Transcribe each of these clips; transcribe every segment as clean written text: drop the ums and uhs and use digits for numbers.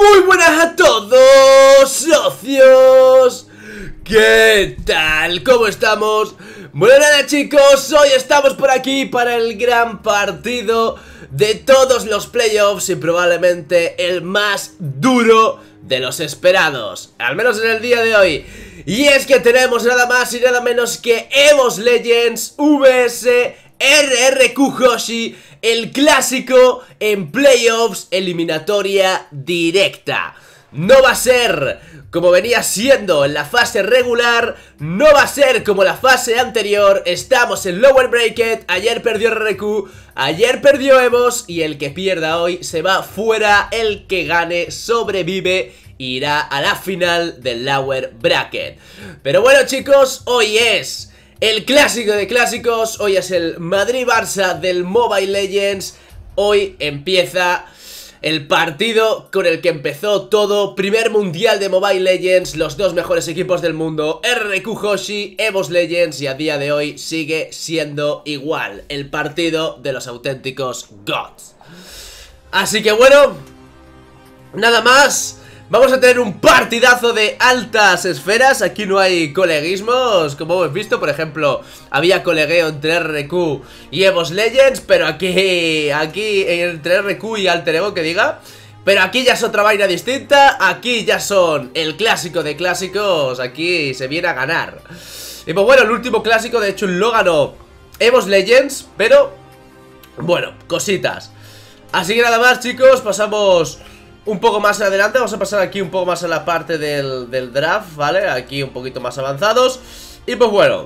Muy buenas a todos, socios. ¿Qué tal? ¿Cómo estamos? Bueno, nada, chicos, hoy estamos por aquí para el gran partido de todos los playoffs y probablemente el más duro de los esperados, al menos en el día de hoy. Y es que tenemos nada más y nada menos que EVOS Legends vs RRQ Hoshi, el clásico en playoffs, eliminatoria directa. No va a ser como venía siendo en la fase regular, no va a ser como la fase anterior. Estamos en Lower Bracket, ayer perdió RRQ, ayer perdió EVOS y el que pierda hoy se va fuera, el que gane sobrevive, irá a la final del Lower Bracket. Pero bueno, chicos, hoy es el clásico de clásicos, hoy es el Madrid-Barça del Mobile Legends. Hoy empieza el partido con el que empezó todo, primer mundial de Mobile Legends, los dos mejores equipos del mundo, RRQ Hoshi, EVOS Legends, y a día de hoy sigue siendo igual, el partido de los auténticos GOATs. Así que bueno, nada más. Vamos a tener un partidazo de altas esferas. Aquí no hay coleguismos, como hemos visto. Por ejemplo, había colegueo entre RRQ y EVOS Legends, pero aquí entre RRQ y Alter Evo, que diga. Pero aquí ya es otra vaina distinta. Aquí ya son el clásico de clásicos. Aquí se viene a ganar. Y pues bueno, el último clásico de hecho lo ganó EVOS Legends, pero bueno, cositas. Así que nada más, chicos, pasamos un poco más adelante, vamos a pasar aquí un poco más a la parte del draft, ¿vale? Aquí un poquito más avanzados. Y pues bueno,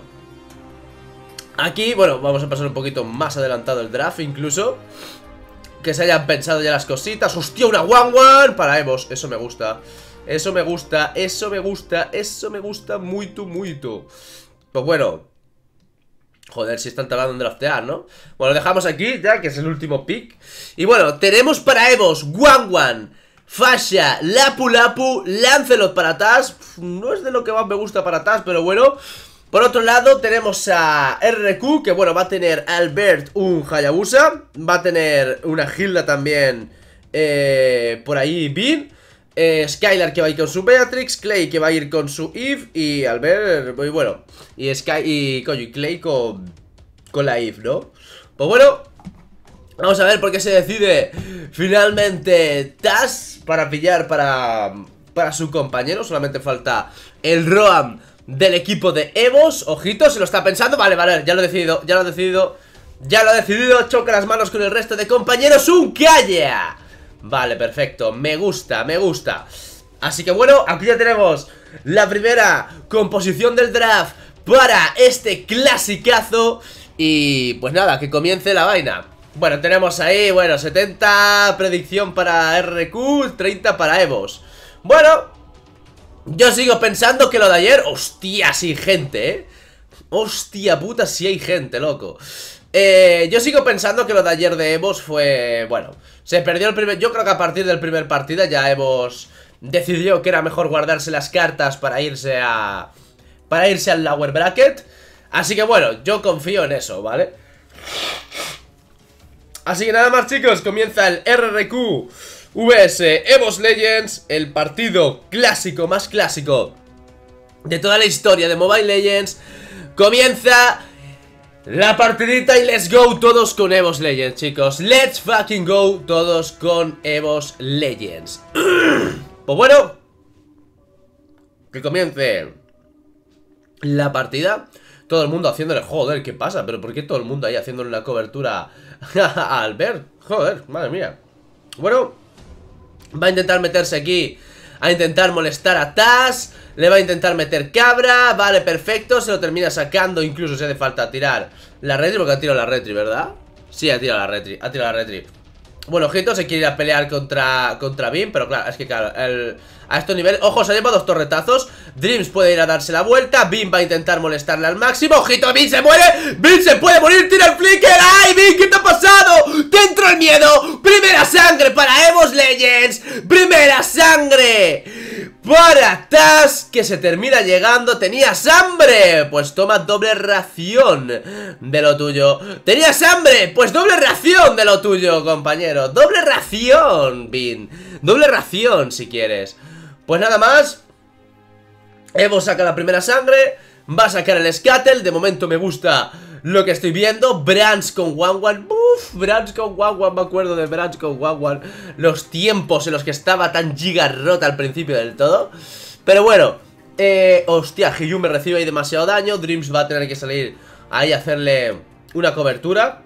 aquí, bueno, vamos a pasar un poquito más adelantado el draft incluso, que se hayan pensado ya las cositas. ¡Hostia, una 1-1 para EVOS! Eso me gusta, eso me gusta, eso me gusta, eso me gusta muito. Pues bueno, joder, si están tardando en draftear, ¿no? Bueno, lo dejamos aquí ya, que es el último pick. Y bueno, tenemos para EVOS 1-1, Fasha, Lapu Lapu, Lancelot para Taz. No es de lo que más me gusta para Taz, pero bueno. Por otro lado tenemos a RRQ, que bueno, va a tener Albert un Hayabusa, va a tener una Hilda también, por ahí Bean, Skylar que va a ir con su Beatrix, Clay que va a ir con su Eve y Albert, muy bueno, y Clay con la Eve, ¿no? Pues bueno, vamos a ver por qué se decide finalmente Taz para pillar para su compañero. Solamente falta el Roam del equipo de EVOS. Ojito, se lo está pensando. Vale, ya lo he decidido, choca las manos con el resto de compañeros. ¡Un calla! Vale, perfecto, me gusta. Así que bueno, aquí ya tenemos la primera composición del draft para este clasicazo. Y pues nada, que comience la vaina. Bueno, tenemos ahí, bueno, 70 predicción para RQ, 30 para EVOS. Bueno, yo sigo pensando que lo de ayer, hostia, sí hay gente, hostia puta, sí hay gente, loco. Yo sigo pensando que lo de ayer de EVOS fue, bueno, se perdió el primer, yo creo que a partir del primer partido ya EVOS decidió que era mejor guardarse las cartas para irse al Lower Bracket. Así que bueno, yo confío en eso, ¿vale? Así que nada más, chicos, comienza el RRQ vs EVOS Legends, el partido clásico, más clásico de toda la historia de Mobile Legends. Comienza la partidita y let's go todos con EVOS Legends, chicos. Let's fucking go todos con EVOS Legends. Pues bueno, que comience la partida. Todo el mundo haciéndole, joder, ¿qué pasa? ¿Pero por qué todo el mundo ahí haciéndole una cobertura a Albert? Joder, madre mía. Bueno, va a intentar meterse aquí, a intentar molestar a Taz. Le va a intentar meter cabra. Vale, perfecto, se lo termina sacando. Incluso se hace falta tirar la retri, porque ha tirado la retri, ¿verdad? Sí, ha tirado la retri, Bueno, ojito, se quiere ir a pelear contra Beam, pero claro, es que claro, a estos niveles, ojo, se ha llevado dos torretazos. Dreams puede ir a darse la vuelta, Beam va a intentar molestarle al máximo. Ojito, Beam se muere, Beam se puede morir, tira el flicker. ¡Ay, Beam, qué te ha pasado! ¡Te entró el miedo! ¡Primera sangre para EVOS Legends! ¡Primera sangre para Taz, que se termina llegando. ¿Tenías hambre? Pues toma doble ración de lo tuyo. ¿Tenías hambre? Pues doble ración de lo tuyo, compañero. Doble ración, Bin. Doble ración, si quieres. Pues nada más. Evo saca la primera sangre. Va a sacar el Scuttle. De momento me gusta lo que estoy viendo. Brands con Wanwan. Brands con Wanwan. Me acuerdo de Brands con Wanwan. Los tiempos en los que estaba tan giga rota al principio del todo. Pero bueno. Hostia, Hiyume recibe ahí demasiado daño. Dreams va a tener que salir ahí a hacerle una cobertura.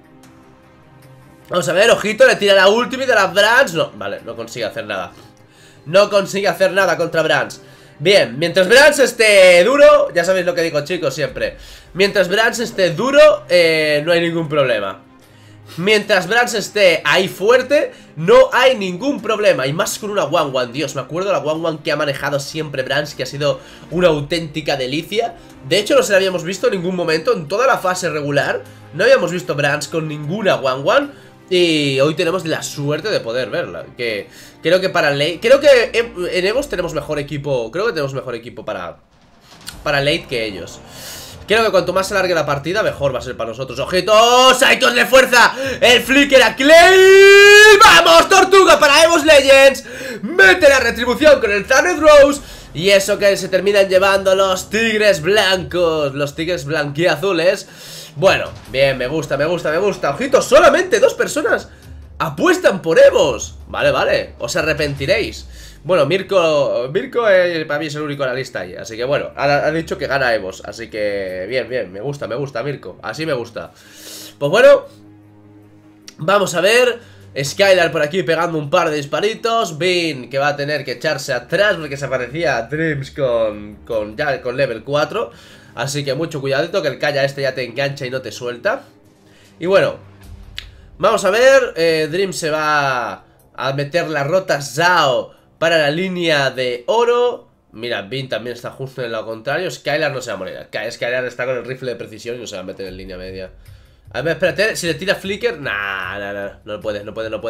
Vamos a ver, ojito, le tira la ultimate de las Brands. No, vale, no consigue hacer nada. No consigue hacer nada contra Brands. Bien, mientras Brands esté duro, ya sabéis lo que digo, chicos, siempre. Mientras Brands esté duro, no hay ningún problema. Mientras Brands esté ahí fuerte, no hay ningún problema. Y más con una Wanwan, Dios, me acuerdo de la Wanwan que ha manejado siempre Brands, que ha sido una auténtica delicia. De hecho, no se la habíamos visto en ningún momento, en toda la fase regular. No habíamos visto Brands con ninguna Wanwan. Y hoy tenemos la suerte de poder verla. Que creo que para late, creo que en Evos tenemos mejor equipo. Creo que tenemos mejor equipo para late que ellos. Creo que cuanto más se alargue la partida, mejor va a ser para nosotros. ¡Ojito! ¡Psychos de fuerza! ¡El flicker a Clay! ¡Vamos! ¡Tortuga para Evos Legends! ¡Mete la retribución con el Thunder Rose! Y eso que se terminan llevando los tigres blancos. Los tigres blanquiazules. Bueno, bien, me gusta, me gusta, me gusta. Ojito, solamente 2 personas apuestan por Evos. Vale, vale, os arrepentiréis. Bueno, Mirko para mí es el único en la lista ahí. Así que bueno, ha dicho que gana Evos. Así que bien, bien, me gusta, Mirko. Así me gusta. Pues bueno, vamos a ver. Skylar por aquí pegando un par de disparitos. Bean que va a tener que echarse atrás porque se aparecía Dreams con level 4. Así que mucho cuidadito, que el Kaya este ya te engancha y no te suelta. Y bueno, vamos a ver. Dream se va a meter la rota Zhao para la línea de oro. Mira, Bean también está justo en el lado contrario. Skylar no se va a morir. Skylar está con el rifle de precisión y no se va a meter en línea media. A ver, espérate, si le tira flicker. No puede.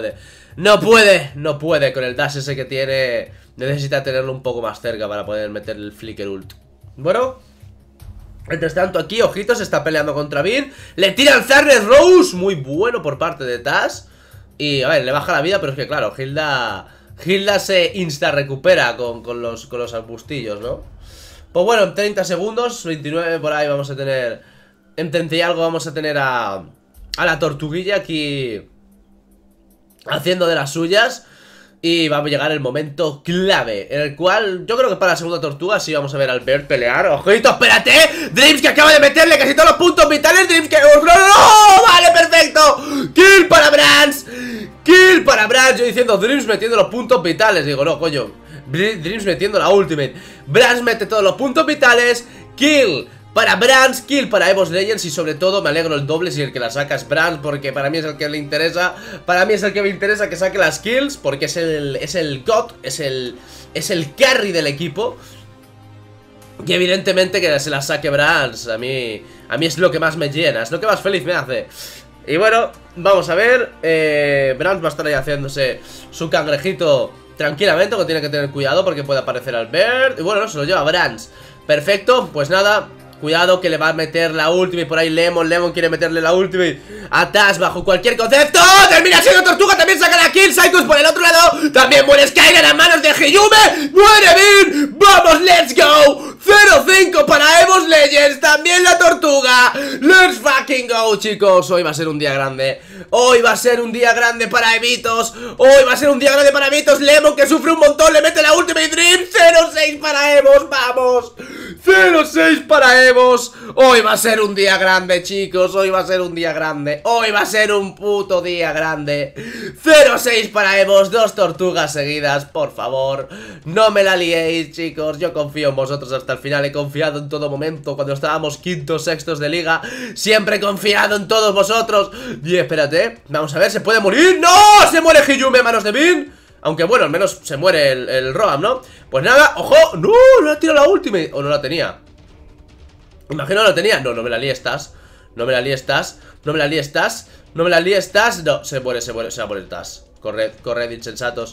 No puede con el dash ese que tiene. Necesita tenerlo un poco más cerca para poder meter el flicker ult. Bueno, mientras tanto aquí, ojito, se está peleando contra Bean. Le tira el Thunder Rose. Muy bueno por parte de Taz. Y a ver, le baja la vida, pero es que claro, Hilda se insta recupera con los arbustillos, ¿no? Pues bueno, en 30 segundos, 29 por ahí vamos a tener. En 30 y algo vamos a tener a la tortuguilla aquí haciendo de las suyas. Y va a llegar el momento clave, en el cual yo creo que para la segunda tortuga sí vamos a ver al Bert pelear. ¡Ojito, espérate! Dreams que acaba de meterle casi todos los puntos vitales. Dreams que... ¡No! ¡Vale, perfecto! ¡Kill para Brands! ¡Kill para Brands! Yo diciendo Dreams metiendo los puntos vitales. Digo, no, coño, Dreams metiendo la ultimate. Brands mete todos los puntos vitales. Kill para Brands, kill para Evos Legends. Y sobre todo me alegro el doble si el que la saca es Brands, porque para mí es el que le interesa. Para mí es el que me interesa que saque las kills, porque es el God, es el carry del equipo. Y evidentemente que se la saque Brands a mí es lo que más me llena, es lo que más feliz me hace. Y bueno, vamos a ver. Brands va a estar ahí haciéndose su cangrejito tranquilamente, que tiene que tener cuidado porque puede aparecer Albert. Y bueno, se lo lleva Brands. Perfecto, pues nada. Cuidado que le va a meter la ultimate por ahí Lemon quiere meterle la ultimate a Taz bajo cualquier concepto. Termina siendo tortuga, también saca la kill. Psychos por el otro lado, también muere Skyler a manos de Hiyume. Muere Bean, vamos, let's go. 0-5 para Evos Legends, también la tortuga. Let's fucking go, chicos. Hoy va a ser un día grande. Hoy va a ser un día grande para Evitos. Hoy va a ser un día grande para Evitos. Lemon que sufre un montón, le mete la ultimate Dream. 0-6 para Evos, vamos. 0-6 para Evos. Hoy va a ser un día grande, chicos. Hoy va a ser un día grande. Hoy va a ser un puto día grande. 0-6 para Evos. 2 tortugas seguidas, por favor. No me la liéis, chicos. Yo confío en vosotros hasta el final. He confiado en todo momento. Cuando estábamos quintos, sextos de liga, siempre he confiado en todos vosotros. Y espérate, vamos a ver, ¿se puede morir? ¡No! Se muere Hiyume a manos de Bean. Aunque bueno, al menos se muere el Roam, ¿no? Pues nada, ¡ojo! ¡No! No le ha tirado la ultimate. ¿O no la tenía? Imagino no la tenía. No, no me la líes, Taz. No me la líes, Taz. No me la líes, Taz. No me la líes, Taz. No, se muere, se va a morir Taz. Corred, insensatos.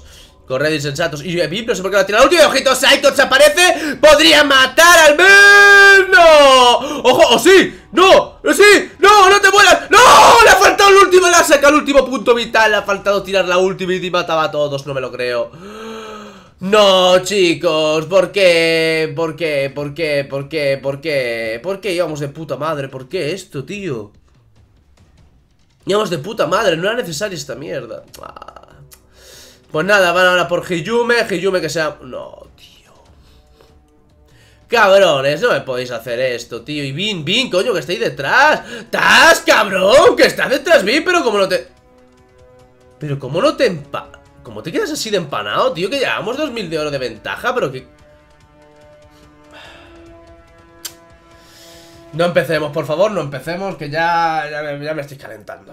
Corred insensatos. Y Beam, no sé por qué la tira la última. Ojito, Psycho se aparece. Podría matar al Beam. ¡No! ¡Ojo! ¡Oh, sí! ¡No! ¡Sí! ¡No! ¡No te mueras! ¡No! Le ha faltado el último. Le ha sacado el último punto vital. Le ha faltado tirar la última y mataba a todos. No me lo creo. No, chicos. ¿Por qué? ¿Por qué? ¿Por qué? ¿Por qué? ¿Por qué? ¿Por qué íbamos de puta madre? ¿Por qué esto, tío? Íbamos de puta madre. No era necesaria esta mierda. Pues nada, van ahora por Hiyume. Hiyume que sea... No, tío. Cabrones, no me podéis hacer esto, tío. Y Bin, coño, que estáis detrás. ¡Tas, cabrón! Que está detrás Bin, pero como no te... Pero como no te ¿Cómo te quedas así de empanado, tío? Que llevamos 2000 de oro de ventaja, pero que... No empecemos, por favor, no empecemos. Que ya me estoy calentando.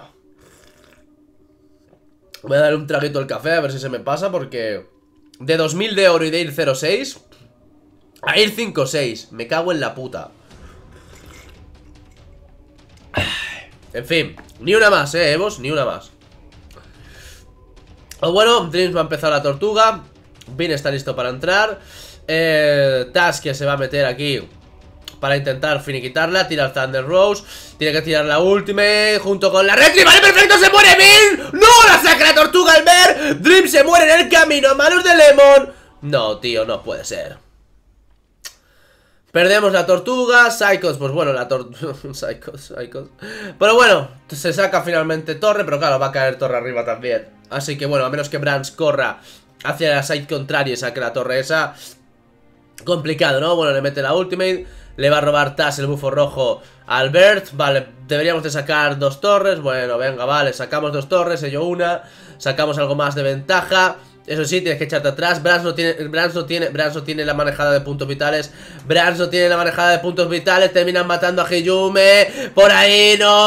Voy a dar un traguito al café a ver si se me pasa, porque de 2000 de oro y de ir 0,6 a ir 5,6. Me cago en la puta. En fin, ni una más, Evos, ni una más. O bueno, Dreams va a empezar la tortuga. Bin está listo para entrar. Task que se va a meter aquí para intentar finiquitarla. Tira el Thunder Rose. Tiene que tirar la Ultimate junto con la Retri. ¡Vale, perfecto! ¡Se muere Bin! ¡No! ¡La saca la tortuga al ver! Dream se muere en el camino a manos de Lemon. No, tío, no puede ser. Perdemos la tortuga. Psychos, pues bueno, la tortuga... Psychos. Pero bueno, se saca finalmente torre. Pero claro, va a caer torre arriba también. Así que bueno, a menos que Brands corra hacia la side contraria y saque la torre esa. Complicado, ¿no? Bueno, le mete la Ultimate. Le va a robar Tas el bufo rojo a Albert. Vale, deberíamos de sacar 2 torres. Bueno, venga, vale, sacamos 2 torres, ello una. Sacamos algo más de ventaja. Eso sí, tienes que echarte atrás. Brands no tiene la manejada de puntos vitales. Terminan matando a Hiyume. Por ahí, no.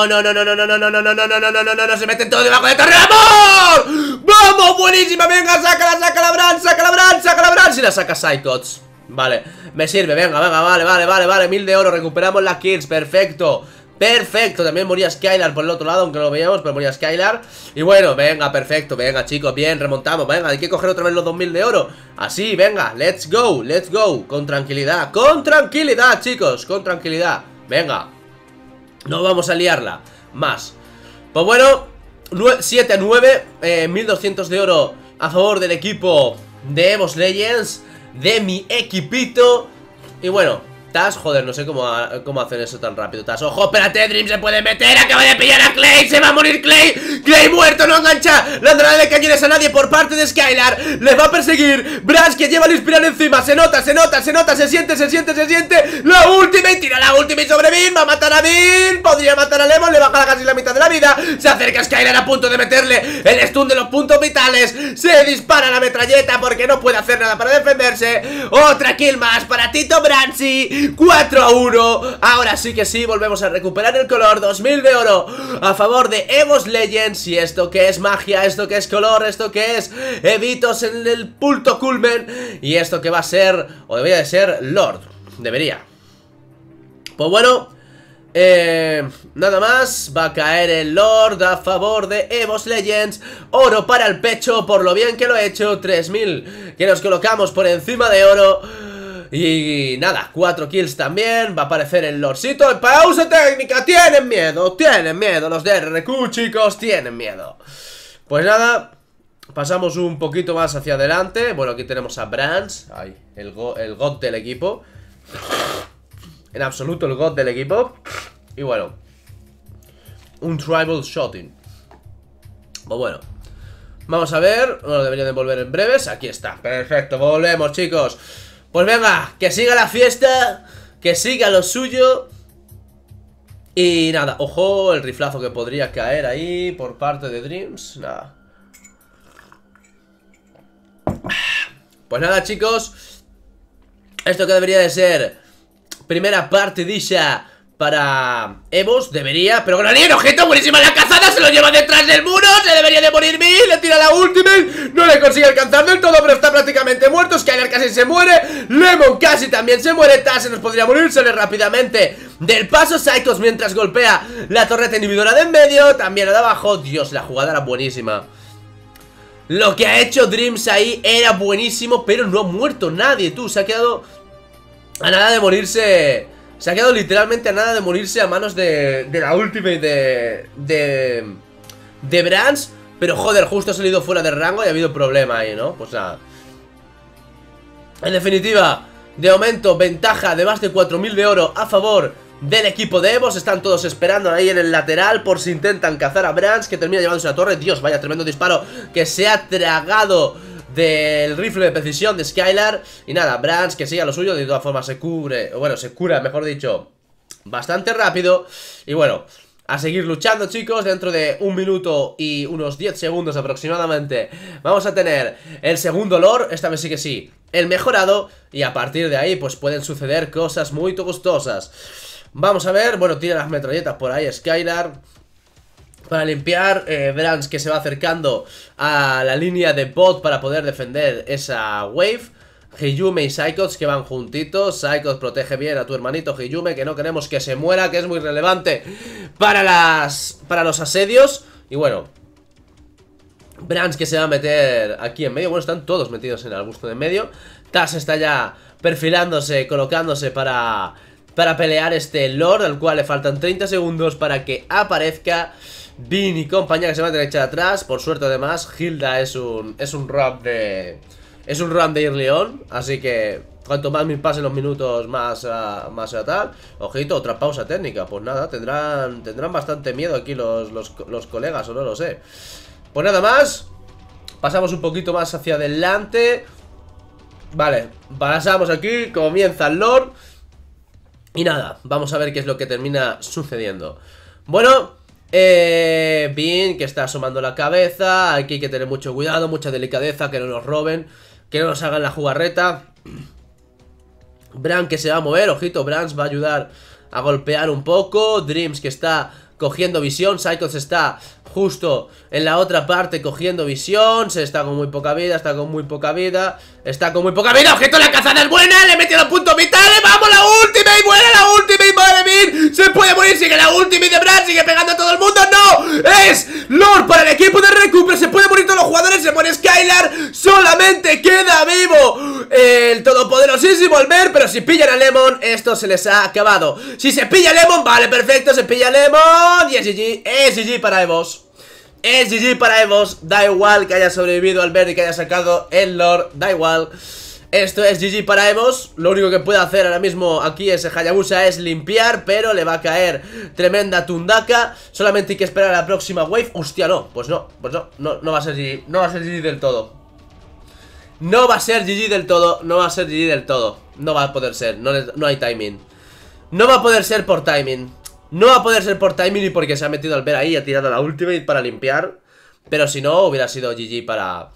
Se meten todos debajo de torre. ¡Vamos! ¡Vamos! Buenísima, venga, saca la Brands. Y la saca Psychots. Vale, me sirve, venga, vale. 1000 de oro, recuperamos las kills, perfecto. También moría Skylar por el otro lado, aunque no lo veíamos, pero moría Skylar. Y bueno, venga, perfecto, venga chicos, bien, remontamos, venga, hay que coger otra vez los 2000 de oro. Así, venga, let's go, con tranquilidad, chicos, con tranquilidad. Venga, no vamos a liarla más. Pues bueno, 7-9, 1200 de oro a favor del equipo de Evos Legends, de mi equipito. Y bueno, Tas, joder, no sé cómo hacen eso tan rápido. Tas, ojo, espérate, Dream se puede meter. Acaba de pillar a Clay, se va a morir Clay. Clay muerto, no engancha la andanada de cañones a nadie por parte de Skylar. Les va a perseguir Brands, que lleva el Inspiral encima. Se nota, se siente. La última y tira la última y sobre Bin. Va a matar a Bin, podría matar a Lemon. Le baja casi la mitad de la vida. Se acerca Skylar a punto de meterle el stun de los puntos vitales. Se dispara la metralleta porque no puede hacer nada para defenderse. Otra kill más para Tito Brandsy. 4-1, ahora sí que sí, volvemos a recuperar el color. 2000 de oro a favor de Evos Legends. Y esto que es magia, esto que es color, esto que es evitos en el punto culmen. Y esto que va a ser, o debería de ser, Lord. Debería. Pues bueno, nada más, va a caer el Lord a favor de Evos Legends. Oro para el pecho por lo bien que lo he hecho. 3000 que nos colocamos por encima de oro. Y nada, 4 kills también. Va a aparecer el Lordcito en pausa técnica. Tienen miedo los de RRQ, chicos, tienen miedo. Pues nada, pasamos un poquito más hacia adelante. Bueno, aquí tenemos a Brands, ay, el god del equipo. En absoluto el god del equipo. Y bueno, un tribal shotting. Pues bueno, vamos a ver. Bueno, debería de volver en breves. Aquí está, perfecto, volvemos, chicos. Pues venga, que siga la fiesta, que siga lo suyo. Y nada, ojo, el riflazo que podría caer ahí por parte de Dreams. Nada. Pues nada, chicos, esto que debería de ser primera partidilla para Evos, debería, pero con el ojito, buenísima la cazada, se lo lleva detrás del muro, se debería de morir Bin, le tira la ultimate, no le consigue alcanzar del todo, pero está prácticamente muerto. Skylar casi se muere, Lemon casi también se muere, Tas se nos podría morir, sale rápidamente del paso Psychos mientras golpea la torreta inhibidora de en medio, también la de abajo. Dios, la jugada era buenísima. Lo que ha hecho Dreams ahí era buenísimo, pero no ha muerto nadie, tú. Se ha quedado a nada de morirse. Se ha quedado literalmente a nada de morirse a manos de la ultimate de Brands. Pero joder, justo ha salido fuera de rango y ha habido problema ahí, ¿no? Pues nada. En definitiva, de momento, ventaja de más de 4000 de oro a favor del equipo de Evos. Están todos esperando ahí en el lateral por si intentan cazar a Brands, que termina llevándose la torre. Dios, vaya tremendo disparo que se ha tragado del rifle de precisión de Skylar. Y nada, Brands que siga lo suyo. De todas formas se cubre, o bueno, se cura, mejor dicho, bastante rápido. Y bueno, a seguir luchando, chicos. Dentro de 1 minuto y unos 10 segundos aproximadamente vamos a tener el segundo lore. Esta vez sí que sí, el mejorado. Y a partir de ahí pues pueden suceder cosas muy gustosas. Vamos a ver, bueno, tira las metralletas por ahí Skylar para limpiar. Brands que se va acercando a la línea de bot para poder defender esa wave. Hiyume y Psychots que van juntitos. Psychots, protege bien a tu hermanito Hiyume, que no queremos que se muera, que es muy relevante para los asedios. Y bueno, Brands que se va a meter aquí en medio. Bueno, están todos metidos en el arbusto de en medio. Taz está ya perfilándose, colocándose para pelear este Lord, al cual le faltan 30 segundos para que aparezca. Bean y compañía que se van a echar atrás. Por suerte además, Hilda es un run de Early On, así que cuanto más me pasen los minutos más tal. Ojito, otra pausa técnica. Pues nada, tendrán bastante miedo aquí los colegas, o no lo sé. Pues nada más, pasamos un poquito más hacia adelante. Vale, pasamos aquí, comienza el Lord. Y nada, vamos a ver qué es lo que termina sucediendo. Bueno, Bean que está asomando la cabeza. Aquí hay que tener mucho cuidado, mucha delicadeza, que no nos roben, que no nos hagan la jugarreta. Brands que se va a mover, ojito, Brands va a ayudar a golpear un poco. Dreams que está cogiendo visión. Psychos está justo en la otra parte cogiendo visión. Se está con muy poca vida, está con muy poca vida. Ojito, la cazada es buena, le he metido a puntos vitales. Vamos, la ultimate, buena la ultimate, madre mía. Se puede morir, sigue la ultimate de Brands, sigue pegando a todo el mundo. No, es Lord para el equipo de Recupera. Se puede morir todos los jugadores, se muere Skylar. Solamente queda vivo el todopoderosísimo Albert. Pero si pillan a Lemon, esto se les ha acabado. Si se pilla a Lemon, vale, perfecto, se pilla a Lemon. Y es GG para Evos. Es GG para Evos, da igual que haya sobrevivido Albert y que haya sacado el Lord, da igual. Esto es GG para Evos. Lo único que puede hacer ahora mismo aquí ese Hayabusa es limpiar, pero le va a caer tremenda tundaka. Solamente hay que esperar a la próxima wave. Hostia, no, pues no va a ser GG, no va a ser GG del todo. No va a ser GG del todo, no va a ser GG del todo. No va a poder ser, no hay timing. No va a poder ser por timing. No va a poder ser por timing y porque se ha metido al ver ahí y ha tirado la ultimate para limpiar. Pero si no, hubiera sido GG para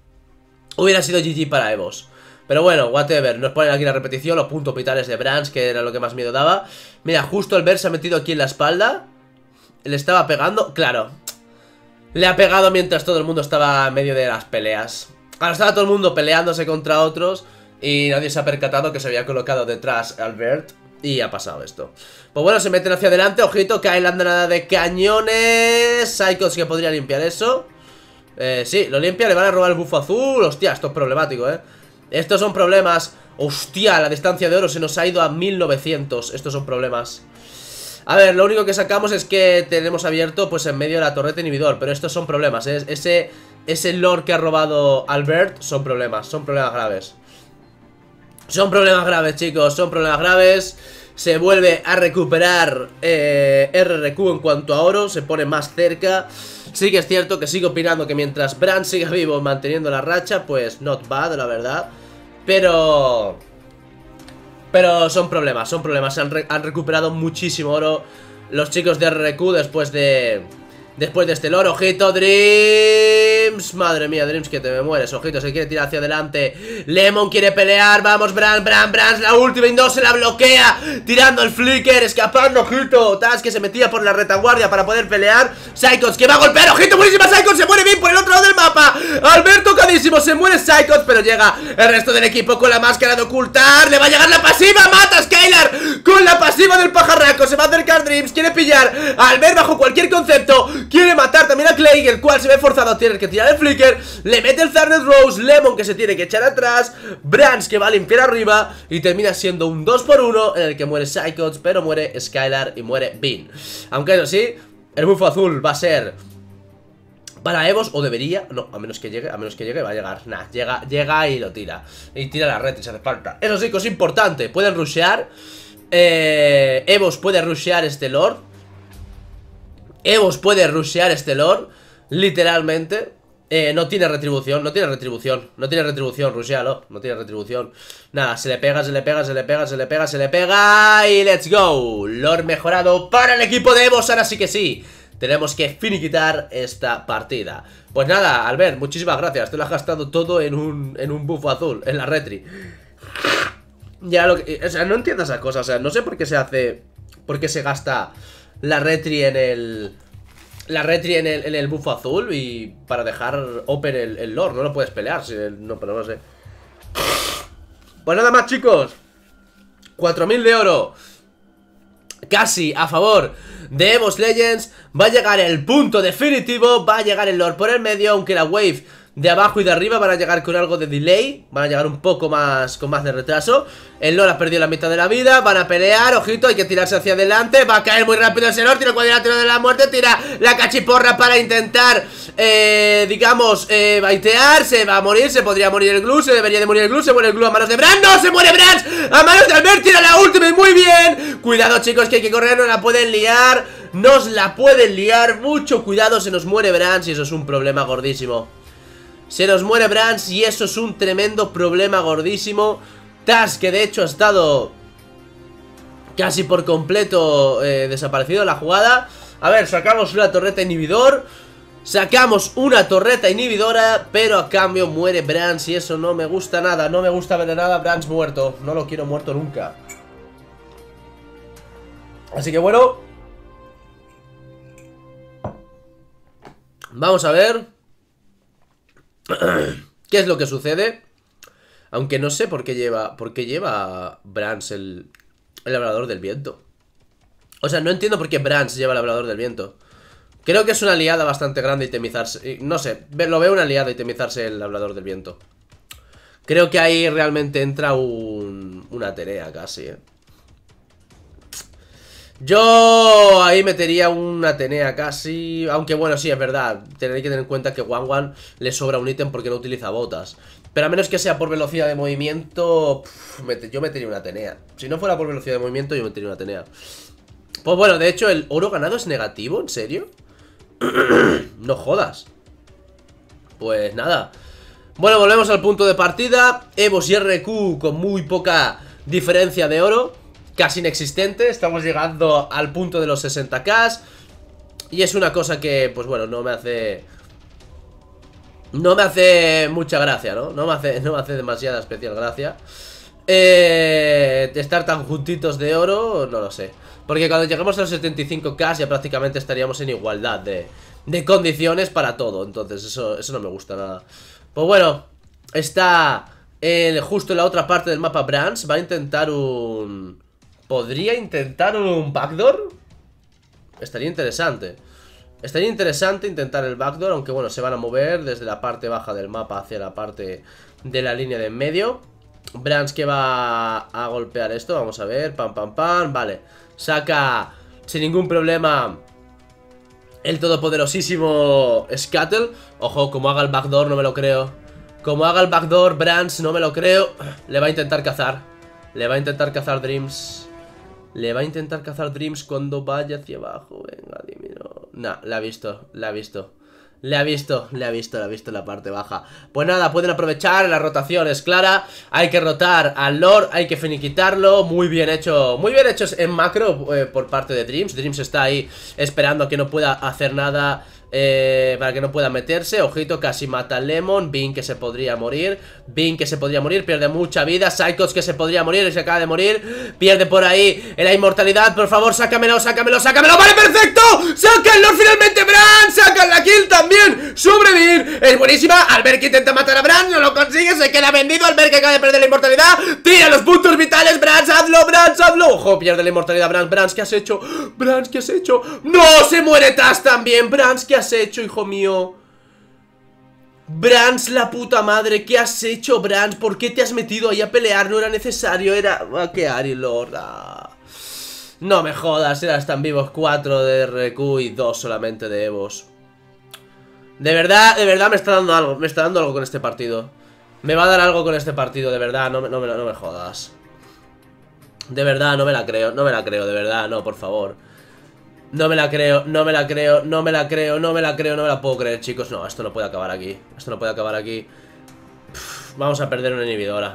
Evos. Pero bueno, whatever. Nos ponen aquí la repetición, los puntos vitales de Brands, que era lo que más miedo daba. Mira, justo el ver se ha metido aquí en la espalda. Le estaba pegando, claro. Le ha pegado mientras todo el mundo estaba en medio de las peleas. Ahora estaba todo el mundo peleándose contra otros y nadie se ha percatado que se había colocado detrás Albert. Y ha pasado esto. Pues bueno, se meten hacia adelante. Ojito, cae la andanada de cañones. Psychos que podría limpiar eso. Sí, lo limpia, le van a robar el buffo azul. Hostia, esto es problemático, Estos son problemas. Hostia, la distancia de oro se nos ha ido a 1900. Estos son problemas. A ver, lo único que sacamos es que tenemos abierto pues en medio de la torreta inhibidor. Pero estos son problemas, Ese lord que ha robado Albert son problemas graves. Son problemas graves, chicos, son problemas graves. Se vuelve a recuperar RRQ en cuanto a oro, se pone más cerca. Sí que es cierto que sigo opinando que mientras Brands siga vivo manteniendo la racha, pues not bad, la verdad. Pero son problemas, han recuperado muchísimo oro los chicos de RRQ después de este lore. Ojito, Dreams. Madre mía, Dreams, que te me mueres. Ojito, se quiere tirar hacia adelante. Lemon quiere pelear. Vamos, Brands. La última y no se la bloquea. Tirando el flicker, escapando, ojito. Taz que se metía por la retaguardia para poder pelear. Psychos que va a golpear. Ojito, buenísima Psychos. Se muere bien por el otro lado del mapa. Albert tocadísimo. Se muere Psychos, pero llega el resto del equipo con la máscara de ocultar. Le va a llegar la pasiva. Mata a Skylar con la pasiva del pajarraco. Se va a acercar Dreams. Quiere pillar a Albert bajo cualquier concepto. Quiere matar también a Clay, el cual se ve forzado a tener que tirar el Flicker, le mete el Zarnet Rose, Lemon que se tiene que echar atrás, Brans que va a limpiar arriba y termina siendo un 2-1 en el que muere Psychots, pero muere Skylar y muere Bean. Aunque eso sí, el buff azul va a ser para Evos, o debería, no, a menos que llegue, va a llegar, nah, llega y lo tira. Y tira la red y se hace falta. Eso sí, cosa importante, pueden rushear. Evos puede rushear este Lord. Evos puede rushear este Lord, literalmente. No tiene retribución, rushealo, no tiene retribución. Nada, se le pega y let's go. Lord mejorado para el equipo de Evos, ahora sí que sí. Tenemos que finiquitar esta partida. Pues nada, Albert, muchísimas gracias. Te lo has gastado todo en un buff azul, en la retri. Ya o sea, no entiendo esas cosas. O sea, no sé por qué se hace. Por qué se gasta la retri en el. La retri en el buff azul. Y para dejar open el Lord. No lo puedes pelear. No, pero no sé. Pues nada más, chicos. 4000 de oro. Casi a favor de Evos Legends. Va a llegar el punto definitivo. Va a llegar el Lord por el medio. Aunque la wave de abajo y de arriba van a llegar con algo de delay. Van a llegar un poco más, con más de retraso. El Lord ha perdido la mitad de la vida. Van a pelear, ojito, hay que tirarse hacia adelante. Va a caer muy rápido ese Lord. Tira el cuadrilátero de la muerte. Tira la cachiporra para intentar digamos, baitear. Se va a morir, se podría morir el glue. Se debería de morir el glue, se muere el glue a manos de Brans. ¡No! ¡Se muere Brans! A manos de Albert, tira la última y muy bien. Cuidado, chicos, que hay que correr, no la pueden liar. Nos la pueden liar, mucho cuidado. Se nos muere Brans y eso es un problema gordísimo. Se nos muere Brans y eso es un tremendo problema gordísimo. Taz, que de hecho ha estado casi por completo desaparecido de la jugada. A ver, sacamos una torreta inhibidor. Sacamos una torreta inhibidora, pero a cambio muere Brans y eso no me gusta nada. No me gusta ver nada a Brans muerto. No lo quiero muerto nunca. Así que bueno, vamos a ver qué es lo que sucede. Aunque no sé por qué lleva Brans el labrador del viento. O sea, no entiendo por qué Brans lleva el labrador del viento. Creo que es una aliada bastante grande itemizarse. No sé, lo veo una aliada itemizarse el labrador del viento. Creo que ahí realmente entra una Terea casi, Yo ahí metería una Atenea casi. Aunque bueno, sí, es verdad. Tenéis que tener en cuenta que Wan le sobra un ítem porque no utiliza botas. Pero a menos que sea por velocidad de movimiento, yo metería una Atenea. Si no fuera por velocidad de movimiento, yo metería una Atenea. Pues bueno, de hecho el oro ganado es negativo, ¿en serio? No jodas. Pues nada. Bueno, volvemos al punto de partida. Evos y RQ con muy poca diferencia de oro, casi inexistente. Estamos llegando al punto de los 60k. Y es una cosa que, pues bueno, no me hace mucha gracia, ¿no? No me hace demasiada especial gracia. Estar tan juntitos de oro, no lo sé. Porque cuando lleguemos a los 75k ya prácticamente estaríamos en igualdad de condiciones para todo. Entonces eso no me gusta nada. Pues bueno, está justo en la otra parte del mapa Brans. Va a intentar ¿podría intentar un backdoor? Estaría interesante. Estaría interesante intentar el backdoor, aunque bueno, se van a mover desde la parte baja del mapa hacia la parte de la línea de en medio. Brans que va a golpear esto, vamos a ver, pam, pam, pam, vale. Saca sin ningún problema el todopoderosísimo Scuttle. Ojo, como haga el backdoor no me lo creo. Como haga el backdoor Brans no me lo creo. Le va a intentar cazar. Le va a intentar cazar Dreams. Le va a intentar cazar Dreams cuando vaya hacia abajo. Venga, dímelo. Nah, la ha visto, la ha visto. Le ha visto en la parte baja. Pues nada, pueden aprovechar, la rotación es clara. Hay que rotar al Lord, hay que finiquitarlo. Muy bien hecho en macro por parte de Dreams. Dreams está ahí esperando a que no pueda hacer nada, para que no pueda meterse. Ojito, casi mata a Lemon. Bean que se podría morir. Pierde mucha vida. Psychots que se podría morir y se acaba de morir. Pierde por ahí la inmortalidad. Por favor, sácamelo. ¡Vale, perfecto! ¡Saca el Lord finalmente, Bran! ¡Saca la kill también! ¡Sobrevivir! Es buenísima. Albert que intenta matar a Bran, no lo consigue, se queda vendido. Albert que acaba de perder la inmortalidad. Tira los puntos vitales, Bran, hazlo. Ojo, pierde la inmortalidad, Bran, ¿qué has hecho? Bran, ¿qué has hecho? ¡No! Se muere Taz también, Bran, ¿qué has hecho, hijo mío? Brans, la puta madre, ¿qué has hecho, Brans? ¿Por qué te has metido ahí a pelear? No era necesario, era... ¿Qué Arilord? No me jodas, están vivos 4 de RQ y 2 solamente de Evos. De verdad me está dando algo, con este partido. Me va a dar algo con este partido, de verdad, no me jodas. De verdad, no me la creo, de verdad, no, por favor. No me la creo, no me la puedo creer, chicos. No, esto no puede acabar aquí. Vamos a perder una inhibidora.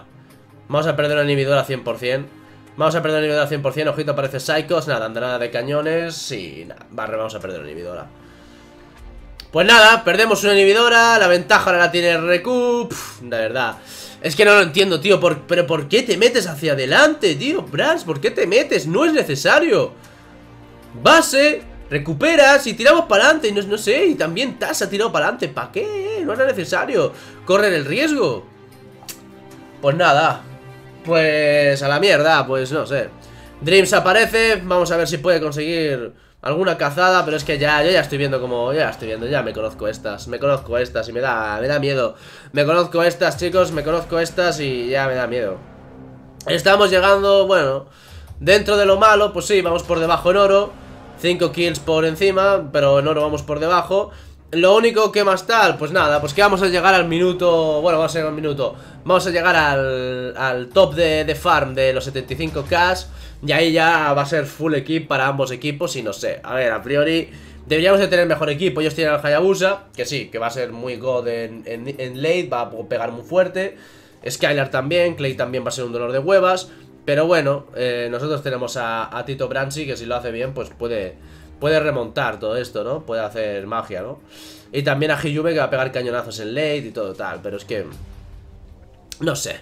100%. Ojito, aparece Psychos. Nada, andanada de cañones. Y nada, vamos a perder una inhibidora. Pues nada, perdemos una inhibidora. La ventaja ahora la tiene RQ. De verdad. Es que no lo entiendo, tío. Pero ¿por qué te metes hacia adelante, tío? Brans, ¿por qué te metes? No es necesario. Base, recuperas y tiramos para adelante. No sé, y también Taz ha tirado para adelante. ¿Para qué? No era necesario correr el riesgo. Pues nada. Pues a la mierda, pues no sé. Dreams aparece, vamos a ver si puede conseguir alguna cazada. Pero es que yo ya estoy viendo como... Ya me conozco estas. Y me da miedo. Me conozco estas, chicos, y ya me da miedo. Estamos llegando, bueno, dentro de lo malo, pues sí, vamos por debajo en oro. 5 kills por encima, pero en oro vamos por debajo. Lo único que más tal, pues nada, pues que vamos a llegar al minuto. Bueno, vamos a llegar al minuto. Vamos a llegar al top de farm de los 75k. Y ahí ya va a ser full equip para ambos equipos. Y no sé, a ver, a priori deberíamos de tener mejor equipo. Ellos tienen al Hayabusa, que sí, que va a ser muy god en late. Va a pegar muy fuerte. Skylar también, Clay también va a ser un dolor de huevas. Pero bueno, nosotros tenemos a Tito Branchi, que si lo hace bien, pues puede remontar todo esto, ¿no? Puede hacer magia, ¿no? Y también a Hiyume, que va a pegar cañonazos en late y todo tal. Pero es que... No sé.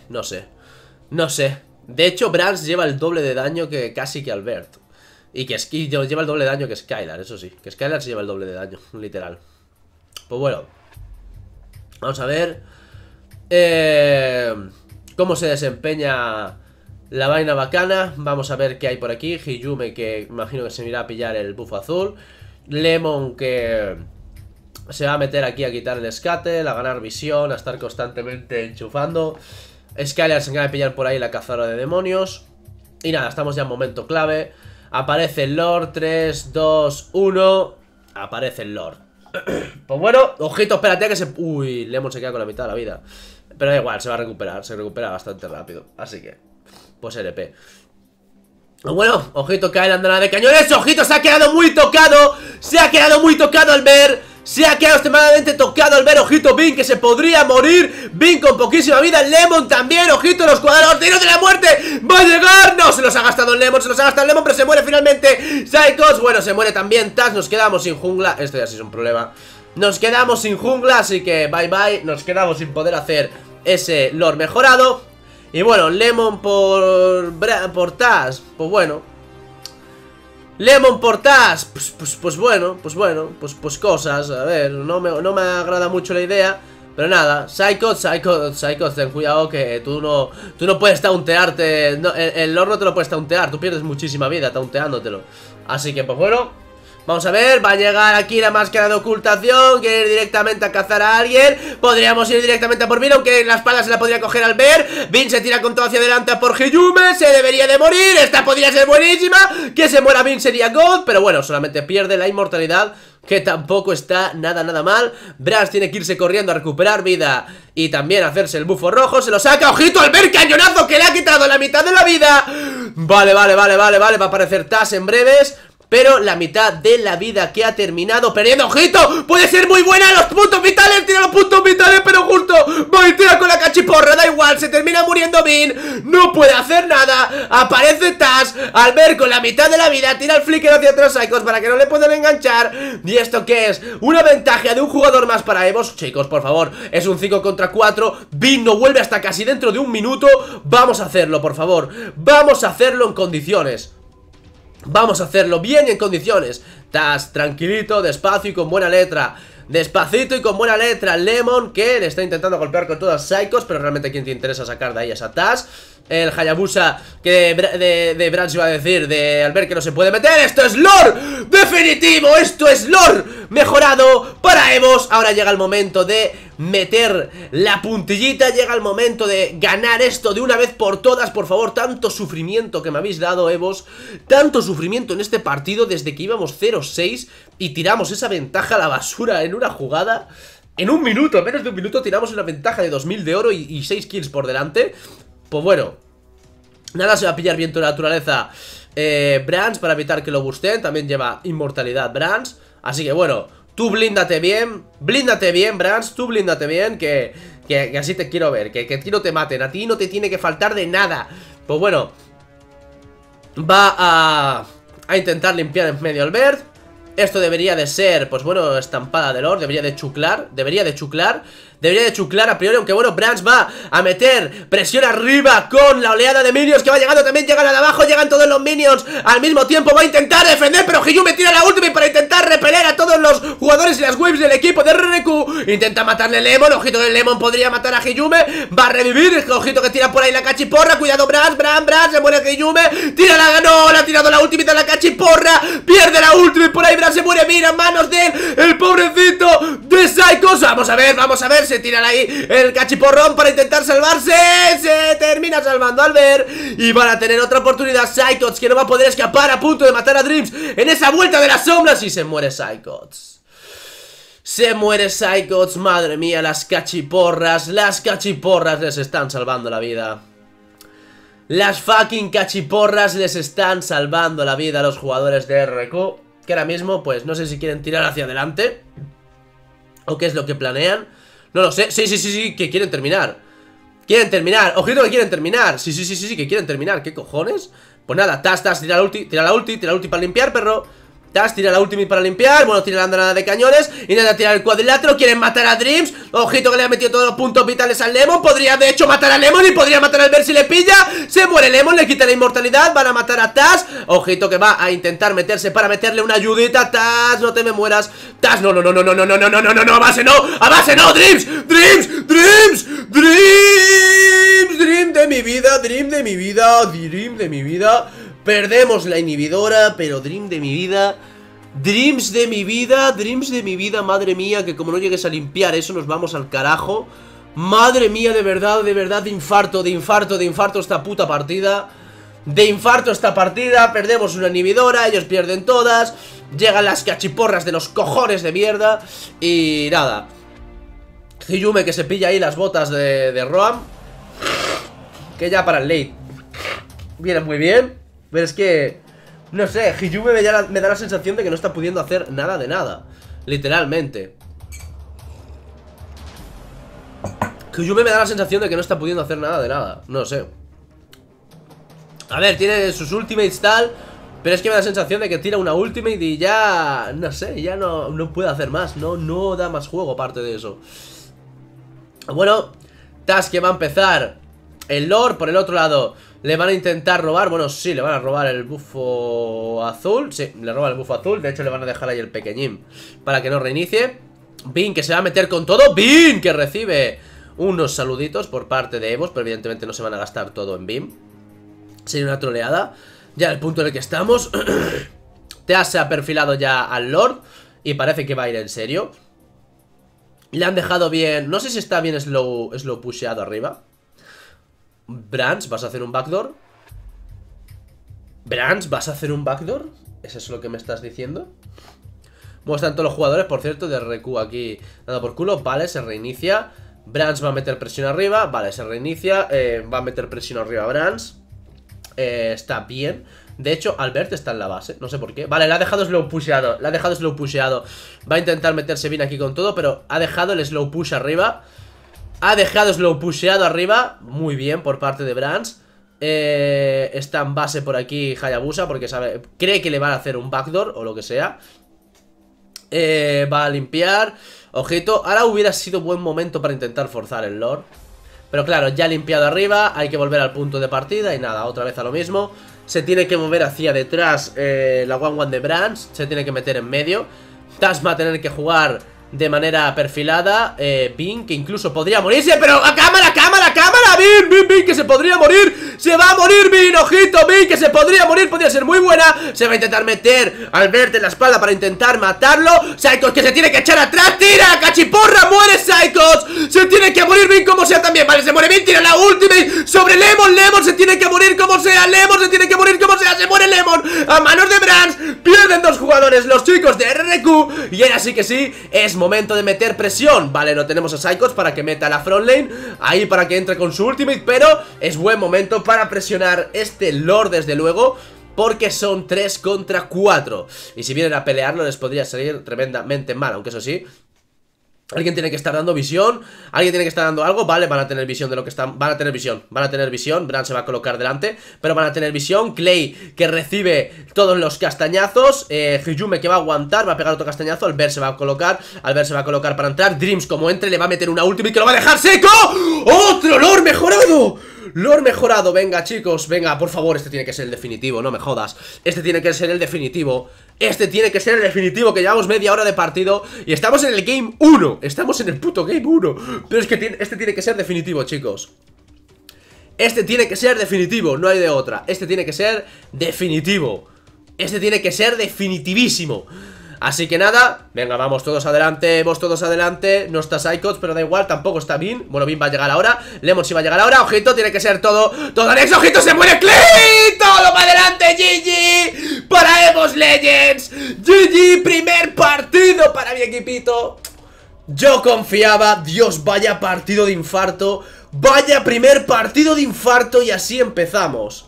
De hecho, Brans lleva el doble de daño que casi que Albert. Y que lleva el doble de daño que Skylar, eso sí. Que Skylar se lleva el doble de daño, literal. Pues bueno. Vamos a ver cómo se desempeña la vaina bacana. Vamos a ver qué hay por aquí. Hiyume, que imagino que se irá a pillar el buff azul. Lemon, que se va a meter aquí a quitar el escate, a ganar visión, a estar constantemente enchufando. Skylar se acaba de pillar por ahí la cazadora de demonios. Y nada, estamos ya en momento clave. Aparece el Lord, 3, 2, 1. Aparece el Lord. Pues bueno, ojito, espérate que se... Uy, Lemon se queda con la mitad de la vida. Pero da igual, se va a recuperar. Se recupera bastante rápido. Así que, pues LP. Bueno, ojito, cae la andanada de cañones. Ojito, se ha quedado muy tocado. Al ver. Se ha quedado extremadamente tocado al ver. Ojito, Bin, que se podría morir. Bin con poquísima vida. Lemon también. Ojito, los cuadrados. ¡Tiros de la muerte! ¡Va a llegar! No, se los ha gastado el Lemon. Pero se muere finalmente Psychos. Bueno, se muere también Taz. Nos quedamos sin jungla. Esto ya sí es un problema. Nos quedamos sin jungla. Así que bye bye. Nos quedamos sin poder hacer ese lore mejorado. Y bueno, Lemon por Taz. Pues bueno. Lemon por Taz, pues bueno, cosas, a ver, no me agrada mucho la idea. Pero nada, Psychos, ten cuidado que tú no puedes tauntearte, no, el Lord no te lo puedes tauntear, tú pierdes muchísima vida taunteándotelo. Así que pues bueno, vamos a ver, va a llegar aquí la máscara de ocultación, quiere ir directamente a cazar a alguien. Podríamos ir directamente a por Bin, aunque la espada se la podría coger al ver. Bin se tira con todo hacia adelante a por Hiyume, se debería de morir, esta podría ser buenísima. Que se muera Bin sería God, pero bueno, solamente pierde la inmortalidad, que tampoco está nada mal. Brans tiene que irse corriendo a recuperar vida y también hacerse el bufo rojo. Se lo saca, ojito, al ver cañonazo que le ha quitado la mitad de la vida. Vale, va a aparecer Taz en breves. Pero la mitad de la vida que ha terminado perdiendo. ¡Ojito! ¡Puede ser muy buena! ¡Los puntos vitales! ¡Tira los puntos vitales! ¡Pero justo! ¡Va y tira con la cachiporra! ¡Da igual! ¡Se termina muriendo Bin! ¡No puede hacer nada! Aparece Taz al ver con la mitad de la vida. Tira el flicker hacia otros Psychos para que no le puedan enganchar. ¿Y esto qué es? Una ventaja de un jugador más para Evos. Chicos, por favor, es un 5 contra 4. Bin no vuelve hasta casi dentro de un minuto. Vamos a hacerlo, por favor. Vamos a hacerlo en condiciones. Vamos a hacerlo bien y en condiciones. Taz, tranquilito, despacio y con buena letra. Despacito y con buena letra. Lemon, que le está intentando golpear con todas Psychos, pero realmente quien te interesa sacar de ahí es a Taz. El Hayabusa que de Branch iba a decir, de al ver que no se puede meter. ¡Esto es lore! ¡Definitivo! ¡Esto es lore! Mejorado para Evos. Ahora llega el momento de meter la puntillita. Llega el momento de ganar esto de una vez por todas. Por favor, tanto sufrimiento que me habéis dado, Evos. Tanto sufrimiento en este partido desde que íbamos 0-6 y tiramos esa ventaja a la basura en una jugada. En un minuto, menos de un minuto, tiramos una ventaja de 2000 de oro y 6 kills por delante. Pues bueno, nada se va a pillar viento de la naturaleza Brands para evitar que lo busten. También lleva inmortalidad Brands. Así que bueno, tú blíndate bien, Brands, tú blíndate bien, que así te quiero ver, que a ti no te maten, a ti no te tiene que faltar de nada. Pues bueno, va a intentar limpiar en medio al Bert. Esto debería de ser, pues bueno, estampada de Lord, debería de chuclar a priori, aunque bueno, Brands va a meter presión arriba con la oleada de minions que va llegando, también llegan a de abajo, llegan todos los minions al mismo tiempo, va a intentar defender, pero Hiyume tira la ultimate para intentar repeler a todos los jugadores y las waves del equipo de RRQ, intenta matarle Lemon, ojito que el Lemon podría matar a Hiyume, va a revivir, ojito que tira por ahí la cachiporra, cuidado Brands, se muere Hiyume, tira la ganó, le ha tirado la ultimate a la cachiporra, pierde la ultimate por ahí, Brands se muere, mira, en manos de él, el pobrecito de Psychos, vamos a ver, se tira ahí el cachiporrón para intentar salvarse. Se termina salvando al ver. Y van a tener otra oportunidad Psychots, que no va a poder escapar, a punto de matar a Dreams en esa vuelta de las sombras. Y se muere Psychots. Madre mía, las cachiporras les están salvando la vida. Las fucking cachiporras les están salvando la vida a los jugadores de RQ, que ahora mismo pues no sé si quieren tirar hacia adelante o qué es lo que planean. No lo sé, sí, que quieren terminar. Ojito que quieren terminar. Sí, que quieren terminar, ¿qué cojones? Pues nada, Tas, tira la ulti para limpiar, perro. Tas, tira la ultimate para limpiar. Bueno, tira la andanada de cañones. Intenta tirar el cuadrilátero, quieren matar a Dreams. Ojito que le ha metido todos los puntos vitales al Lemon. Podría de hecho matar a Lemon y podría matar al Ver si le pilla. Se muere Lemon, le quita la inmortalidad. Van a matar a Tas. Ojito que va a intentar meterse para meterle una ayudita. Tas, no te me mueras. Tas, no, a base no, Dreams de mi vida. Perdemos la inhibidora, pero Dreams de mi vida, madre mía, que como no llegues a limpiar eso nos vamos al carajo. Madre mía, de verdad, de infarto esta puta partida. Perdemos una inhibidora, ellos pierden todas. Llegan las cachiporras de los cojones de mierda. Y nada, Hiyume que se pilla ahí las botas de Roam, que ya para el late viene muy bien. Pero es que, no sé, Hiyume me da la sensación de que no está pudiendo hacer nada de nada. Literalmente. Hiyume me da la sensación de que no está pudiendo hacer nada de nada. No sé. A ver, tiene sus ultimates tal, pero es que me da la sensación de que tira una ultimate y ya, no sé, ya no puede hacer más. No da más juego aparte de eso. Bueno, Tas que va a empezar el Lord. Por el otro lado le van a intentar robar, bueno, sí, le van a robar el bufo azul. Sí, le roban el bufo azul, de hecho le van a dejar ahí el pequeñín para que no reinicie. Bean que se va a meter con todo. Bean que recibe unos saluditos por parte de Evos, pero evidentemente no se van a gastar todo en Beam. Sería una troleada. Ya el punto en el que estamos. Teas se ha perfilado ya al Lord y parece que va a ir en serio. Le han dejado bien, no sé si está bien slow pusheado arriba. Brands, ¿vas a hacer un backdoor? ¿Es eso lo que me estás diciendo? Bueno, están todos los jugadores, por cierto, de RQ aquí dando por culo. Vale, se reinicia. Brands va a meter presión arriba. Vale, se reinicia. Va a meter presión arriba Brands. Está bien. De hecho, Albert está en la base, no sé por qué. Vale, le ha dejado slow pusheado. Va a intentar meterse bien aquí con todo, pero ha dejado el slow push arriba. Muy bien por parte de Brands. Está en base por aquí Hayabusa, porque cree que le van a hacer un backdoor o lo que sea. Va a limpiar. Ojito, ahora hubiera sido buen momento para intentar forzar el Lord. Pero claro, ya ha limpiado arriba. Hay que volver al punto de partida y nada, otra vez a lo mismo. Se tiene que mover hacia detrás la 1-1 de Brands. Se tiene que meter en medio. Tas va a tener que jugar de manera perfilada. Bean, que incluso podría morirse, pero ¡a cámara! Bean, que se podría morir. Se va a morir Min, ojito Min, que se podría morir, podría ser muy buena. Se va a intentar meter al verde en la espalda para intentar matarlo. Psychos que se tiene que echar atrás, tira, cachiporra, muere Psychos. Se tiene que morir Min como sea también, vale, se muere Min, tira la ultimate sobre Lemon, Lemon se tiene que morir como sea, Lemon se tiene que morir como sea, se muere Lemon a manos de Brands. Pierden dos jugadores, los chicos de RRQ. Y ahora sí que sí, es momento de meter presión. Vale, no tenemos a Psychos para que meta la front lane, ahí para que entre con su ultimate, pero es buen momento para presionar este Lord desde luego, porque son 3 contra 4. Y si vienen a pelearlo les podría salir tremendamente mal, aunque eso sí, alguien tiene que estar dando visión, alguien tiene que estar dando algo. Vale, van a tener visión de lo que están. Van a tener visión, Bran se va a colocar delante, pero van a tener visión. Clay que recibe todos los castañazos, Hyume que va a aguantar, va a pegar otro castañazo. Albert se va a colocar, para entrar. Dreams como entre le va a meter una ultimate que lo va a dejar seco. ¡Otro Lord mejorado! Lord mejorado, venga chicos, venga, por favor, este tiene que ser el definitivo, no me jodas. Este tiene que ser el definitivo. Este tiene que ser el definitivo, que llevamos media hora de partido y estamos en el Game 1. Estamos en el puto Game 1. Pero es que este tiene que ser definitivo, chicos. Este tiene que ser definitivo, no hay de otra. Este tiene que ser definitivo. Este tiene que ser definitivísimo. Así que nada, venga, vamos todos adelante. No está Psychos, pero da igual, tampoco está Min. Bueno, Min va a llegar ahora, Lemon sí va a llegar ahora. Ojito, tiene que ser todo Alex, ojito, se muere Clay. Todo para adelante, GG para Evos Legends. GG, primer partido para mi equipito. Yo confiaba, Dios, vaya partido de infarto. Vaya primer partido de infarto. Y así empezamos.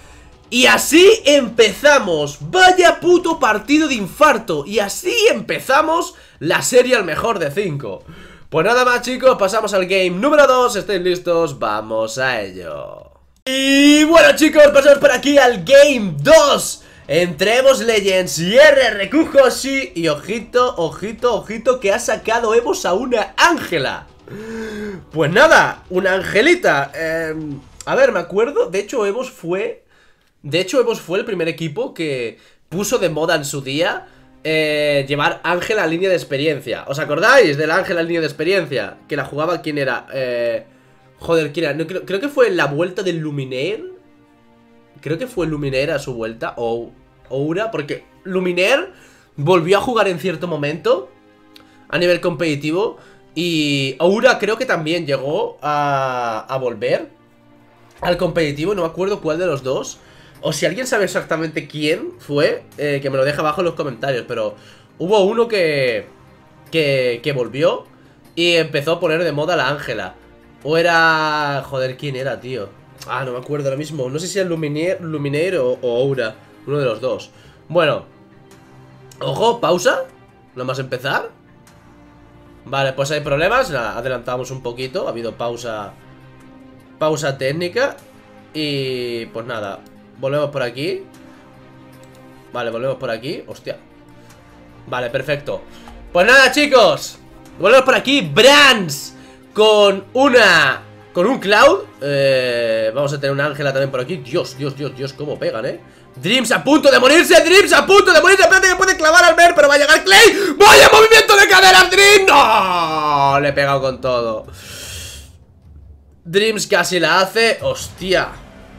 Vaya puto partido de infarto. Y así empezamos la serie al mejor de 5. Pues nada más chicos, pasamos al game número 2. ¿Estáis listos? Vamos a ello. Y bueno chicos, pasamos por aquí al game 2 entre Evos Legends y RRQ Hoshi. Y ojito, que ha sacado Evos a una Ángela. Pues nada, una Angelita. A ver, me acuerdo, de hecho Evos fue el primer equipo que puso de moda en su día llevar Ángela a línea de experiencia. ¿Os acordáis del Ángela a línea de experiencia? Que la jugaba, ¿quién era? Joder, ¿quién era? No, creo que fue la vuelta del Luminaire. Creo que fue Luminaire a su vuelta. O Oura, porque Luminaire volvió a jugar en cierto momento a nivel competitivo. Y Oura creo que también llegó a volver al competitivo. No me acuerdo cuál de los dos. O si alguien sabe exactamente quién fue, que me lo deje abajo en los comentarios. Pero hubo uno que volvió y empezó a poner de moda a la Ángela. O era... Joder, ¿quién era, tío? Ah, no me acuerdo ahora mismo. No sé si era Luminaire o Oura. Uno de los dos. Bueno. Ojo, pausa. Nada más empezar. Vale, pues hay problemas. Adelantamos un poquito. Ha habido pausa técnica. Y pues nada, volvemos por aquí. Vale, volvemos por aquí. Hostia. Vale, perfecto. Pues nada, chicos, volvemos por aquí. Brands con un Cloud. Vamos a tener una Ángela también por aquí. Dios, cómo pegan, Dreams a punto de morirse. Espérate que puede clavar al ver, pero va a llegar Clay. ¡Vaya movimiento de cadera, Dreams! ¡No! Le he pegado con todo. Dreams casi la hace. Hostia.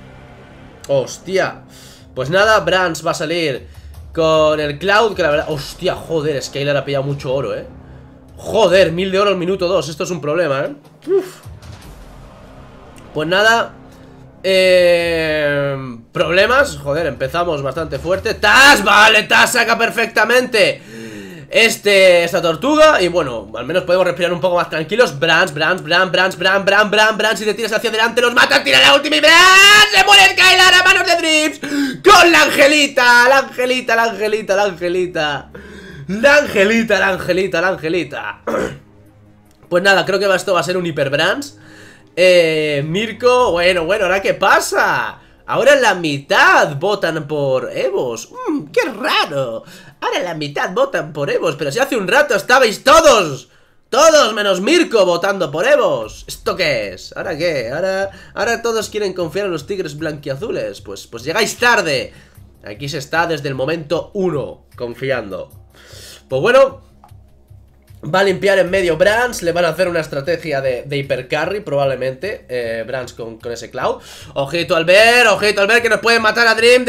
Pues nada, Brands va a salir con el Cloud, que la verdad... Hostia, joder, Skylar ha pillado mucho oro, Joder, 1000 de oro al minuto 2. Esto es un problema, Uf. Pues nada, problemas. Joder, empezamos bastante fuerte. ¡Tas! Vale, Tas saca perfectamente esta tortuga. Y bueno, al menos podemos respirar un poco más tranquilos. Brands, si te tiras hacia adelante los matan, tira la última y Brands se muere Skylar a manos de Dreams. Con la Angelita. La Angelita. Pues nada, creo que esto va a ser un Hyper Brands. Mirko, bueno, ¿ahora qué pasa? Ahora la mitad votan por Evos. ¡Qué raro! Ahora la mitad votan por Evos. Pero si hace un rato estabais todos menos Mirko votando por Evos. ¿Esto qué es? ¿Ahora qué? Ahora todos quieren confiar en los tigres blanquiazules. Pues llegáis tarde. Aquí se está desde el momento 1 confiando. Pues bueno, Va a limpiar en medio Brands. Le van a hacer una estrategia de hipercarry probablemente, Brands con ese Cloud. Ojito al ver que nos pueden matar a Dream.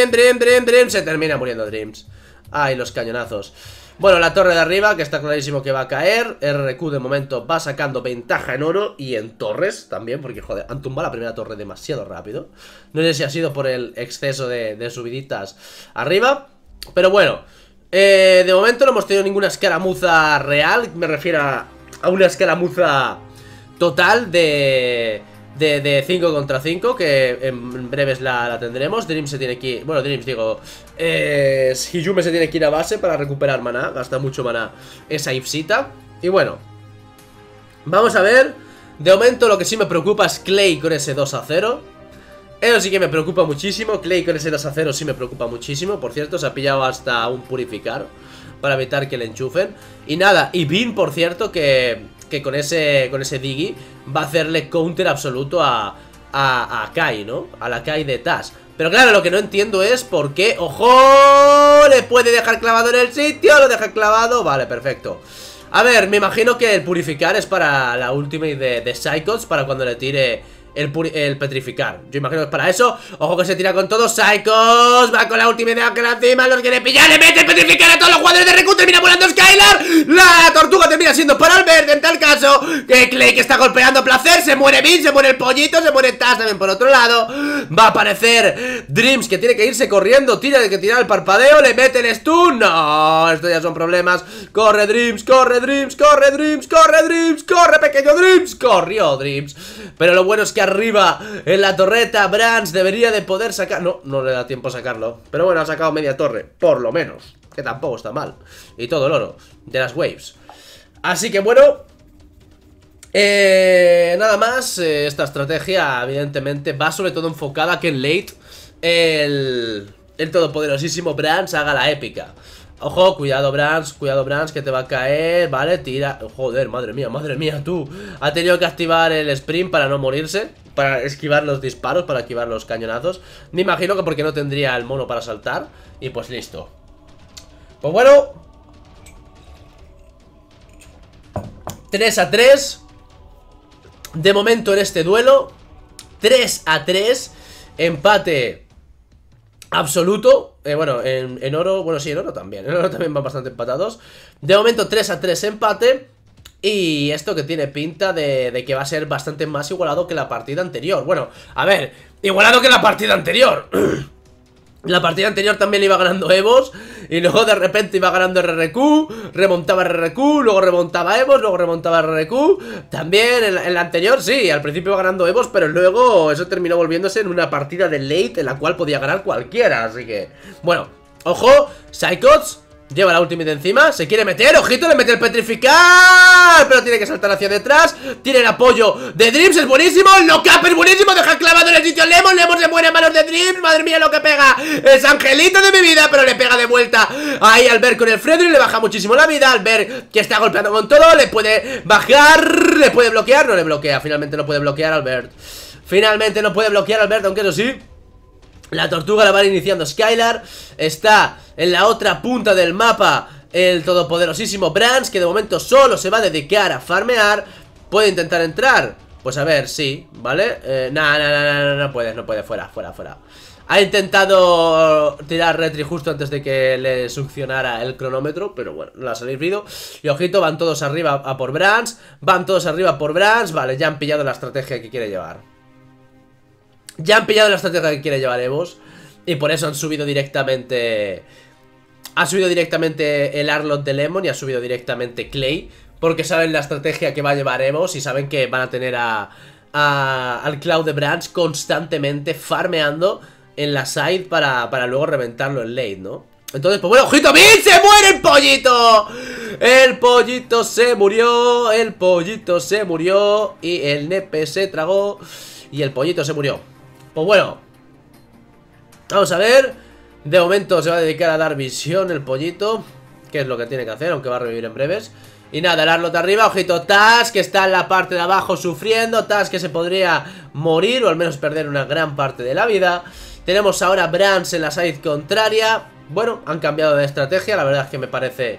Se termina muriendo Dreams. Ay, los cañonazos. Bueno, la torre de arriba, que está clarísimo que va a caer. RRQ de momento va sacando ventaja en oro y en torres también, porque joder, han tumbado la primera torre demasiado rápido. No sé si ha sido por el exceso de subiditas arriba, pero bueno, de momento no hemos tenido ninguna escaramuza real. Me refiero a una escaramuza total de 5 contra 5, que en breves la tendremos. Dream se tiene que ir, bueno, Dreams digo, Hijume se tiene que ir a base para recuperar maná, gasta mucho maná esa Ipsita. Y bueno, vamos a ver. De momento lo que sí me preocupa es Clay con ese 2-0. Eso sí que me preocupa muchísimo. Clay con ese 2-0 sí me preocupa muchísimo. Por cierto, se ha pillado hasta un purificar para evitar que le enchufen. Y nada, y Bin, por cierto, que con ese Diggy va a hacerle counter absoluto a Kai, ¿no? A la Kai de Tash. Pero claro, lo que no entiendo es por qué. ¡Ojo! Le puede dejar clavado en el sitio. Lo deja clavado. Vale, perfecto. A ver, me imagino que el purificar es para la ultimate de Psychos, para cuando le tire el petrificar. Yo imagino que es para eso. Ojo que se tira con todo. Psychos va con la ultimate de Ángel encima. Los quiere pillar. Le mete el petrificar a todos los jugadores de RQ. Termina volando Skylar. La tortuga termina siendo para Albert. En tal caso que Clay, que está golpeando a placer. Se muere Bin, se muere el pollito. Se muere Tash también por otro lado. Va a aparecer Dreams, que tiene que irse corriendo. Tiene que tirar el parpadeo. Le mete el stun. No, esto ya son problemas. Corre Dreams, corre Dreams, corre Dreams, corre Dreams, corre pequeño Dreams. Corrió Dreams. Pero lo bueno es que arriba en la torreta Brands debería de poder sacar. No le da tiempo a sacarlo. Pero bueno, ha sacado media torre, por lo menos, que tampoco está mal. Y todo el oro de las waves. Así que bueno, nada más. Esta estrategia evidentemente va sobre todo enfocada a que en late el todopoderosísimo Brands haga la épica. Ojo, cuidado Brands, que te va a caer. Vale, tira, joder, madre mía, tú. Ha tenido que activar el sprint para no morirse, para esquivar los disparos, para esquivar los cañonazos. Me imagino que porque no tendría el mono para saltar. Y pues listo. Pues bueno, 3-3 de momento en este duelo. 3-3. Empate absoluto. Bueno, en oro, bueno, sí, en oro también. En oro también van bastante empatados. De momento 3-3 empate. Y esto que tiene pinta de que va a ser bastante más igualado que la partida anterior. Bueno, a ver, igualado que la partida anterior. La partida anterior también iba ganando Evos. Y luego de repente iba ganando RRQ. Remontaba RRQ, luego remontaba Evos, luego remontaba RRQ. También en la anterior sí, al principio iba ganando Evos, pero luego eso terminó volviéndose en una partida de late en la cual podía ganar cualquiera. Así que, bueno, ojo, Psychots lleva la ultimate encima, se quiere meter, ojito, le mete el petrificar, pero tiene que saltar hacia detrás. Tiene el apoyo de Dreams, es buenísimo. El knock-up es buenísimo, deja clavado en el sitio Lemon. Lemon se muere a manos de Dreams, madre mía lo que pega. Es angelito de mi vida, pero le pega de vuelta ahí Albert con el Freddy, le baja muchísimo la vida. Albert, que está golpeando con todo, le puede bajar, le puede bloquear, no le bloquea, finalmente no puede bloquear Albert. Finalmente no puede bloquear Albert, aunque eso sí, la tortuga la va iniciando Skylar. Está en la otra punta del mapa el todopoderosísimo Brands, que de momento solo se va a dedicar a farmear. ¿Puede intentar entrar? Pues a ver, sí, ¿vale? No puede, fuera. Ha intentado tirar retri justo antes de que le succionara el cronómetro, pero bueno, no le ha salido. Y ojito, van todos arriba a por Brands. Vale, ya han pillado la estrategia que quiere llevar. Evos. Y por eso han subido directamente. Ha subido directamente el Arlot de Lemon y ha subido directamente Clay, porque saben la estrategia que va a llevar Evos y saben que van a tener al Cloud de Brands constantemente farmeando en la side para luego reventarlo en late, ¿no? Entonces, pues bueno, ojito, ¡Bin! ¡Se muere el pollito! El pollito se murió. Y el nepe se tragó. Y el pollito se murió. Pues bueno, vamos a ver. De momento se va a dedicar a dar visión el pollito, que es lo que tiene que hacer, aunque va a revivir en breves. Y nada, el Arlot arriba, ojito Tash, que está en la parte de abajo sufriendo. Tash que se podría morir o al menos perder una gran parte de la vida. Tenemos ahora Brands en la side contraria. Bueno, han cambiado de estrategia, la verdad es que me parece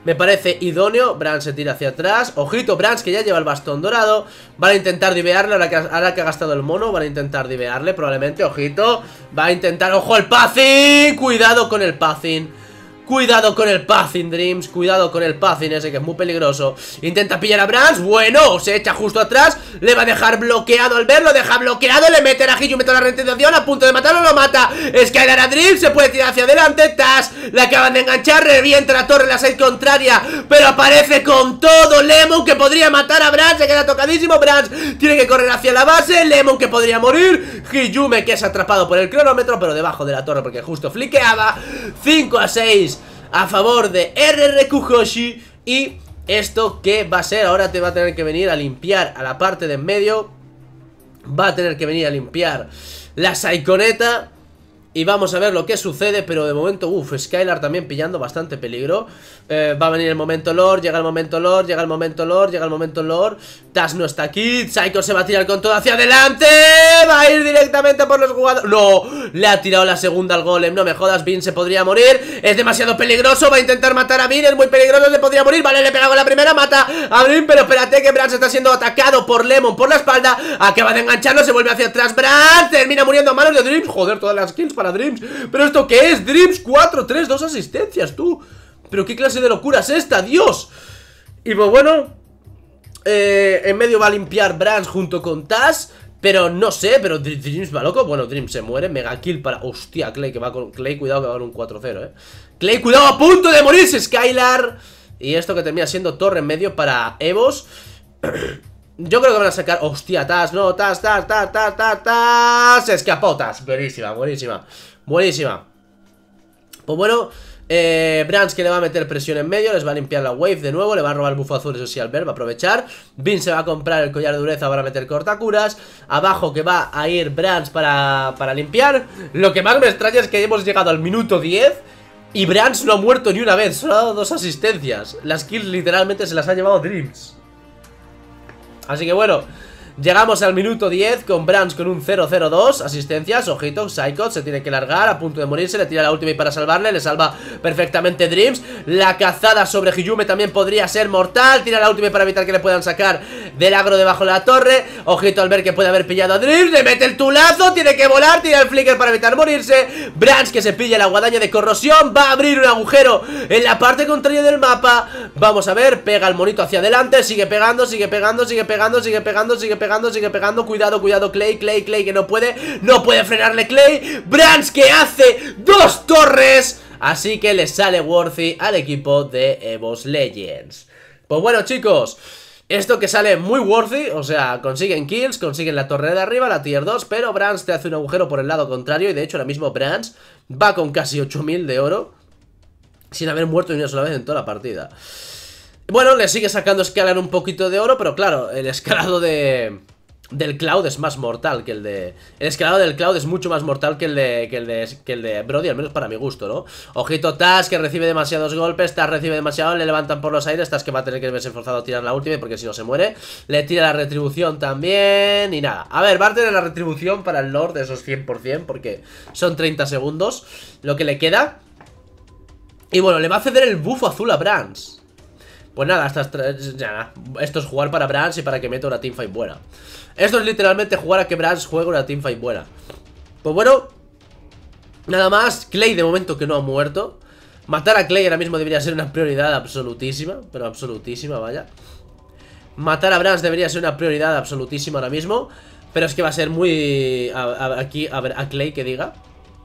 Me parece idóneo. Brans se tira hacia atrás. Ojito, Brans que ya lleva el bastón dorado. Van a intentar divearle ahora que ha gastado el mono. Van a intentar divearle probablemente. Ojito. Va a intentar... ¡Ojo el passing! Cuidado con el passing. Cuidado con el passing, Dreams. Cuidado con el passing ese que es muy peligroso. Intenta pillar a Brans. Bueno, se echa justo atrás. Le va a dejar bloqueado al verlo. Deja bloqueado. Le mete a Hiju, mete la retención. A punto de matarlo, lo mata. Skylar a Dreams. Se puede tirar hacia adelante. Tas. Le acaban de enganchar. Revienta la torre en la side contraria. Pero aparece con todo Lemon que podría matar a Brans. Se queda tocadísimo. Brans tiene que correr hacia la base. Lemon que podría morir. Hijume que es atrapado por el cronómetro, pero debajo de la torre porque justo fliqueaba. 5-6 a favor de RRQ Hoshi. Y esto que va a ser, ahora te va a tener que venir a limpiar a la parte de en medio. Va a tener que venir a limpiar la Saikoneta. Y vamos a ver lo que sucede, pero de momento, Skylar también pillando bastante peligro. Va a venir el momento Lord, llega el momento Lord, llega el momento Lord, llega el momento Lord. Tas no está aquí, Psycho se va a tirar con todo hacia adelante. Va a ir directamente por los jugadores. No, le ha tirado la segunda al golem, no me jodas, Vin se podría morir. Es demasiado peligroso, va a intentar matar a Vin, es muy peligroso, le podría morir. Vale, le pega con la primera, mata a Vin, pero espérate que Brans está siendo atacado por Lemon por la espalda. Acaba de engancharlo, se vuelve hacia atrás Brans, termina muriendo a manos de Dreams. Joder, todas las kills para Dreams. ¿Pero esto qué es? Dreams 4, 3, 2 asistencias, tú. ¿Pero qué clase de locura es esta? ¡Dios! Y pues bueno, en medio va a limpiar Brans junto con Taz. Pero no sé, pero Dreams va loco. Bueno, Dreams se muere, mega kill para... Hostia, Clay que va con... Clay, cuidado que va con un 4-0, Clay, cuidado, a punto de morirse Skylar. Y esto que termina siendo torre en medio para Evos. Yo creo que van a sacar... Hostia, Taz, no, Taz. Se escapó Taz. Buenísima, buenísima. Buenísima. Pues bueno, Brans que le va a meter presión en medio. Les va a limpiar la wave de nuevo. Le va a robar el buffo azul, eso sí, al ver, va a aprovechar. Vin se va a comprar el collar de dureza para meter cortacuras. Abajo que va a ir Brans para limpiar. Lo que más me extraña es que hemos llegado al minuto 10 y Brans no ha muerto ni una vez. Solo ha dado 2 asistencias. Las kills literalmente se las ha llevado Dreams. Así que bueno, llegamos al minuto 10 con Brans con un 0-0-2 asistencias. Ojito, Psycho se tiene que largar, a punto de morirse. Le tira la ultimate para salvarle, le salva perfectamente Dreams. La cazada sobre Hijume también podría ser mortal. Tira la ultimate para evitar que le puedan sacar del agro debajo de la torre. Ojito al ver que puede haber pillado a Dreams. Le mete el tulazo, tiene que volar. Tira el flicker para evitar morirse. Brans que se pilla la guadaña de corrosión. Va a abrir un agujero en la parte contraria del mapa. Vamos a ver, pega el monito hacia adelante. Sigue pegando, sigue pegando, sigue pegando, sigue pegando, sigue pegando, sigue pegando. Cuidado, cuidado, Clay que no puede frenarle Clay. Brans que hace 2 torres. Así que le sale worthy al equipo de Evos Legends. Pues bueno, chicos, esto que sale muy worthy, o sea, consiguen kills, consiguen la torre de arriba, la tier 2, pero Brans te hace un agujero por el lado contrario. Y de hecho ahora mismo Brans va con casi 8000 de oro sin haber muerto ni una sola vez en toda la partida. Bueno, le sigue sacando Skylar un poquito de oro, pero claro, el escalado del Cloud es más mortal que el de... El escalado del Cloud es mucho más mortal que el de Brody, al menos para mi gusto, ¿no? Ojito Taz, que recibe demasiados golpes. Taz recibe demasiado, le levantan por los aires. Taz que va a tener que verse forzado a tirar la última, porque si no se muere. Le tira la retribución también. Y nada, a ver, va a tener la retribución para el Lord de esos 100%, porque son 30 segundos lo que le queda. Y bueno, le va a ceder el buffo azul a Brans. Pues nada, esto es jugar para Brans y para que meta una teamfight buena. Esto es literalmente jugar a que Brans juegue una teamfight buena. Pues bueno, nada más. Clay de momento que no ha muerto. Matar a Clay ahora mismo debería ser una prioridad absolutísima. Pero absolutísima, vaya. Matar a Brans debería ser una prioridad absolutísima ahora mismo. Pero es que va a ser muy... Aquí, a ver, a Clay que diga.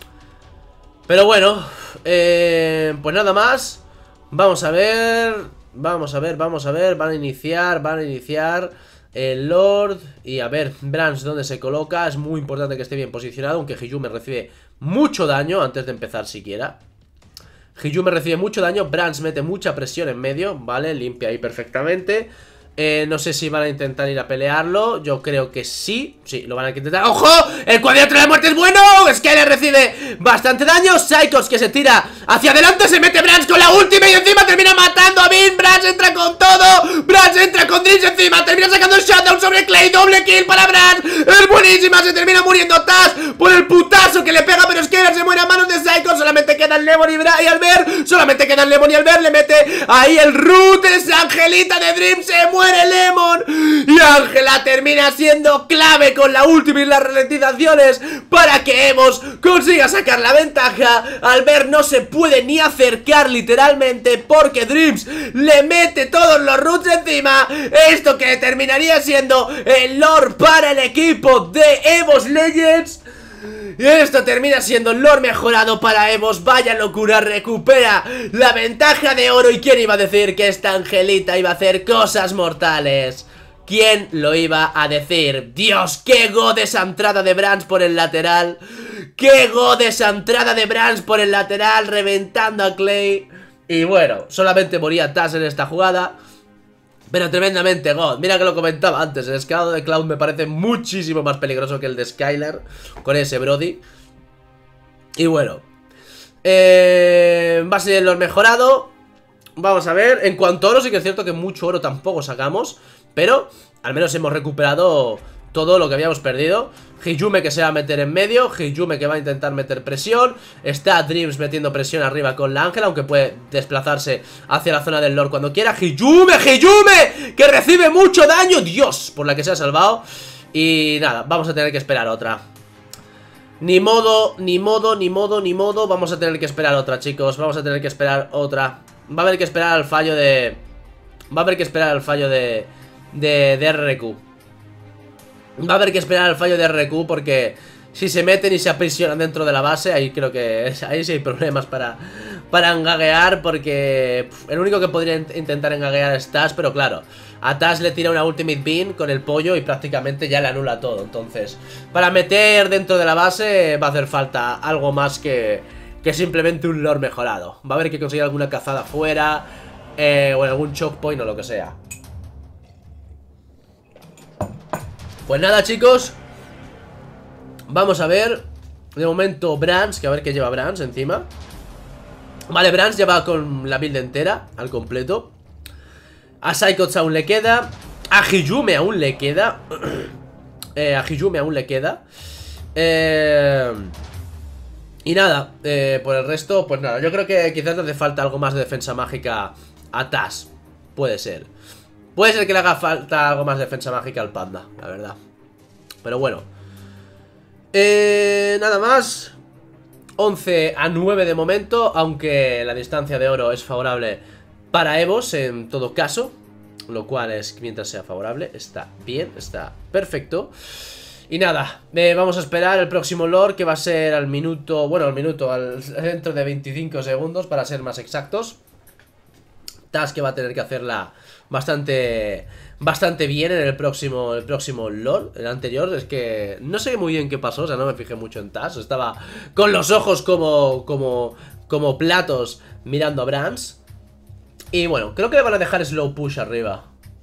Pero bueno, pues nada más. Vamos a ver. Van a iniciar el Lord. Y a ver, Brans dónde se coloca. Es muy importante que esté bien posicionado, aunque Hijume recibe mucho daño antes de empezar siquiera. Hijume recibe mucho daño, Brans mete mucha presión en medio. Vale, limpia ahí perfectamente. No sé si van a intentar ir a pelearlo. Yo creo que sí. Sí, lo van a intentar. ¡Ojo! ¡El cuadrilátero de la muerte es bueno! Skylar recibe bastante daño. Psychos que se tira hacia adelante, se mete Brans con la última y encima termina matando a Vin. Brans entra con todo, Brans entra con Dreams encima, termina sacando el shutdown sobre Clay. Doble kill para Brans, es buenísima. Se termina muriendo Taz por el putazo que le pega, pero es que se muere a manos de Psychos. Solamente quedan Lemon y Albert, solamente quedan Lemon y Albert. Le mete ahí el root, es Angelita de Dreams, se muere Lemon y Ángela termina siendo clave con la última y las ralentizaciones para que Evos consiga sacar la ventaja. Albert no se puede ni acercar literalmente porque Dreams le mete todos los roots encima. Esto que terminaría siendo el lore para el equipo de Evos Legends. Y esto termina siendo el lore mejorado para Evos. Vaya locura, recupera la ventaja de oro. ¿Y quién iba a decir que esta Angelita iba a hacer cosas mortales? ¿Quién lo iba a decir? Dios, qué god esa entrada de Brans por el lateral. Qué god esa entrada de Brans por el lateral, reventando a Clay. Y bueno, solamente moría Taz en esta jugada, pero tremendamente god. Mira que lo comentaba antes, el escalado de Cloud me parece muchísimo más peligroso que el de Skylar con ese Brody. Y bueno, va a ser el mejorado. Vamos a ver, en cuanto a oro sí que es cierto que mucho oro tampoco sacamos, pero al menos hemos recuperado todo lo que habíamos perdido. Hiyume que se va a meter en medio, Hiyume que va a intentar meter presión. Está Dreams metiendo presión arriba con la Ángela, aunque puede desplazarse hacia la zona del lore cuando quiera. Hiyume que recibe mucho daño, Dios, por la que se ha salvado. Y nada, vamos a tener que esperar otra. Ni modo, vamos a tener que esperar otra, chicos. Vamos a tener que esperar otra. Va a haber que esperar al fallo de... Va a haber que esperar al fallo de RQ. Va a haber que esperar al fallo de RQ porque si se meten y se aprisionan dentro de la base, ahí creo que ahí sí hay problemas para engaguear, porque el único que podría intentar engaguear es Taz, pero claro, a Taz le tira una Ultimate Beam con el pollo y prácticamente ya le anula todo. Entonces, para meter dentro de la base va a hacer falta algo más que simplemente un lore mejorado. Va a haber que conseguir alguna cazada fuera, o en algún choke point o lo que sea. Pues nada, chicos, vamos a ver. De momento Brans, que a ver qué lleva Brans encima. Vale, Brans lleva con la build entera, al completo. A Psychots aún le queda. A Hiyume aún le queda. A Hiyume aún le queda. Y nada, por el resto, pues nada. Yo creo que quizás le hace falta algo más de defensa mágica a Taz. Puede ser. Puede ser que le haga falta algo más de defensa mágica al panda, la verdad. Pero bueno, nada más. 11-9 de momento, aunque la distancia de oro es favorable para Evos en todo caso, lo cual es, mientras sea favorable, está bien, está perfecto. Y nada, vamos a esperar el próximo lore, que va a ser al minuto, bueno, dentro de 25 segundos para ser más exactos. Taz que va a tener que hacerla bastante bien en el próximo lore. El anterior es que no sé muy bien qué pasó, o sea, no me fijé mucho en Taz. Estaba con los ojos como platos mirando a Brans. Y bueno, creo que le van a dejar slow push arriba.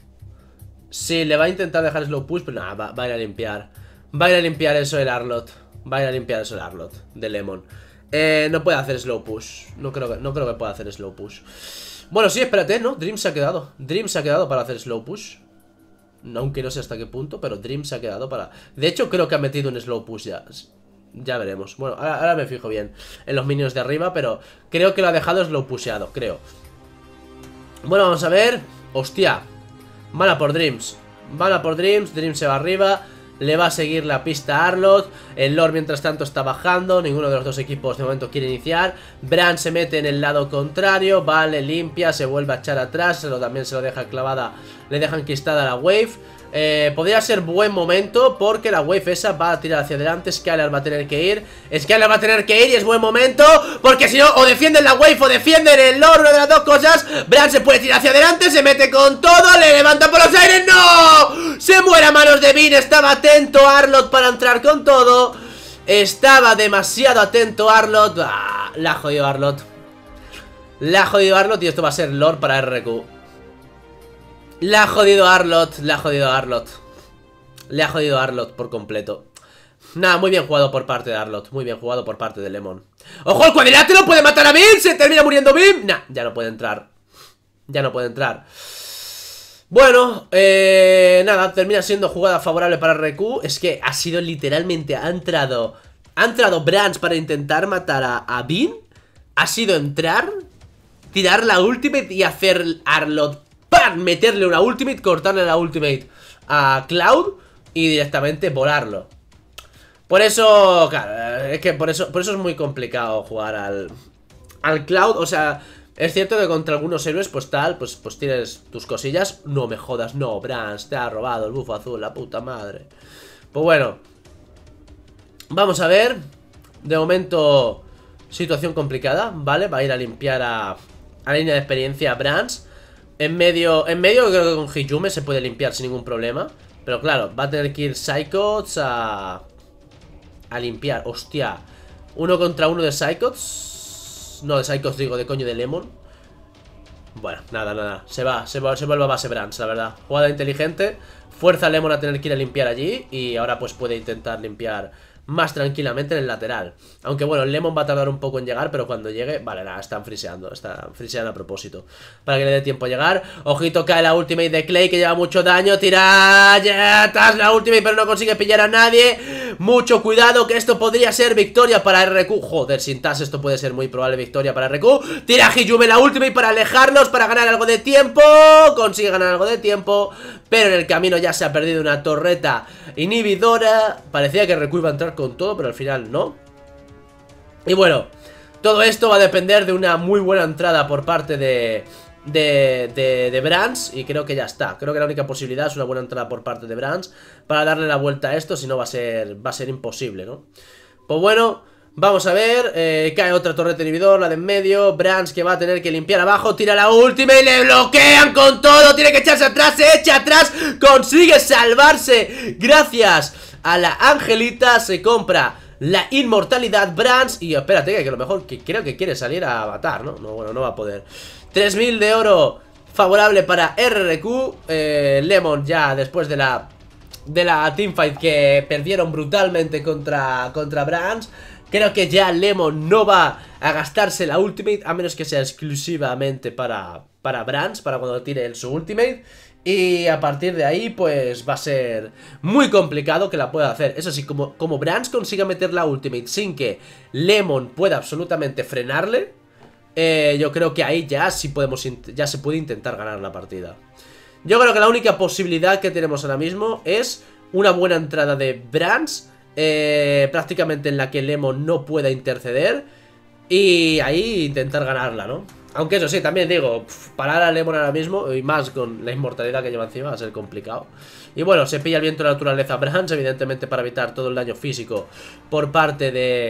Sí, le va a intentar dejar slow push, pero nada, va a ir a limpiar. Va a ir a limpiar eso el Arlott. Va a ir a limpiar eso el Arlott de Lemon. No puede hacer slow push. No creo que pueda hacer slow push. Bueno, sí, espérate, ¿no? Dream se ha quedado. Dream se ha quedado para hacer slow push. Aunque no sé hasta qué punto, pero Dream se ha quedado para... De hecho, creo que ha metido un slow push ya. Ya veremos. Bueno, ahora me fijo bien en los minions de arriba, pero creo que lo ha dejado slow pusheado, creo. Bueno, vamos a ver. Hostia. Van a por Dreams. Van a por Dreams. Dreams se va arriba. Le va a seguir la pista a Arlott. El lore mientras tanto está bajando. Ninguno de los dos equipos de momento quiere iniciar. Bran se mete en el lado contrario. Vale, limpia, se vuelve a echar atrás. También se lo deja clavada. Le deja enquistada la wave. Podría ser buen momento porque la wave esa va a tirar hacia adelante. Skylar va a tener que ir. Skylar va a tener que ir y es buen momento porque si no, o defienden la wave o defienden el lore. Una de las dos cosas. Bran se puede tirar hacia adelante, se mete con todo, le levanta por los aires. ¡No! Se muere a manos de Vin. Estaba atento Arlott para entrar con todo. Estaba demasiado atento Arlott. La ha jodido Arlott. La ha jodido Arlott y esto va a ser lore para RQ. Le ha jodido Arlott, le ha jodido Arlott. Le ha jodido Arlott por completo. Nada, muy bien jugado por parte de Arlott. Muy bien jugado por parte de Lemon. ¡Ojo, el cuadrilátero! ¿Puede matar a Bim? ¿Se termina muriendo Bim? Nah, ya no puede entrar. Ya no puede entrar. Bueno, nada, termina siendo jugada favorable para RQ. Es que ha sido literalmente, ha entrado Brands para intentar matar a Bim. Ha sido entrar, tirar la ultimate y hacer Arlott, ¡pam! Meterle una ultimate, cortarle la ultimate a Cloud y directamente volarlo. Por eso, claro, es que por eso es muy complicado jugar al Cloud. O sea, es cierto que contra algunos héroes, pues tal, pues tienes tus cosillas. No me jodas, no, Brands, te ha robado el bufo azul, la puta madre. Pues bueno, vamos a ver. De momento, situación complicada, ¿vale? Va a ir a limpiar a línea de experiencia Brands. En medio creo que con Hijume se puede limpiar sin ningún problema. Pero claro, va a tener que ir Psychots a limpiar, hostia. Uno contra uno de Psychots. No, de Psychots digo, de coño de Lemon. Bueno, nada, se vuelve a base Brands, la verdad. Jugada inteligente. Fuerza a Lemon a tener que ir a limpiar allí. Y ahora pues puede intentar limpiar más tranquilamente en el lateral. Aunque bueno, el Lemon va a tardar un poco en llegar, pero cuando llegue, vale, nada, están friseando a propósito, para que le dé tiempo a llegar. Ojito, cae la ultimate de Clay, que lleva mucho daño. Tira, ya estás la ultimate, pero no consigue pillar a nadie. Mucho cuidado, que esto podría ser victoria para RQ. Joder, sin Tas esto puede ser muy probable victoria para RQ. Tira Hijume la ultimate para alejarlos, para ganar algo de tiempo. Consigue ganar algo de tiempo, pero en el camino ya se ha perdido una torreta inhibidora. Parecía que RQ iba a entrar con todo, pero al final no. Y bueno, todo esto va a depender de una muy buena entrada por parte de Brands. Y creo que ya está. Creo que la única posibilidad es una buena entrada por parte de Brands para darle la vuelta a esto. Si no va a ser imposible, ¿no? Pues bueno, vamos a ver. Cae otra torreta inhibidor, la de en medio. Brands que va a tener que limpiar abajo. Tira la última y le bloquean con todo. Tiene que echarse atrás, se echa atrás. Consigue salvarse gracias a la Angelita. Se compra la inmortalidad Brands. Y espérate, que a lo mejor creo que quiere salir a matar, ¿no? No, bueno, no va a poder. 3000 de oro favorable para RQ. Lemon ya después de la teamfight que perdieron brutalmente contra Brands. Creo que ya Lemon no va a gastarse la ultimate, a menos que sea exclusivamente para Brands, para cuando tire su ultimate. Y a partir de ahí pues va a ser muy complicado que la pueda hacer. Eso sí, como Brands consiga meter la ultimate sin que Lemon pueda absolutamente frenarle, yo creo que ahí ya sí ya se puede intentar ganar la partida. Yo creo que la única posibilidad que tenemos ahora mismo es una buena entrada de Brands, prácticamente en la que Lemon no pueda interceder, y ahí intentar ganarla, ¿no? Aunque eso sí, también digo, parar a Lemon ahora mismo, y más con la inmortalidad que lleva encima, va a ser complicado. Y bueno, se pilla el viento de la naturaleza Brands, evidentemente para evitar todo el daño físico por parte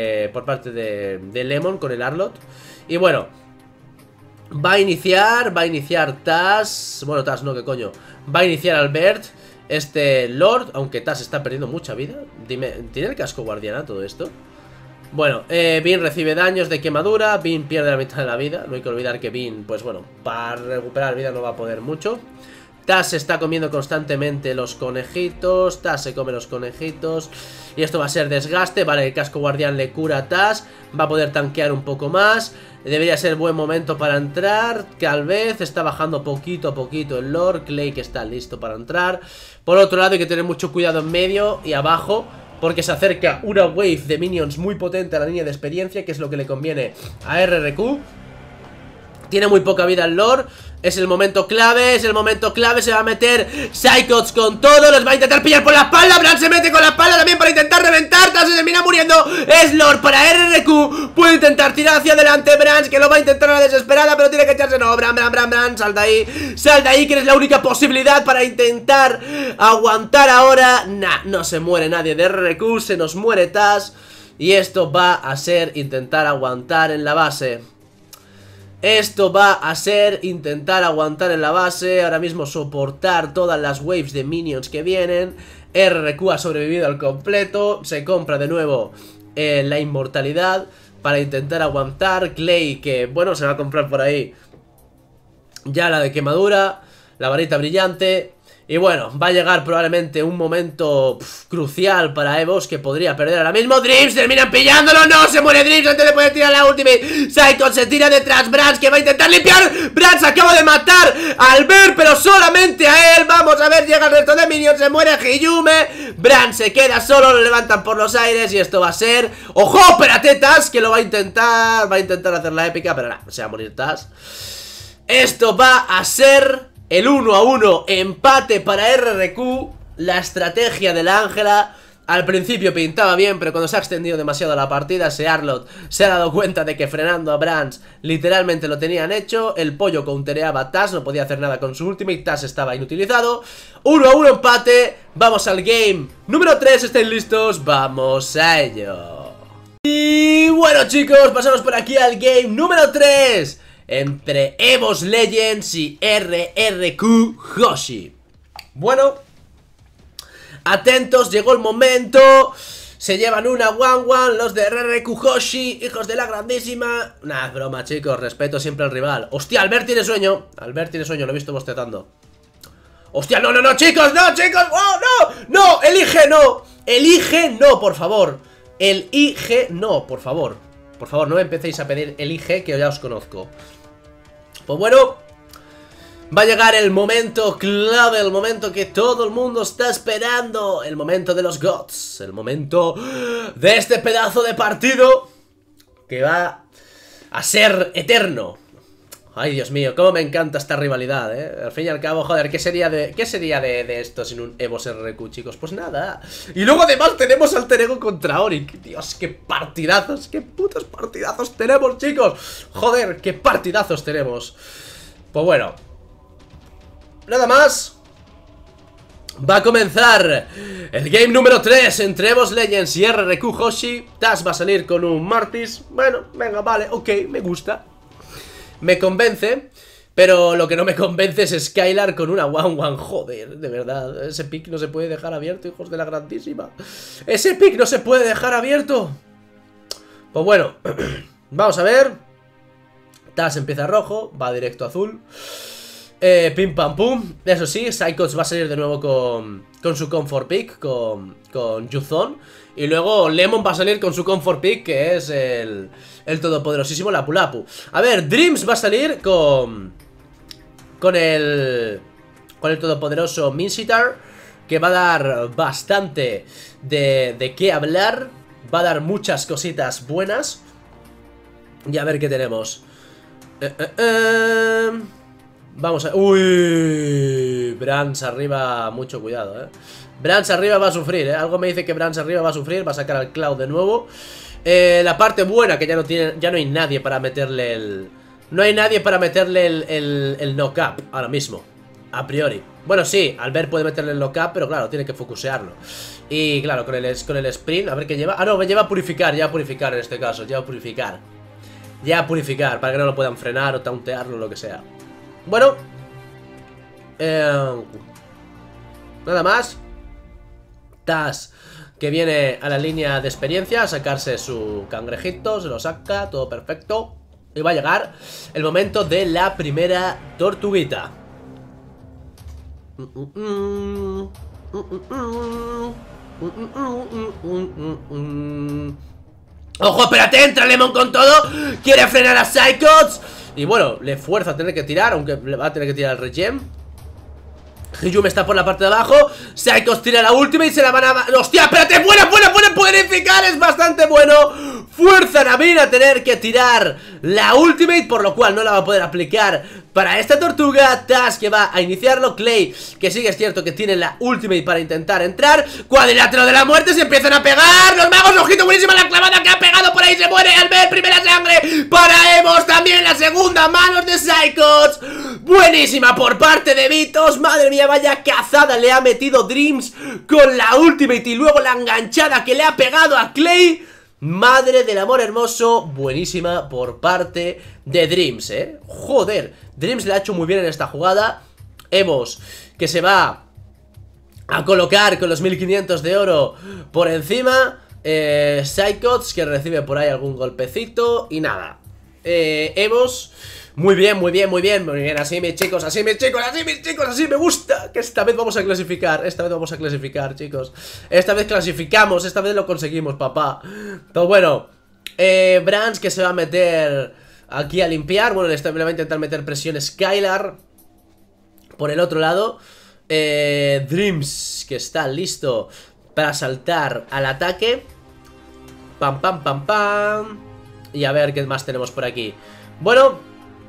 de Lemon con el Arlott. Y bueno, va a iniciar Tas. Bueno, Tas no, ¿qué coño? Va a iniciar Albert, este Lord, aunque Tas está perdiendo mucha vida. Dime, ¿tiene el casco guardiana todo esto? Bueno, Bean recibe daños de quemadura. Bean pierde la mitad de la vida. No hay que olvidar que Bean, pues bueno, para recuperar vida no va a poder mucho. Tas se está comiendo constantemente los conejitos. Tas se come los conejitos. Y esto va a ser desgaste. Vale, el casco guardián le cura a Tas. Va a poder tanquear un poco más. Debería ser buen momento para entrar. Tal vez está bajando poquito a poquito el Lord. Clay que está listo para entrar. Por otro lado hay que tener mucho cuidado en medio y abajo, porque se acerca una wave de minions muy potente a la línea de experiencia, que es lo que le conviene a RRQ. Tiene muy poca vida el Lord. Es el momento clave, se va a meter Psychots con todo. Los va a intentar pillar por la espalda. Brands se mete con la espalda también para intentar reventar. Tas se termina muriendo. Es Lord para RRQ. Puede intentar tirar hacia adelante Brands, que lo va a intentar a la desesperada, pero tiene que echarse. No, Brands, sal de ahí, que eres la única posibilidad para intentar aguantar ahora. Nah, no se muere nadie de RRQ. Se nos muere Tas. Y esto va a ser intentar aguantar en la base. Esto va a ser intentar aguantar en la base. Ahora mismo soportar todas las waves de minions que vienen. RRQ ha sobrevivido al completo. Se compra de nuevo la inmortalidad para intentar aguantar. Clay, que bueno, se va a comprar por ahí ya la de quemadura, la varita brillante. Y bueno, va a llegar probablemente un momento crucial para Evos, que podría perder ahora mismo. Dreams terminan pillándolo. No, se muere Dreams antes de poder tirar la ultimate. Psycho se tira detrás. Branch que va a intentar limpiar. Branch acaba de matar a Albert, pero solamente a él. Vamos a ver, llega el resto de minions. Se muere Hiyume. Branch se queda solo, lo levantan por los aires. Y esto va a ser... ¡Ojo! Espérate, Tas, que lo va a intentar. Va a intentar hacer la épica, pero nada, se va a morir Tas. Esto va a ser... el 1-1, empate para RRQ. La estrategia de la Ángela al principio pintaba bien, pero cuando se ha extendido demasiado la partida, Searlot se ha dado cuenta de que frenando a Branch literalmente lo tenían hecho. El pollo countereaba a Taz, no podía hacer nada con su ultimate. Taz estaba inutilizado. 1-1 empate. Vamos al game número 3, ¿estáis listos? Vamos a ello. Y bueno, chicos, pasamos por aquí al game número 3 entre EVOS Legends y RRQ Hoshi. Bueno, atentos, llegó el momento. Se llevan una 1-1 los de RRQ Hoshi, hijos de la grandísima. Nah, broma, chicos, respeto siempre al rival. Hostia, Albert tiene sueño. Albert tiene sueño, lo he visto bostezando. Hostia, no, no, no, chicos, no, chicos. ¡Oh, no! ¡No! ¡Elige no! ¡Elige no, por favor! El IG no, por favor. Por favor, no me empecéis a pedir el IG, que ya os conozco. Pues bueno, va a llegar el momento clave, el momento que todo el mundo está esperando. El momento de los gods, el momento de este pedazo de partido que va a ser eterno. Ay, Dios mío, cómo me encanta esta rivalidad, Al fin y al cabo, joder, ¿qué sería de esto sin un EVOS RRQ, chicos? Pues nada. Y luego además tenemos Alter Ego contra Oric. Dios, qué partidazos, qué putos partidazos tenemos, chicos. Joder, qué partidazos tenemos. Pues bueno, nada más. Va a comenzar el game número 3 entre EVOS Legends y RRQ Hoshi. Taz va a salir con un Martis. Bueno, venga, vale, ok, me gusta. Me convence, pero lo que no me convence es Skylar con una 1-1. Joder, de verdad, ese pick no se puede dejar abierto, hijos de la grandísima. Ese pick no se puede dejar abierto. Pues bueno, vamos a ver. Taz empieza rojo, va directo a azul. Pim pam pum. Eso sí, Psychots va a salir de nuevo con su comfort pick, con Yuzon. Y luego Lemon va a salir con su comfort pick, que es el todopoderosísimo Lapu Lapu. A ver, Dreams va a salir con el todopoderoso Minsitar, que va a dar bastante de qué hablar. Va a dar muchas cositas buenas. Y a ver qué tenemos. Vamos a... Uy, Branch arriba, mucho cuidado, Branch arriba va a sufrir, Algo me dice que Branch arriba va a sufrir. Va a sacar al Cloud de nuevo. La parte buena, que ya no hay nadie para meterle el... No hay nadie para meterle el knock-up ahora mismo, a priori. Bueno, sí, Albert puede meterle el knock-up, pero claro, tiene que focusearlo. Y claro, con el sprint, a ver qué lleva. Ah, no, lleva a purificar, en este caso. Lleva a purificar, para que no lo puedan frenar o tauntearlo o lo que sea. Bueno, nada más. Taz, que viene a la línea de experiencia a sacarse su cangrejito. Se lo saca, todo perfecto. Y va a llegar el momento de la primera tortuguita. ¡Ojo, espérate! Entra Lemon con todo. Quiere frenar a Psychots. Y bueno, le fuerza a tener que tirar, aunque le va a tener que tirar el regen. Hiyume está por la parte de abajo. Psychos tira la última y se la van a... ¡Hostia, espérate! ¡Buena! Purificar es bastante bueno. Fuerza a Naveen a tener que tirar la ultimate, por lo cual no la va a poder aplicar para esta tortuga. Taz, que va a iniciarlo. Clay, que sí que es cierto que tiene la ultimate para intentar entrar. Cuadrilátero de la muerte, se empiezan a pegar los magos. Ojito, buenísima la clavada que ha pegado por ahí. Se muere Albert, primera sangre para EVOS. También la segunda, manos de Psychots. Buenísima por parte de Vitos. Madre mía, vaya cazada le ha metido Dreams con la ultimate. Y luego la enganchada que le ha pegado a Clay. Madre del amor hermoso. Buenísima por parte de Dreams, Joder, Dreams le ha hecho muy bien en esta jugada. EVOS, que se va a colocar con los 1500 de oro por encima. Psychots, que recibe por ahí algún golpecito. Y nada, Evos. Muy bien, muy bien, muy bien, muy bien. Así mis chicos, así mis chicos, así mis chicos, así me gusta. Que esta vez vamos a clasificar, esta vez vamos a clasificar, chicos. Esta vez clasificamos, esta vez lo conseguimos, papá. Todo bueno. Brands que se va a meter aquí a limpiar. Bueno, le va a intentar meter presión Skylar por el otro lado. Dreams que está listo para saltar al ataque. Pam, pam, pam, pam. Y a ver qué más tenemos por aquí. Bueno,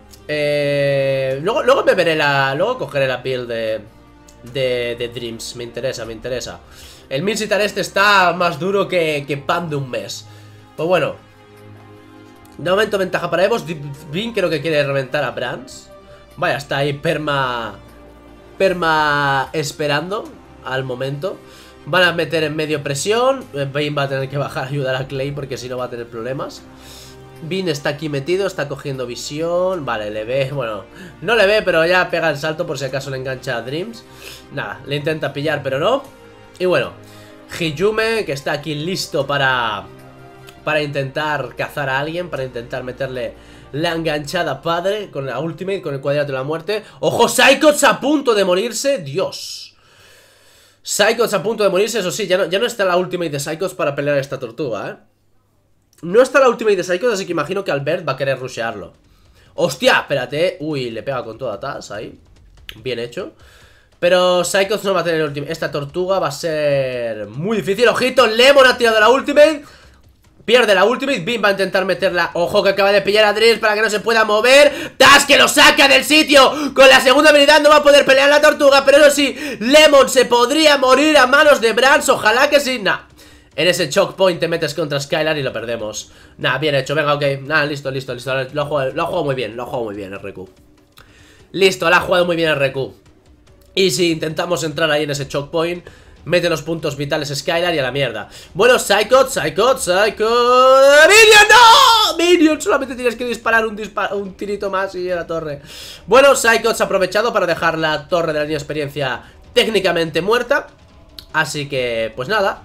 luego me veré luego cogeré la piel de Dreams. Me interesa, me interesa. El Minsitar este está más duro que pan de un mes. Pues bueno, de momento ventaja para Evos. Vin creo que quiere reventar a Brands. Vaya, está ahí perma esperando al momento. Van a meter en medio presión. Vin va a tener que bajar a ayudar a Clay porque si no va a tener problemas. Vin está aquí metido, está cogiendo visión. Vale, le ve, bueno, no le ve, pero ya pega el salto por si acaso le engancha a Dreams. Nada, le intenta pillar, pero no. Y bueno, Hiyume, que está aquí listo para intentar cazar a alguien, para intentar meterle la enganchada padre con la ultimate, con el cuadrilátero de la muerte. ¡Ojo! Psychots a punto de morirse, Dios. Psychots a punto de morirse, eso sí, ya no está la ultimate de Psychots para pelear a esta tortuga, No está la ultimate de Psychots, así que imagino que Albert va a querer rushearlo. ¡Hostia! Espérate, uy, le pega con toda Taz ahí. Bien hecho. Pero Psychots no va a tener el ultimate. Esta tortuga va a ser muy difícil. ¡Ojito! Lemon ha tirado la ultimate. Pierde la ultimate, Vin va a intentar meterla. Ojo que acaba de pillar a Dreams para que no se pueda mover. Taz que lo saca del sitio. Con la segunda habilidad no va a poder pelear la tortuga. Pero eso sí, Lemon se podría morir a manos de Brands. Ojalá que sí, nah. En ese choke point te metes contra Skylar y lo perdemos. Nah, bien hecho, venga, ok. Nah, listo. Lo ha jugado muy bien, RQ. Listo, lo ha jugado muy bien RQ. Y si intentamos entrar ahí en ese choke point, mete los puntos vitales Skylar y a la mierda. Bueno, Psychot. ¡Minion, no! Minion, solamente tienes que disparar un tirito más y a la torre. Bueno, Psychot se ha aprovechado para dejar la torre de la línea de experiencia técnicamente muerta. Así que, pues nada.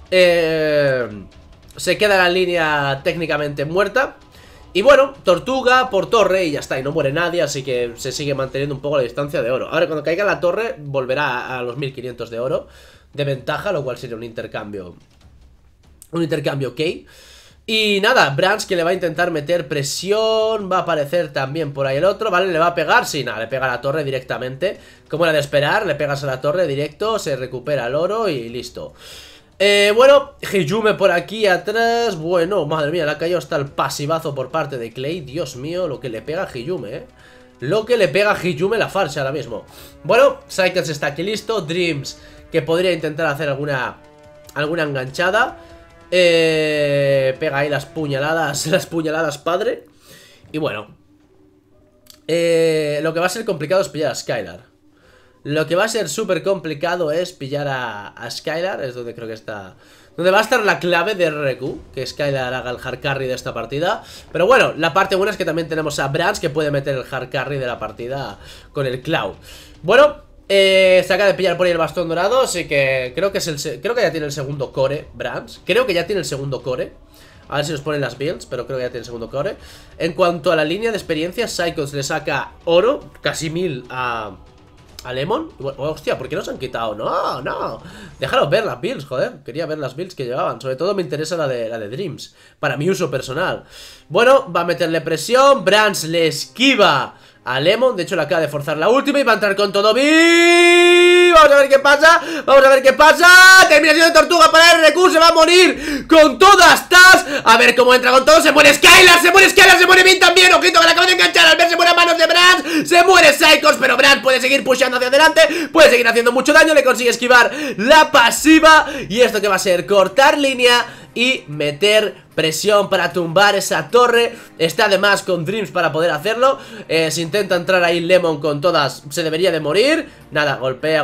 Se queda la línea técnicamente muerta. Y bueno, tortuga por torre y ya está, y no muere nadie, así que se sigue manteniendo un poco la distancia de oro. Ahora cuando caiga la torre volverá a los 1500 de oro de ventaja, lo cual sería un intercambio ok. Y nada, Brands que le va a intentar meter presión. Va a aparecer también por ahí el otro, ¿vale? ¿Le va a pegar? Sí, nada, le pega a la torre directamente. Como era de esperar, le pegas a la torre directo, se recupera el oro y listo. Bueno, Hiyume por aquí atrás. Bueno, madre mía, le ha caído hasta el pasivazo por parte de Clay. Dios mío, lo que le pega a Hiyume, Lo que le pega a Hiyume la farsa ahora mismo. Bueno, Psychos está aquí listo. Dreams, que podría intentar hacer alguna enganchada. Pega ahí las puñaladas padre. Y bueno, lo que va a ser complicado es pillar a Skylar. Lo que va a ser súper complicado es pillar a Skylar. Es donde creo que está, donde va a estar la clave de RQ, que Skylar haga el hard carry de esta partida. Pero bueno, la parte buena es que también tenemos a Brands, que puede meter el hard carry de la partida con el Cloud. Bueno, se acaba de pillar por ahí el bastón dorado, así que creo que ya tiene el segundo core Brands. Creo que ya tiene el segundo core. A ver si nos ponen las builds, pero creo que ya tiene el segundo core. En cuanto a la línea de experiencia, Psychos le saca oro, casi 1000 a Lemon. Bueno, hostia, ¿por qué no se han quitado? No, déjalos ver las builds, joder. Quería ver las builds que llevaban. Sobre todo me interesa la de Dreams, para mi uso personal. Bueno, va a meterle presión. Brands le esquiva a Lemon. De hecho le acaba de forzar la última y va a entrar con todo. Vamos a ver qué pasa. Terminación de tortuga para RQ. Se va a morir con todas Taz. A ver cómo entra con todo. Se muere Skylar, se muere Vin también. Ojito que le acaba de enganchar. Al ver se muere a manos de Brands. Se muere Psychos, pero Brands puede seguir pushando hacia adelante. Puede seguir haciendo mucho daño. Le consigue esquivar la pasiva. Y esto que va a ser cortar línea y meter presión para tumbar esa torre. Está además con Dreams para poder hacerlo. Si intenta entrar ahí Lemon con todas, se debería de morir. Nada, golpea.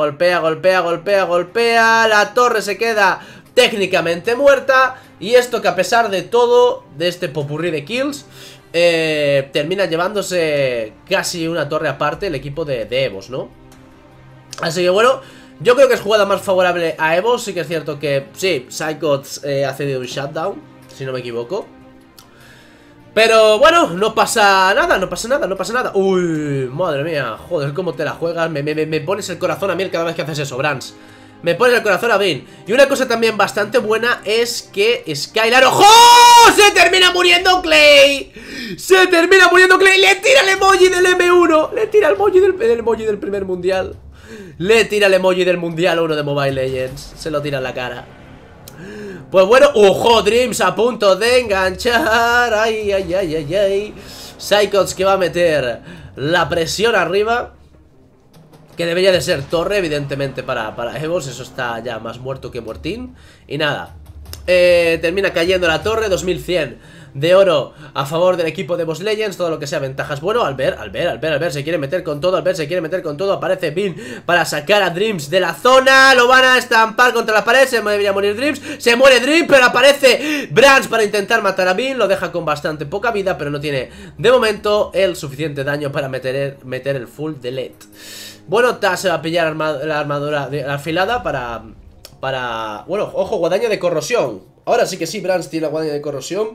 La torre se queda técnicamente muerta. Y esto que a pesar de todo, de este popurrí de kills, termina llevándose casi una torre aparte el equipo de Evos, ¿no? Así que bueno, yo creo que es jugada más favorable a Evos. Sí que es cierto que, sí, Psychots ha cedido un shutdown, si no me equivoco. Pero bueno, no pasa nada, no pasa nada, no pasa nada. Uy, madre mía, joder, cómo te la juegas. Me pones el corazón a mí cada vez que haces eso, Brans. Me pones el corazón a mí. Y una cosa también bastante buena es que Skylar... ¡Ojo! ¡Se termina muriendo Clay! ¡Se termina muriendo Clay! ¡Le tira el emoji del M1! ¡Le tira el emoji del primer mundial! ¡Le tira el emoji del mundial 1 de Mobile Legends! Se lo tira en la cara. Pues bueno, ojo, Dreams a punto de enganchar. Ay, ay, ay, ay, ay. Psychots que va a meter la presión arriba, que debería de ser torre, evidentemente, para Evos. Eso está ya más muerto que muertín. Y nada, termina cayendo la torre. 2100 de oro a favor del equipo de Boss Legends. Todo lo que sea ventajas. Bueno, Albert se quiere meter con todo. Albert se quiere meter con todo. Aparece Bean para sacar a Dreams de la zona. Lo van a estampar contra la pared. Se debería morir Dreams. Se muere Dreams, pero aparece Brans para intentar matar a Bean. Lo deja con bastante poca vida, pero no tiene de momento el suficiente daño para meter el full delete. Bueno, Taz se va a pillar la armadura afilada para... Bueno, ojo, guadaña de corrosión. Ahora sí que sí, Brans tiene la guadaña de corrosión.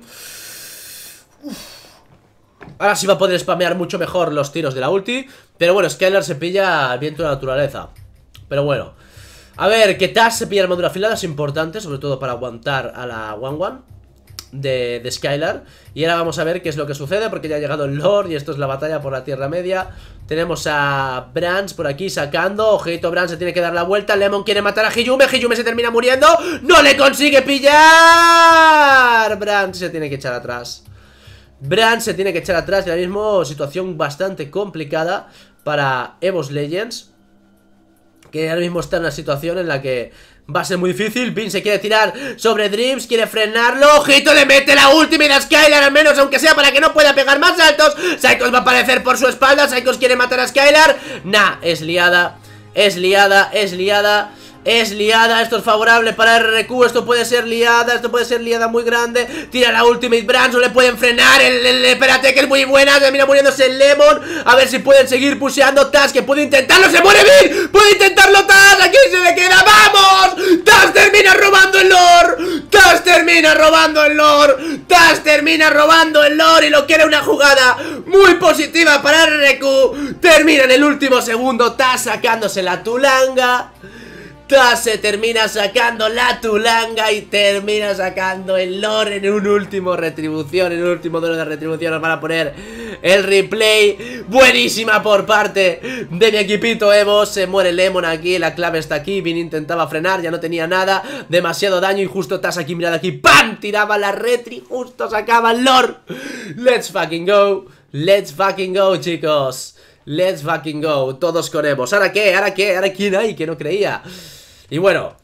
Ahora sí va a poder spamear mucho mejor los tiros de la ulti. Pero bueno, Skylar se pilla el viento de la naturaleza. Pero bueno, a ver, que Taz se pilla la armadura afilada es importante, sobre todo para aguantar a la 1-1 de Skylar. Y ahora vamos a ver qué es lo que sucede, porque ya ha llegado el Lord y esto es la batalla por la Tierra Media. Tenemos a Brans por aquí sacando. Ojito, Brans se tiene que dar la vuelta. Lemon quiere matar a Hiyume. Hiyume se termina muriendo. ¡No le consigue pillar! Brans se tiene que echar atrás. Brans se tiene que echar atrás. Y ahora mismo situación bastante complicada para Evos Legends, que ahora mismo está en una situación en la que va a ser muy difícil. Bean se quiere tirar sobre Dreams, quiere frenarlo. Ojito, le mete la ultimate a Skylar, al menos, aunque sea para que no pueda pegar más saltos. Psychos va a aparecer por su espalda. Psychos quiere matar a Skylar. Nah, es liada. Es liada, es liada. Es liada, esto es favorable para RRQ. Esto puede ser liada, esto puede ser liada muy grande. Tira la ultimate Brans, no le pueden frenar. Espérate, que es muy buena. Termina muriéndose el Lemon. A ver si pueden seguir pusheando. Taz, que puede intentarlo, se muere Bean. Puede intentarlo Taz, aquí se le queda. ¡Vamos! Taz termina robando el lore. Taz termina robando el lore. Taz termina robando el lore. Y lo que era una jugada muy positiva para RRQ. Termina en el último segundo Taz sacándose la tulanga. Taz se termina sacando la tulanga y termina sacando el lore en un último retribución, en un último duelo de retribución. Nos van a poner el replay. Buenísima por parte de mi equipito Evo. Se muere Lemon aquí, la clave está aquí. Bean intentaba frenar, ya no tenía nada. Demasiado daño y justo Taz aquí, mirad aquí. ¡Pam! Tiraba la retri, justo sacaba el lore. Let's fucking go. Let's fucking go, chicos. Let's fucking go. Todos con Evos. ¿Ahora qué? ¿Ahora qué? ¿Ahora quién hay que no creía? Y bueno,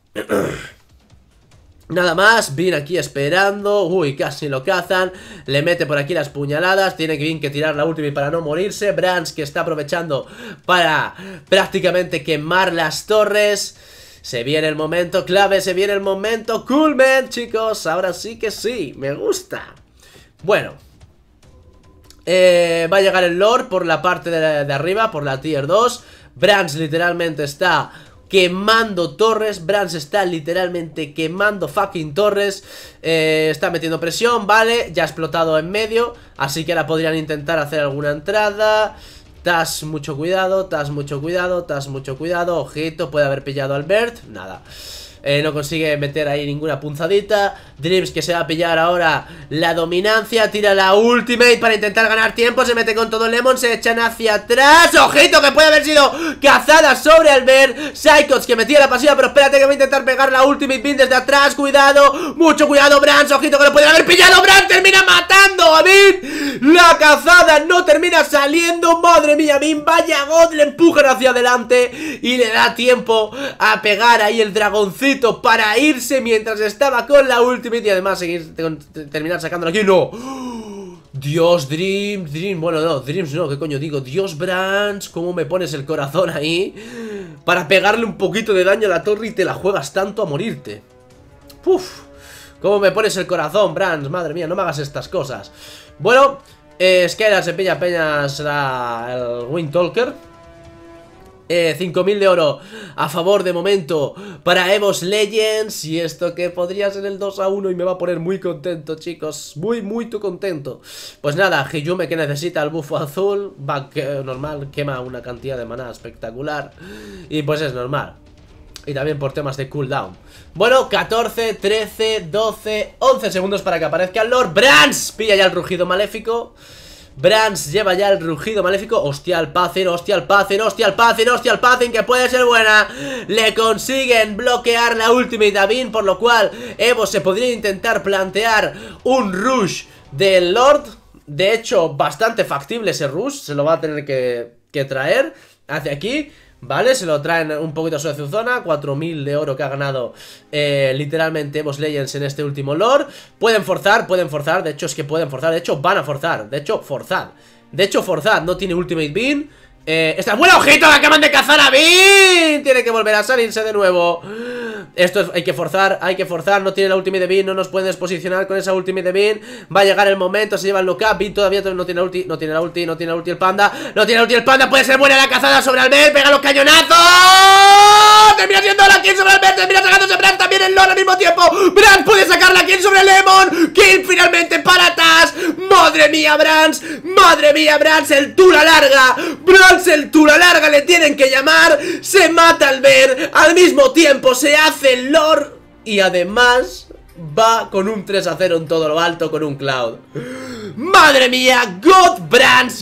nada más. Bean aquí esperando. Uy, casi lo cazan. Le mete por aquí las puñaladas. Tiene Bean que tirar la ultimate para no morirse. Brans que está aprovechando para prácticamente quemar las torres. Se viene el momento clave, se viene el momento culmen, chicos. Ahora sí que sí, me gusta. Bueno, va a llegar el Lord por la parte de arriba, por la tier 2. Brans literalmente está quemando torres. Brans está literalmente quemando fucking torres. Está metiendo presión, vale. Ya ha explotado en medio, así que ahora podrían intentar hacer alguna entrada. Taz, mucho cuidado, Taz, mucho cuidado, Taz, mucho cuidado. Ojito, puede haber pillado a Albert. Nada. No consigue meter ahí ninguna punzadita. Dreams que se va a pillar ahora la dominancia. Tira la ultimate para intentar ganar tiempo. Se mete con todo Lemon, se echan hacia atrás. Ojito que puede haber sido cazada sobre Albert. Psychots que metía la pasiva, pero espérate que va a intentar pegar la ultimate Bean desde atrás. Cuidado, mucho cuidado Brans. Ojito que lo puede haber pillado. Brans termina matando a Bean. La cazada no termina saliendo. Madre mía, Bean, vaya god. Le empujan hacia adelante y le da tiempo a pegar ahí el dragoncito para irse mientras estaba con la ultimate y además terminar sacándolo aquí. ¡No! Dios, Dreams, bueno, no, Dreams no, ¿qué coño digo? Dios, Brans, ¿cómo me pones el corazón ahí? Para pegarle un poquito de daño a la torre y te la juegas tanto a morirte. Uf, ¿cómo me pones el corazón, Brans? Madre mía, no me hagas estas cosas. Bueno, Skylar se pilla apenas el Wind Talker. 5000 de oro a favor de momento para Evos Legends. Y esto que podría ser el 2-1 y me va a poner muy contento, chicos. Muy contento. Pues nada, Hyume, que necesita el bufo azul, va normal, quema una cantidad de maná espectacular. Y pues es normal. Y también por temas de cooldown. Bueno, 14, 13, 12, 11 segundos para que aparezca el Lord. Brans pilla ya el rugido maléfico. Brans lleva ya el rugido maléfico. Hostia el Pacin, hostia el Pacin, hostia el Pacin, hostia el Pacin, que puede ser buena. Le consiguen bloquear la ultimate a Bean, por lo cual Evo se podría intentar plantear un rush del Lord. De hecho, bastante factible ese rush. Se lo va a tener que traer hacia aquí. Vale, se lo traen un poquito a su zona. 4000 de oro que ha ganado literalmente Evos Legends en este último lore. Pueden forzar, de hecho es que pueden forzar. De hecho van a forzar, de hecho forzad. No tiene ultimate Bean. Está buen ojito, la acaban de cazar a Bean. Tiene que volver a salirse de nuevo. Esto es, hay que forzar, no tiene la ultimate de Bean, no nos pueden desposicionar con esa ultimate de Bean. Va a llegar el momento, se lleva el lock up. Bean todavía no tiene la ulti, no tiene la ulti el panda. No tiene la ulti el panda, puede ser buena la cazada sobre Albert. Pega los cañonazos. Termina siendo la kill sobre Albert, termina sacándose Brans también el lore al mismo tiempo. Brans puede sacar la kill sobre Lemon. Kill finalmente para Taz. Madre mía Brans, el Tula larga. Brans el Tula larga le tienen que llamar. Se mata Albert, al mismo tiempo se hace el lore y además va con un 3-0 en todo lo alto con un Cloud. ¡Madre mía! ¡God Brans!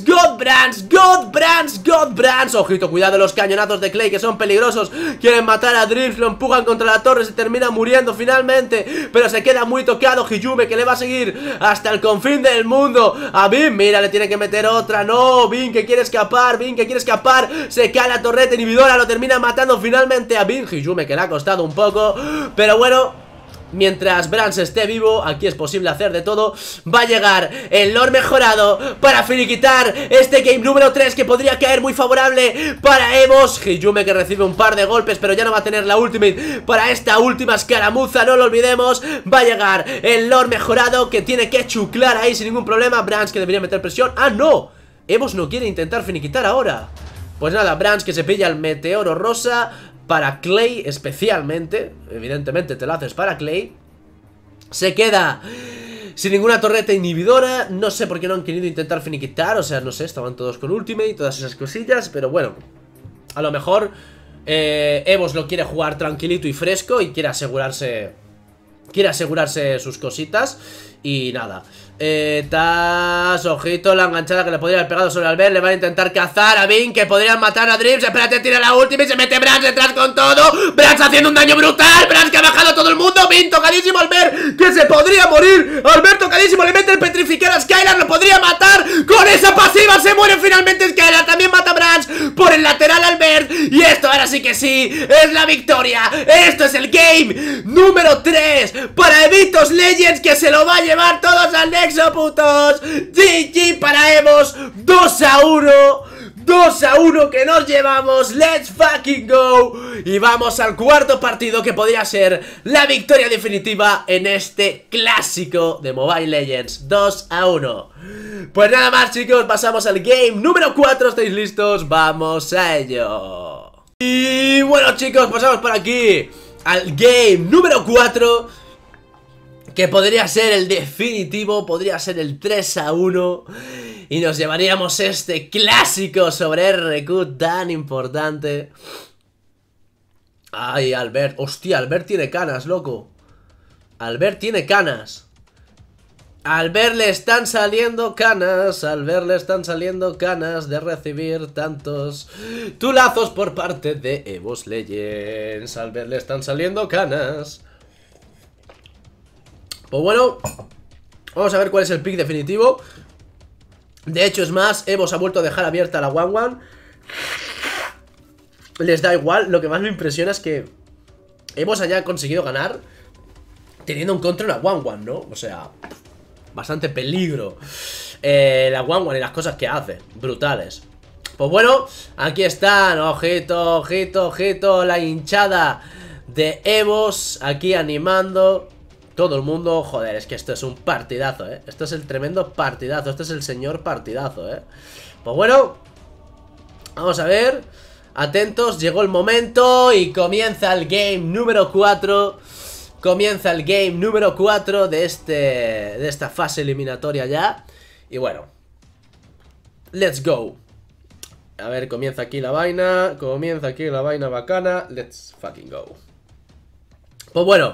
Ojito, cuidado los cañonazos de Clay que son peligrosos. Quieren matar a Drips, lo empujan contra la torre, se termina muriendo finalmente, pero se queda muy tocado Hyume, que le va a seguir hasta el confín del mundo. A Bean, mira, le tiene que meter otra. No, Bean que quiere escapar, se cae la torreta inhibidora, lo termina matando finalmente a Bean. Hyume, que le ha costado un poco, pero bueno, mientras Brans esté vivo, aquí es posible hacer de todo. Va a llegar el lore mejorado para finiquitar este game número 3, que podría caer muy favorable para Evos. Hyume, que recibe un par de golpes, pero ya no va a tener la ultimate para esta última escaramuza, no lo olvidemos. Va a llegar el lore mejorado, que tiene que chuclar ahí sin ningún problema. Brans, que debería meter presión. ¡Ah, no! Evos no quiere intentar finiquitar ahora. Pues nada, Brans, que se pilla el meteoro rosa para Clay especialmente. Evidentemente te lo haces para Clay. Se queda sin ninguna torreta inhibidora. No sé por qué no han querido intentar finiquitar. O sea, no sé, estaban todos con ultimate y todas esas cosillas. Pero bueno, a lo mejor Evos lo quiere jugar tranquilito y fresco y quiere asegurarse sus cositas. Y nada, Taz, ojito, la enganchada que le podría haber pegado sobre Albert. Le van a intentar cazar a Bean, que podrían matar a Drips. Espérate, tira la última y se mete Brans detrás con todo. Brans haciendo un daño brutal. Brans, que ha bajado a todo el mundo. Bean tocadísimo, Albert, que se podría morir. Albert tocadísimo, le mete el petrificar a Skylar, lo podría matar. Con esa pasiva se muere finalmente Skylar. También mata a Brans por el lateral Albert. Y esto ahora sí que sí, es la victoria. Esto es el game número 3 para Evos Legends, que se lo va a llevar todos al Nexo, putos. GG para Evos, 2-1 que nos llevamos. Let's fucking go. Y vamos al cuarto partido, que podría ser la victoria definitiva en este clásico de Mobile Legends. 2-1. Pues nada más, chicos, pasamos al game número 4. ¿Estáis listos? Vamos a ello. Y bueno, chicos, pasamos por aquí al game número 4, que podría ser el definitivo, podría ser el 3-1. Y nos llevaríamos este clásico sobre RQ tan importante. Ay, Albert. Hostia, Albert tiene canas, loco. Albert tiene canas. Albert le están saliendo canas. Albert le están saliendo canas de recibir tantos tulazos por parte de Evos Legends. Albert le están saliendo canas. Pues bueno, vamos a ver cuál es el pick definitivo. De hecho, es más, Evos ha vuelto a dejar abierta la 1-1. Les da igual, lo que más me impresiona es que Evos haya conseguido ganar teniendo en contra una 1-1, ¿no? O sea, bastante peligro la 1-1 y las cosas que hace, brutales. Pues bueno, aquí están, ojito, ojito, ojito, la hinchada de Evos aquí animando. Todo el mundo, joder, es que esto es un partidazo, esto es el tremendo partidazo, este es el señor partidazo, Pues bueno, vamos a ver. Atentos, llegó el momento y comienza el game número 4. Comienza el game número 4 de esta fase eliminatoria ya. Y bueno, let's go. A ver, comienza aquí la vaina. Comienza aquí la vaina bacana. Let's fucking go. Pues bueno,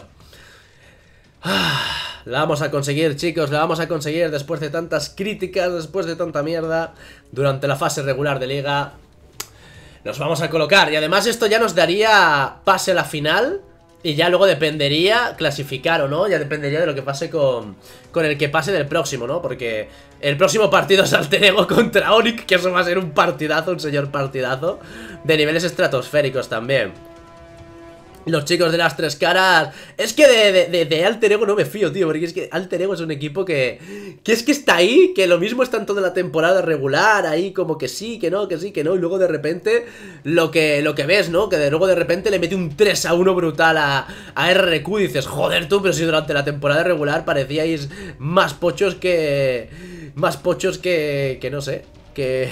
la vamos a conseguir, chicos. La vamos a conseguir después de tantas críticas, después de tanta mierda. Durante la fase regular de liga nos vamos a colocar. Y además esto ya nos daría pase a la final. Y ya luego dependería clasificar o no. Ya dependería de lo que pase con el que pase del próximo, ¿no? Porque el próximo partido es Alter Ego contra Onic, que eso va a ser un partidazo, un señor partidazo. De niveles estratosféricos también. Los chicos de las tres caras. Es que de Alter Ego no me fío, tío. Porque es que Alter Ego es un equipo que es que está ahí. Que lo mismo está en toda la temporada regular. Ahí como que sí, que no, que sí, que no. Y luego de repente lo que ves, ¿no? Que luego de repente le mete un 3-1 brutal a RRQ. Y dices, joder tú, pero si durante la temporada regular parecíais más pochos que... Más pochos que no sé. Que...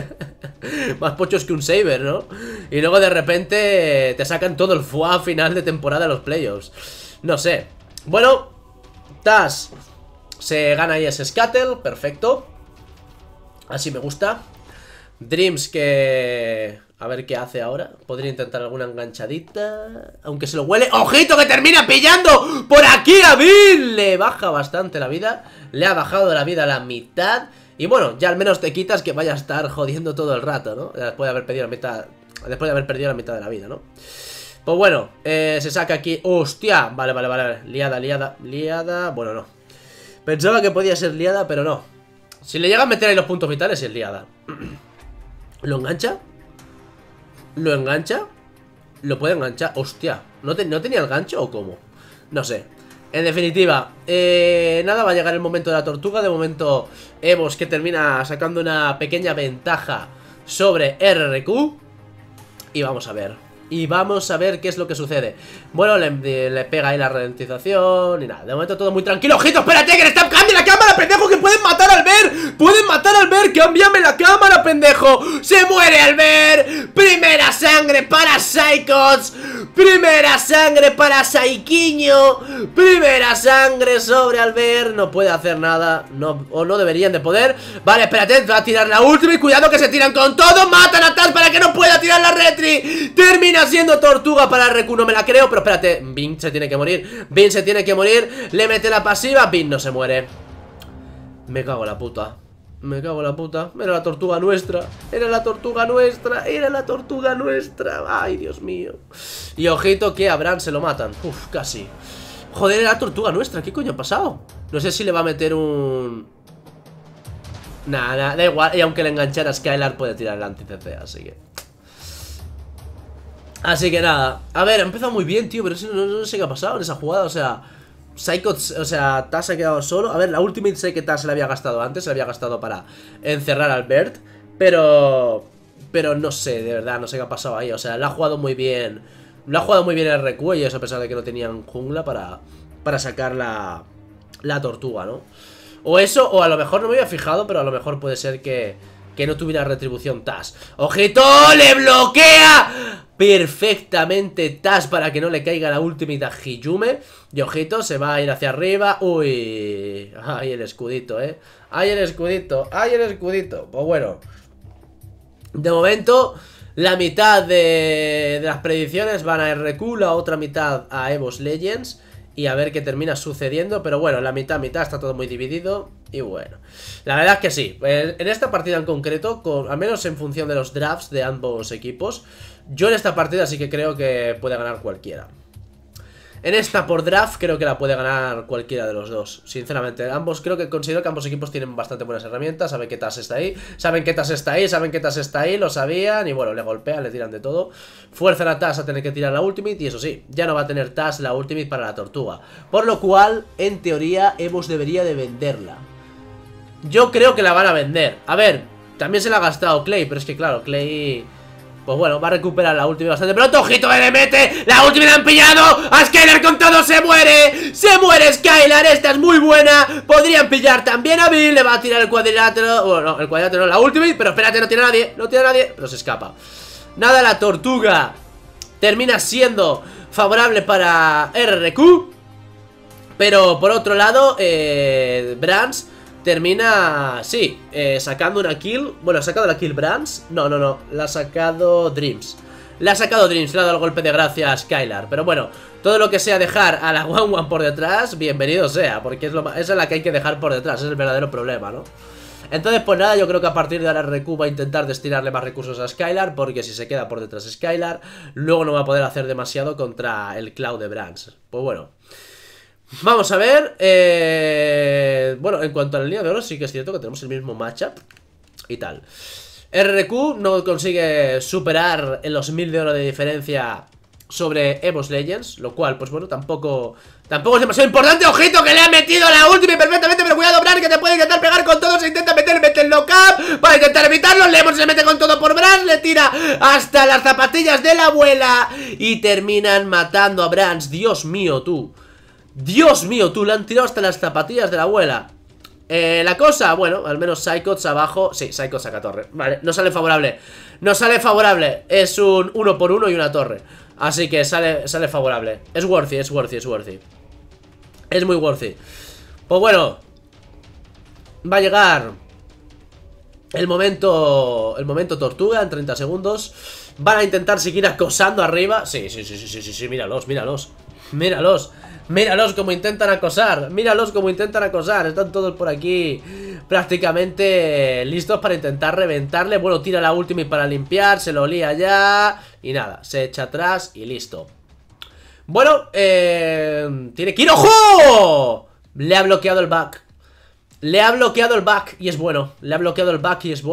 más pochos que un Saber, ¿no? Y luego de repente te sacan todo el FUA final de temporada de los playoffs. No sé. Bueno, Taz se gana ahí ese Scuttle, perfecto. Así me gusta. Dreams que... A ver qué hace ahora. Podría intentar alguna enganchadita. Aunque se lo huele. ¡Ojito que termina pillando! ¡Por aquí a Bill! Le baja bastante la vida. Le ha bajado la vida a la mitad. Y bueno, ya al menos te quitas que vaya a estar jodiendo todo el rato, ¿no? Después de haber perdido la mitad. Después de haber perdido la mitad de la vida, ¿no? Pues bueno, se saca aquí. ¡Hostia! Vale. Liada. Bueno, no. Pensaba que podía ser liada, pero no. Si le llega a meter ahí los puntos vitales, es liada. ¿Lo engancha? ¿Lo engancha? ¿Lo puede enganchar? ¡Hostia! ¿No tenía el gancho o cómo? No sé. En definitiva, nada, va a llegar el momento de la tortuga. De momento, Evos que termina sacando una pequeña ventaja sobre RRQ. Y vamos a ver. Y vamos a ver qué es lo que sucede. Bueno, le pega ahí la ralentización y nada, de momento todo muy tranquilo. ¡Ojito, espérate, que le están... ¡Cambia la cámara, pendejo! ¡Que pueden matar al Ver! ¡Pueden matar al Ver! ¡Cámbiame la cámara, pendejo! ¡Se muere al Ver! ¡Primera sangre para Psychots! ¡Primera sangre para Saiquiño! ¡Primera sangre sobre Albert! No puede hacer nada, o no deberían de poder. Vale, espérate, va a tirar la última. Y cuidado que se tiran con todo. Matan a Taz para que no pueda tirar la retri. Termina siendo tortuga para RQ, no me la creo. Pero espérate, Bin se tiene que morir. Bin se tiene que morir, le mete la pasiva. Bin no se muere. Me cago en la puta. Me cago en la puta. Era la tortuga nuestra. Era la tortuga nuestra. Era la tortuga nuestra. Ay, Dios mío. Y ojito que a Bran se lo matan. Uf, casi. Joder, era la tortuga nuestra. ¿Qué coño ha pasado? No sé si le va a meter un... Nada, da igual. Y aunque le enganchara a Skylar puede tirar el anti-CC, así que nada. A ver, ha empezado muy bien, tío. Pero no sé qué ha pasado en esa jugada. O sea... Psycho, o sea, Taz se ha quedado solo. A ver, la ultimate sé que Taz se la había gastado antes. Se la había gastado para encerrar al Bert. Pero no sé, de verdad, no sé qué ha pasado ahí. O sea, la ha jugado muy bien. Lo ha jugado muy bien el RQ. Y eso a pesar de que no tenían jungla para sacar la tortuga, ¿no? O eso, o a lo mejor no me había fijado. Pero a lo mejor puede ser que no tuviera retribución Taz. ¡Ojito! ¡Le bloquea! Perfectamente Taz para que no le caiga la ultimate a Hiyume. Y ojito, se va a ir hacia arriba. Uy, ahí el escudito, ahí el escudito, ahí el escudito. Pues bueno, de momento la mitad de las predicciones van a RQ, la otra mitad a Evos Legends. Y a ver qué termina sucediendo. Pero bueno, la mitad está todo muy dividido. Y bueno, la verdad es que sí. En esta partida en concreto, al menos en función de los drafts de ambos equipos, yo en esta partida sí que creo que puede ganar cualquiera. En esta por draft creo que la puede ganar cualquiera de los dos. Sinceramente, considero que ambos equipos tienen bastante buenas herramientas. Saben que Taz está ahí, saben que Taz está ahí, lo sabían. Y bueno, le golpean, le tiran de todo. Fuerzan a Taz a tener que tirar la ultimate. Y eso sí, ya no va a tener Taz la ultimate para la tortuga. Por lo cual, en teoría, Evos debería de venderla. Yo creo que la van a vender. A ver, también se la ha gastado Clay, pero es que claro, Clay... Pues bueno, va a recuperar la última bastante pronto. ¡Ojito que le mete! ¡La última la han pillado! ¡A Skylar con todo! ¡Se muere! ¡Se muere Skylar! ¡Esta es muy buena! Podrían pillar también a Bill. Le va a tirar el cuadrilátero. Bueno, no, el cuadrilátero no, la última. Pero espérate, no tiene a nadie. No tiene a nadie. Pero se escapa. Nada, la tortuga termina siendo favorable para RRQ. Pero por otro lado, Brands termina, sí, sacando una kill. Bueno, ¿ha sacado la kill Brands? No, la ha sacado Dreams. Le ha sacado Dreams, le ha dado el golpe de gracia a Skylar. Pero bueno, todo lo que sea dejar a la 1-1 por detrás, bienvenido sea, porque esa es la que hay que dejar por detrás, es el verdadero problema, ¿no? Entonces, pues nada, yo creo que a partir de ahora RQ va a intentar destinarle más recursos a Skylar, porque si se queda por detrás Skylar, luego no va a poder hacer demasiado contra el Cloud de Brands. Pues bueno, vamos a ver. Bueno, en cuanto a la línea de oro, sí que es cierto que tenemos el mismo matchup y tal. RQ no consigue superar en los 1000 de oro de diferencia sobre Evos Legends, lo cual, pues bueno, tampoco es demasiado importante. Ojito que le ha metido la última perfectamente, pero cuidado, Bran, que te puede intentar pegar con todo. Se intenta mete el knock-up para intentar evitarlo. Lemon se mete con todo por Bran, le tira hasta las zapatillas de la abuela y terminan matando a Brands. Dios mío, tú, le han tirado hasta las zapatillas de la abuela. La cosa, bueno, al menos Psychots abajo. Sí, Psychots saca torre, vale, no sale favorable. No sale favorable, es un 1 por 1 y una torre. Así que sale favorable. Es worthy. Es muy worthy. Pues bueno, va a llegar el momento tortuga en 30 segundos. Van a intentar seguir acosando arriba. Sí, míralos como intentan acosar. Están todos por aquí prácticamente listos para intentar reventarle. Bueno, tira la ultimate para limpiar, se lo lía ya y nada, se echa atrás y listo. Bueno, tiene que ir. ¡Ojo! Le ha bloqueado el back. Le ha bloqueado el back y es bueno. Le ha bloqueado el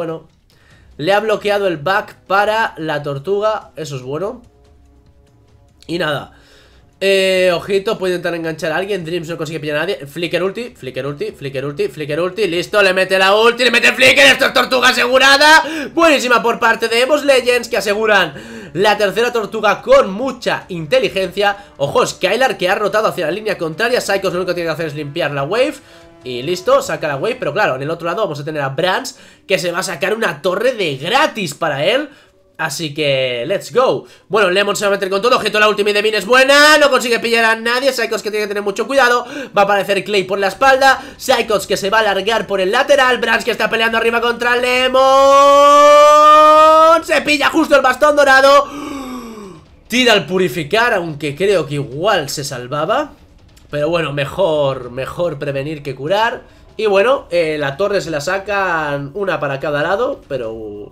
back para la tortuga. Eso es bueno. Y nada, ojito, puede intentar enganchar a alguien. Dreams no consigue pillar a nadie. Flicker ulti. Listo, le mete la ulti, le mete el flicker. Esto es tortuga asegurada. Buenísima por parte de Evos Legends, que aseguran la tercera tortuga con mucha inteligencia. Ojo, Skylar, que ha rotado hacia la línea contraria. Psychos lo único que tiene que hacer es limpiar la wave. Y listo, saca la wave. Pero claro, en el otro lado vamos a tener a Brands, que se va a sacar una torre de gratis para él. Así que, let's go. Bueno, Lemon se va a meter con todo. Ojito, la ultimate de Min es buena. No consigue pillar a nadie. Psychots, que tiene que tener mucho cuidado. Va a aparecer Clay por la espalda. Psychots, que se va a alargar por el lateral. Brands, que está peleando arriba contra Lemon. Se pilla justo el bastón dorado. Tira al purificar, aunque creo que igual se salvaba. Pero bueno, mejor prevenir que curar. Y bueno, la torre se la sacan una para cada lado. Pero...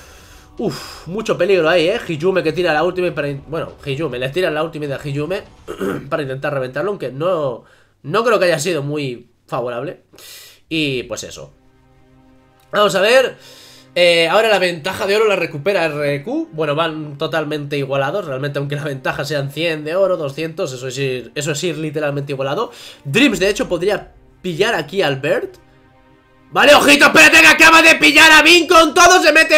mucho peligro ahí, Hiyume que tira la ultimate para... Bueno, Hiyume, le tira la ultimate a Hiyume para intentar reventarlo, aunque no creo que haya sido muy favorable. Y pues eso. Vamos a ver. Ahora la ventaja de oro la recupera RQ. Bueno, van totalmente igualados. Realmente, aunque la ventaja sean 100 de oro, 200, eso es ir literalmente igualado. Dreams, de hecho, podría pillar aquí a Albert. Vale, ojito, espérate, que acaba de pillar a Vin con todo. Se mete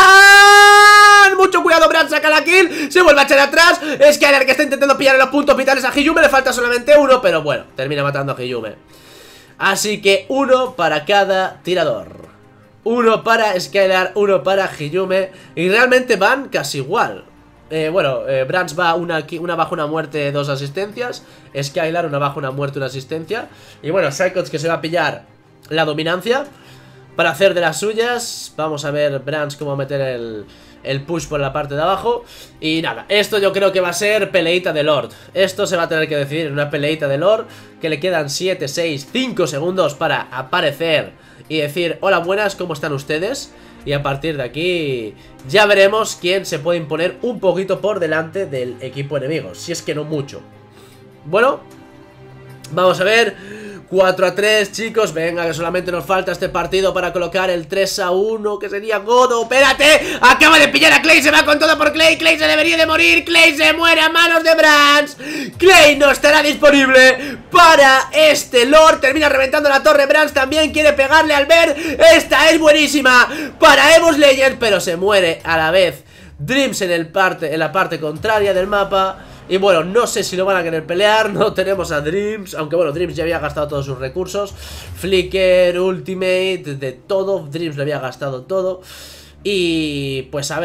Bran. Mucho cuidado, Bran saca la kill. Se vuelve a echar atrás. Skylar, que está intentando pillar en los puntos vitales a Hiyume. Le falta solamente uno, pero bueno, termina matando a Hiyume. Así que uno para cada tirador. Uno para Skylar, uno para Hiyume. Y realmente van casi igual. Brands va una baja, una muerte, 2 asistencias. Skylar, una baja, una muerte, una asistencia. Y bueno, Psychots, que se va a pillar la dominancia para hacer de las suyas. Vamos a ver Brands cómo meter el push por la parte de abajo. Y nada, esto yo creo que va a ser peleita de Lord. Esto se va a tener que decidir en una peleita de Lord, que le quedan 7, 6, 5 segundos para aparecer y decir hola, buenas, ¿cómo están ustedes? Y a partir de aquí ya veremos quién se puede imponer un poquito por delante del equipo enemigo, si es que no mucho. Bueno, vamos a ver. 4-3, chicos, venga, que solamente nos falta este partido para colocar el 3-1, que sería Godo. ¡Espérate! Acaba de pillar a Clay, se va con todo por Clay. Clay se debería de morir, Clay se muere a manos de Brands. Clay no estará disponible para este Lord. Termina reventando la torre. Brands también quiere pegarle al Ver. Esta es buenísima para Evos Legends, pero se muere a la vez Dreams en la parte contraria del mapa. Y bueno, no sé si lo van a querer pelear. No tenemos a Dreams, aunque bueno, Dreams ya había gastado todos sus recursos. Flicker, ultimate, de todo. Dreams le había gastado todo. Y pues a ver,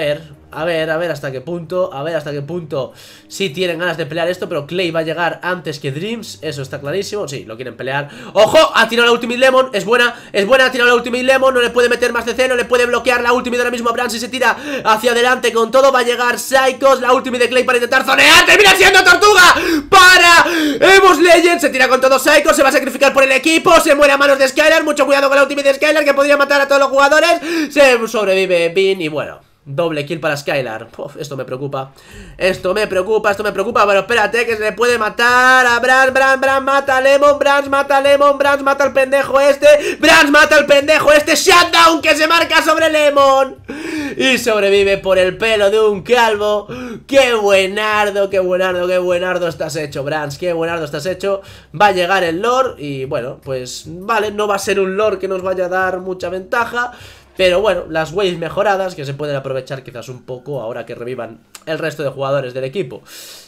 A ver hasta qué punto. A ver hasta qué punto sí tienen ganas de pelear esto. Pero Clay va a llegar antes que Dreams. Eso está clarísimo. Sí, lo quieren pelear. ¡Ojo! Ha tirado la Ultimate Lemon. Es buena. Ha tirado la Ultimate Lemon. No le puede meter más CC. No le puede bloquear la Ultimate ahora mismo a Brands. Y se tira hacia adelante con todo. Va a llegar Psychos. La Ultimate de Clay para intentar zonear. ¡Termina siendo Tortuga! ¡Para EVOS Legends! Se tira con todo Psychos. Se va a sacrificar por el equipo. Se muere a manos de Skylar. Mucho cuidado con la Ultimate de Skylar, que podría matar a todos los jugadores. Se sobrevive Bean. Y bueno, doble kill para Skylar. Uf, esto me preocupa. Esto me preocupa. Pero espérate, que se le puede matar a Brands. Brands mata a Lemon. Brands mata a Lemon. Brands mata al pendejo este. Brands mata al pendejo este. Shutdown que se marca sobre Lemon. Y sobrevive por el pelo de un calvo. ¡Qué buenardo! ¡Qué buenardo estás hecho, Brands! ¡Qué buenardo estás hecho! Va a llegar el lore. Y bueno, pues vale, no va a ser un lore que nos vaya a dar mucha ventaja. Pero bueno, las waves mejoradas que se pueden aprovechar quizás un poco ahora que revivan el resto de jugadores del equipo.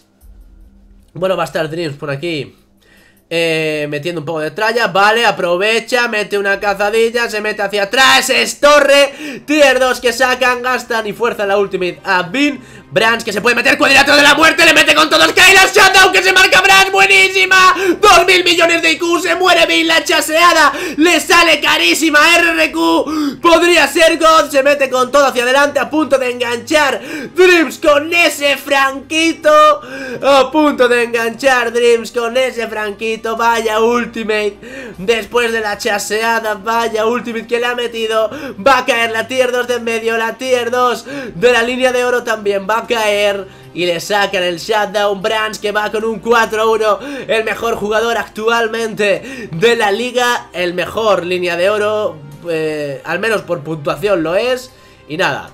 Bueno, va a estar Dreams por aquí metiendo un poco de tralla. Vale, aprovecha, mete una cazadilla, se mete hacia atrás, es torre. Tier 2 que sacan, gastan y fuerzan la ultimate a Bean. Brands que se puede meter, cuadrilátero de la muerte, le mete con todos. Skylar, shutdown que se marca Brands, buenísima. 2000 millones de IQ, se muere Bean, la chaseada le sale carísima. RRQ, podría ser God, se mete con todo hacia adelante, a punto de enganchar Dreams con ese franquito. A punto de enganchar Dreams con ese franquito. Vaya ultimate, después de la chaseada, vaya ultimate que le ha metido. Va a caer la tier 2 de en medio, la tier 2 de la línea de oro también va a caer. Y le sacan el shutdown. Brands que va con un 4-1, el mejor jugador actualmente de la liga, el mejor línea de oro, al menos por puntuación lo es. Y nada,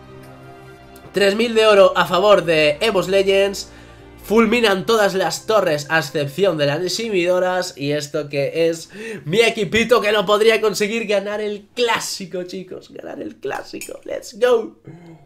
3000 de oro a favor de EVOS Legends. Fulminan todas las torres a excepción de las exhibidoras. Y esto que es mi equipito que no podría conseguir ganar el clásico, chicos. Ganar el clásico, let's go.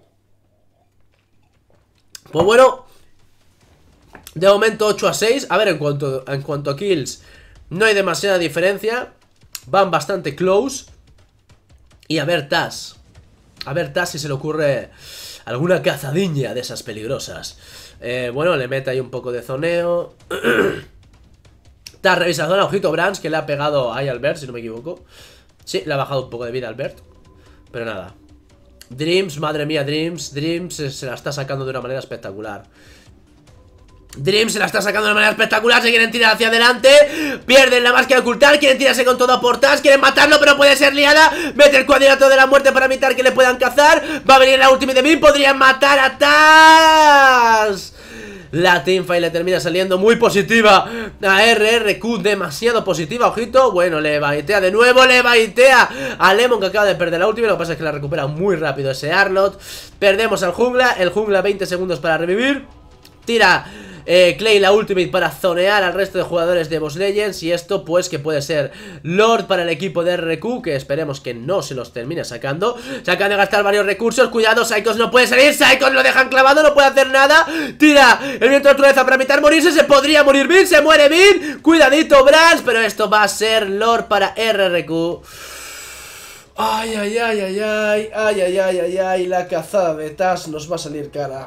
Pues bueno, de momento 8-6. A ver, en cuanto a kills, no hay demasiada diferencia. Van bastante close. Y a ver Taz si se le ocurre alguna cazadiña de esas peligrosas. Bueno, le mete ahí un poco de zoneo. Está revisando el ojito Brands, que le ha pegado ahí a Albert, si no me equivoco. Sí, le ha bajado un poco de vida a Albert. Pero nada. Dreams, madre mía, Dreams se la está sacando de una manera espectacular. Dreams se la está sacando de una manera espectacular. Se quieren tirar hacia adelante. Pierden la máscara de ocultar. Quieren tirarse con todo a por Taz. Quieren matarlo, pero puede ser liada. Mete el cuadrilátero de la muerte para evitar que le puedan cazar. Va a venir la ultimate de Bean. Podrían matar a Taz. La teamfight le termina saliendo muy positiva a RRQ, demasiado positiva, ojito. Bueno, le baitea de nuevo, le baitea a Lemon, que acaba de perder la última. Lo que pasa es que la recupera muy rápido ese Arlott. Perdemos al jungla, el jungla 20 segundos para revivir. Tira Clay la ultimate para zonear al resto de jugadores de EVOS Legends. Y esto pues que puede ser Lord para el equipo de RRQ, que esperemos que no se los termine sacando. Se acaban de gastar varios recursos. Cuidado, Psychos no puede salir. Psychos lo dejan clavado, no puede hacer nada. Tira el viento de naturaleza para evitar morirse. Se podría morir Bean, se muere Bean. Cuidadito Brands, pero esto va a ser Lord para RRQ. Ay, ay, ay, ay, ay. Ay, ay, ay, ay, ay. La cazada de Taz nos va a salir cara.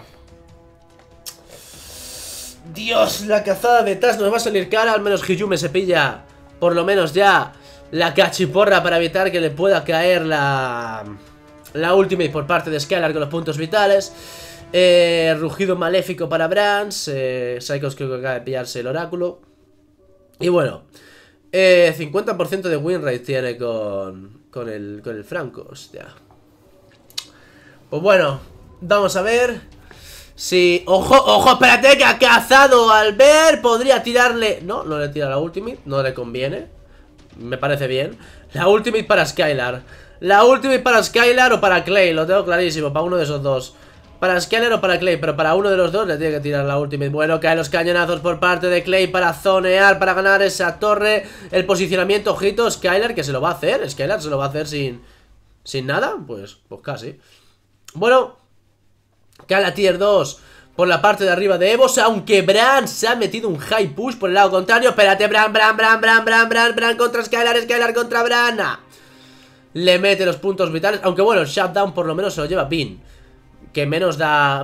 Dios, la cazada de Taz nos va a salir cara. Al menos Hiyume se pilla por lo menos ya la cachiporra para evitar que le pueda caer la ultimate por parte de Skylar con los puntos vitales. Rugido maléfico para Brands. Psychos creo que acaba de pillarse el oráculo. Y bueno, 50% de win rate tiene con el Franco. Hostia. Pues bueno, vamos a ver. Sí, ojo, ojo, espérate, que ha cazado al Albert. Podría tirarle... No, no le tira la ultimate, no le conviene. Me parece bien. La ultimate para Skylar. La ultimate para Skylar o para Clay, lo tengo clarísimo, para uno de esos dos. Para Skylar o para Clay, pero para uno de los dos le tiene que tirar la ultimate. Bueno, caen los cañonazos por parte de Clay para zonear, para ganar esa torre. El posicionamiento, ojito, Skylar que se lo va a hacer. Skylar se lo va a hacer sin nada, pues casi. Bueno, cae la tier 2 por la parte de arriba de EVOS, aunque Brands se ha metido un high push por el lado contrario. Espérate, Bran contra Skylar, Skylar contra Bran. Le mete los puntos vitales, aunque bueno, el shutdown por lo menos se lo lleva Bean. que menos da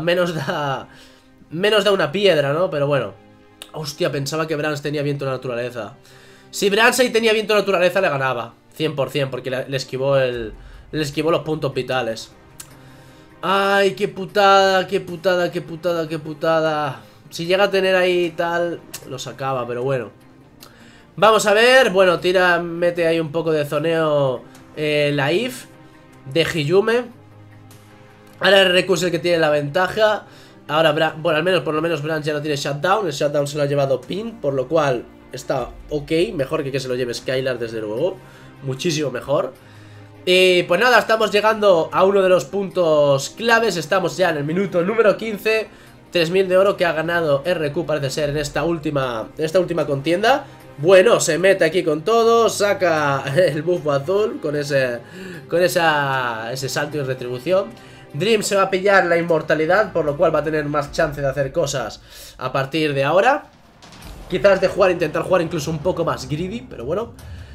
una piedra, ¿no? Pero bueno. Hostia, pensaba que Brans tenía viento de naturaleza. Si Brans ahí tenía viento de naturaleza, le ganaba 100%, porque le esquivó los puntos vitales. Ay, qué putada, qué putada, qué putada, qué putada. Si llega a tener ahí tal, lo sacaba, pero bueno. Vamos a ver, bueno, mete ahí un poco de zoneo la If de Hiyume. Ahora el recurso es el que tiene la ventaja. Ahora, bueno, por lo menos Brans ya no tiene Shutdown. El Shutdown se lo ha llevado Pin, por lo cual está ok. Mejor que se lo lleve Skylar, desde luego. Muchísimo mejor. Y pues nada, estamos llegando a uno de los puntos claves. Estamos ya en el minuto número 15. 3000 de oro que ha ganado RQ, parece ser, en esta última contienda. Bueno, se mete aquí con todo. Saca el buffo azul con ese salto y retribución. Dream se va a pillar la inmortalidad, por lo cual va a tener más chance de hacer cosas a partir de ahora. Quizás de intentar jugar incluso un poco más greedy, pero bueno.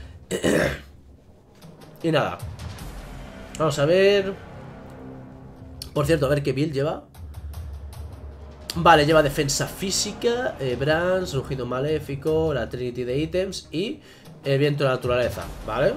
Y nada. Vamos a ver. Por cierto, a ver qué build lleva. Vale, lleva defensa física, Brans, rugido maléfico, la Trinity de ítems y el viento de la naturaleza, ¿vale?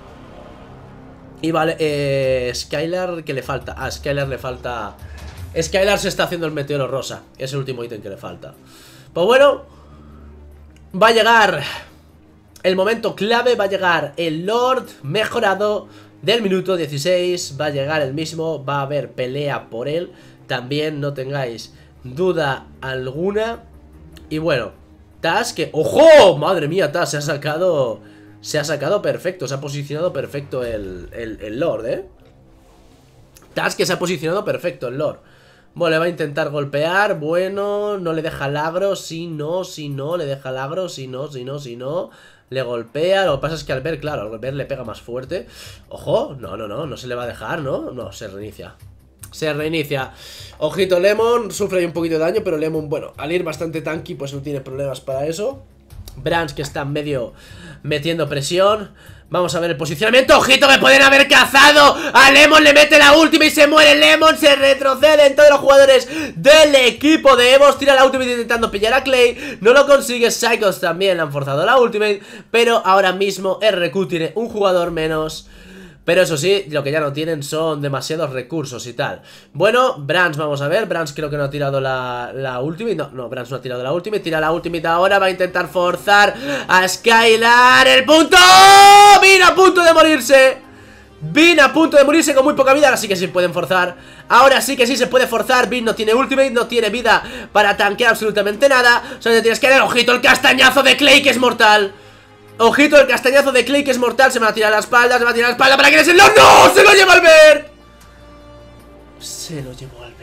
Y vale, Skylar, ¿qué le falta? Ah, Skylar le falta... Skylar se está haciendo el meteoro rosa. Es el último ítem que le falta. Pues bueno, va a llegar el momento clave. Va a llegar el Lord mejorado del minuto 16. Va a llegar el mismo. Va a haber pelea por él. También no tengáis duda alguna. Y bueno, Taz que... ¡Ojo! Madre mía, Taz se ha sacado... perfecto, se ha posicionado perfecto el Lord, Taz que se ha posicionado perfecto el Lord. Bueno, le va a intentar golpear. Bueno, no le deja el agro. Si no, le deja el agro. Si no, le golpea. Lo que pasa es que al ver, claro, al ver le pega más fuerte. Ojo, no se le va a dejar, ¿no? No, se reinicia. Se reinicia. Ojito, Lemon sufre un poquito de daño, pero Lemon, bueno, al ir bastante tanky, pues no tiene problemas para eso. Brans que está medio metiendo presión. Vamos a ver el posicionamiento. ¡Ojito! ¡Me pueden haber cazado! A Lemon le mete la última y se muere Lemon. Se retroceden todos los jugadores del equipo de Evos. Tira la ultimate intentando pillar a Clay. No lo consigue. Psychos también le han forzado la ultimate. Pero ahora mismo RQ tiene un jugador menos. Pero eso sí, lo que ya no tienen son demasiados recursos y tal. Bueno, Brans, vamos a ver. Brans creo que no ha tirado la ultimate. No, Brans no ha tirado la ultimate. Tira la ultimate ahora. Va a intentar forzar a Skylar. ¡El punto! ¡Vin a punto de morirse! Vin a punto de morirse con muy poca vida. Ahora sí que sí pueden forzar. Ahora sí que sí se puede forzar. Vin no tiene ultimate, no tiene vida para tanquear absolutamente nada. Solo tienes que dar, ojito, el castañazo de Clay que es mortal. Ojito, el castañazo de Clay que es mortal. Se me va a tirar la espalda, se me va a tirar la espalda. ¿Para quién es el Lord? ¡No! ¡Se lo lleva Albert! Se lo llevó Albert.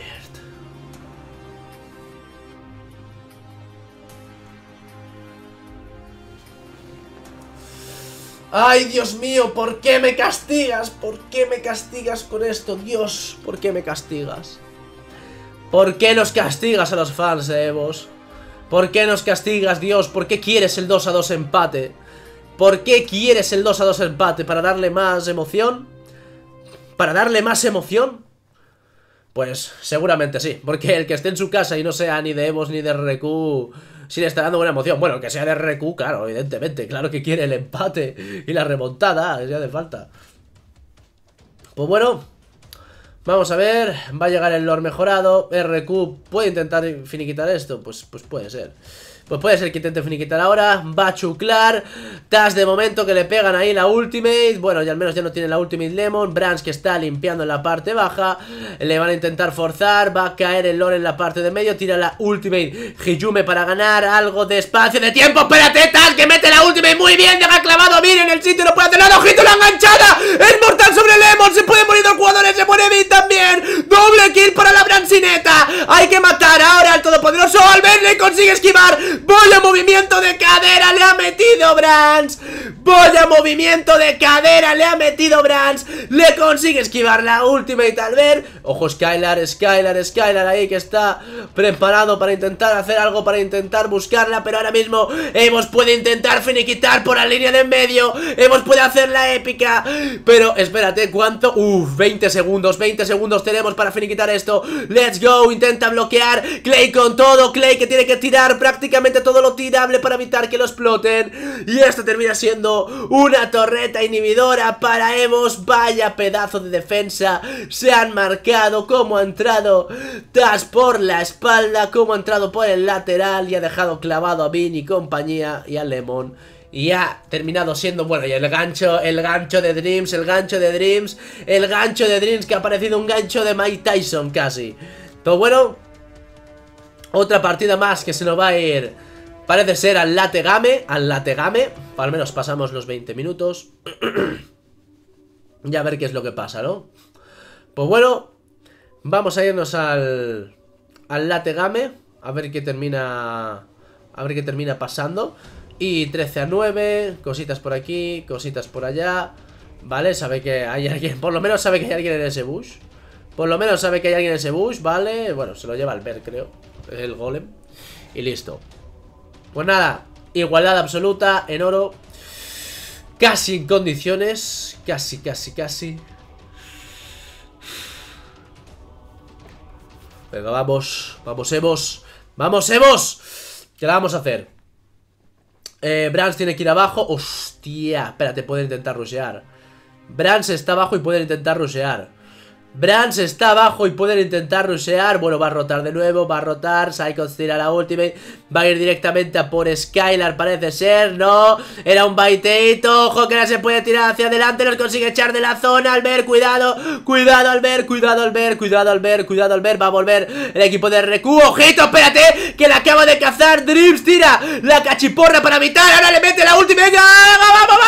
¡Ay, Dios mío! ¿Por qué me castigas? ¿Por qué me castigas con esto? Dios, ¿por qué me castigas? ¿Por qué nos castigas a los fans de Evos? ¿Por qué nos castigas, Dios? ¿Por qué quieres el 2-2 empate? ¿Por qué quieres el 2-2 empate? ¿Para darle más emoción? ¿Para darle más emoción? Pues seguramente sí, porque el que esté en su casa y no sea ni de Evos ni de RQ, sí le está dando buena emoción. Bueno, el que sea de RQ, claro, evidentemente, claro que quiere el empate y la remontada, que ya hace falta. Pues bueno, vamos a ver, va a llegar el Lord mejorado. RQ puede intentar finiquitar esto, pues puede ser. Pues puede ser que intente finiquitar ahora. Va a chuclar. Taz de momento que le pegan ahí la ultimate. Bueno, ya al menos ya no tiene la ultimate Lemon. Brans que está limpiando en la parte baja. Le van a intentar forzar. Va a caer el Lord en la parte de medio. Tira la ultimate Hiyume para ganar algo de espacio, de tiempo. Espérate, Taz que mete la ultimate muy bien. Deja clavado a Vir en el sitio. No puede hacer nada. Ojito, la enganchada. Es mortal sobre Lemon. Se pueden morir dos jugadores. Se muere Vir también. Doble kill para la Bransineta. Hay que matar ahora al todopoderoso Albert. Le consigue esquivar. Vaya movimiento de cadera le ha metido Brans. Vaya movimiento de cadera le ha metido Brands. Le consigue esquivar la Ultimate al ver. Ojo, Skylar ahí que está preparado para intentar hacer algo, para intentar buscarla. Pero ahora mismo Emos puede intentar finiquitar por la línea de en medio. Emos puede hacer la épica. Pero espérate, ¿cuánto? 20 segundos tenemos para finiquitar esto. Let's go, intenta bloquear. Clay con todo, Clay que tiene que tirar prácticamente todo lo tirable para evitar que lo exploten. Y esto termina siendo una torreta inhibidora para Emos. Vaya pedazo de defensa. Se han marcado cómo ha entrado Taz por la espalda, cómo ha entrado por el lateral y ha dejado clavado a Vin y compañía y a Lemon. Y ha terminado siendo, bueno, y el gancho de Dreams, el gancho de Dreams que ha parecido un gancho de Mike Tyson casi. Pero bueno, otra partida más que se nos va a ir, parece ser al lategame, al menos pasamos los 20 minutos. Ya a ver qué es lo que pasa, ¿no? Pues bueno, vamos a irnos al lategame, a ver qué termina pasando. Y 13-9, cositas por aquí, cositas por allá. Vale, sabe que hay alguien, por lo menos sabe que hay alguien en ese bush. Vale, bueno, se lo lleva al ver, creo, el golem. Y listo. Pues nada, igualdad absoluta en oro. Casi en condiciones. Casi. Venga, vamos Evos. ¿Qué la vamos a hacer? Brands tiene que ir abajo. Hostia, espérate, pueden intentar rushear. Brands está abajo y pueden intentar rushear. Bueno, va a rotar de nuevo, Psychos tira la ultimate. Va a ir directamente a por Skylar, parece ser. No, era un baiteito. Ojo que ahora se puede tirar hacia adelante. Nos consigue echar de la zona. Albert, cuidado al ver. Va a volver el equipo de RQ. Ojito, espérate, que la acaba de cazar. Dreams tira la cachiporra para evitar. Ahora le mete la ultimate. ¡Vamos!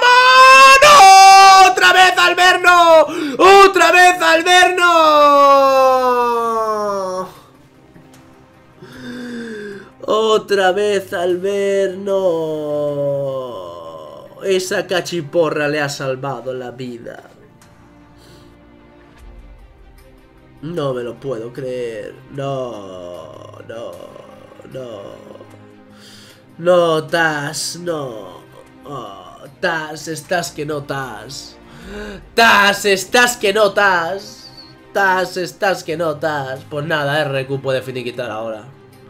¡No! ¡Otra vez Albert, no! Otra vez Albert, no. Esa cachiporra le ha salvado la vida. No me lo puedo creer. No, Taz, no. Oh, Taz, estás que no. Pues nada, RQ puede finiquitar ahora.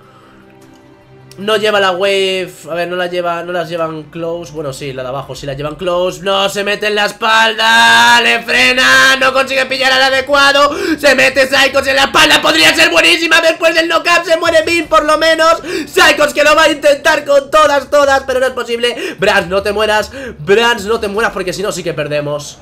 No lleva la wave. A ver, no las llevan close. Bueno, sí, la de abajo sí la llevan close. No, se mete en la espalda. Le frena, no consigue pillar al adecuado. Se mete Psychos en la espalda. Podría ser buenísima. Después del knockup se muere Vin por lo menos. Psychos que lo va a intentar con todas, pero no es posible. Brands, no te mueras porque si no sí que perdemos.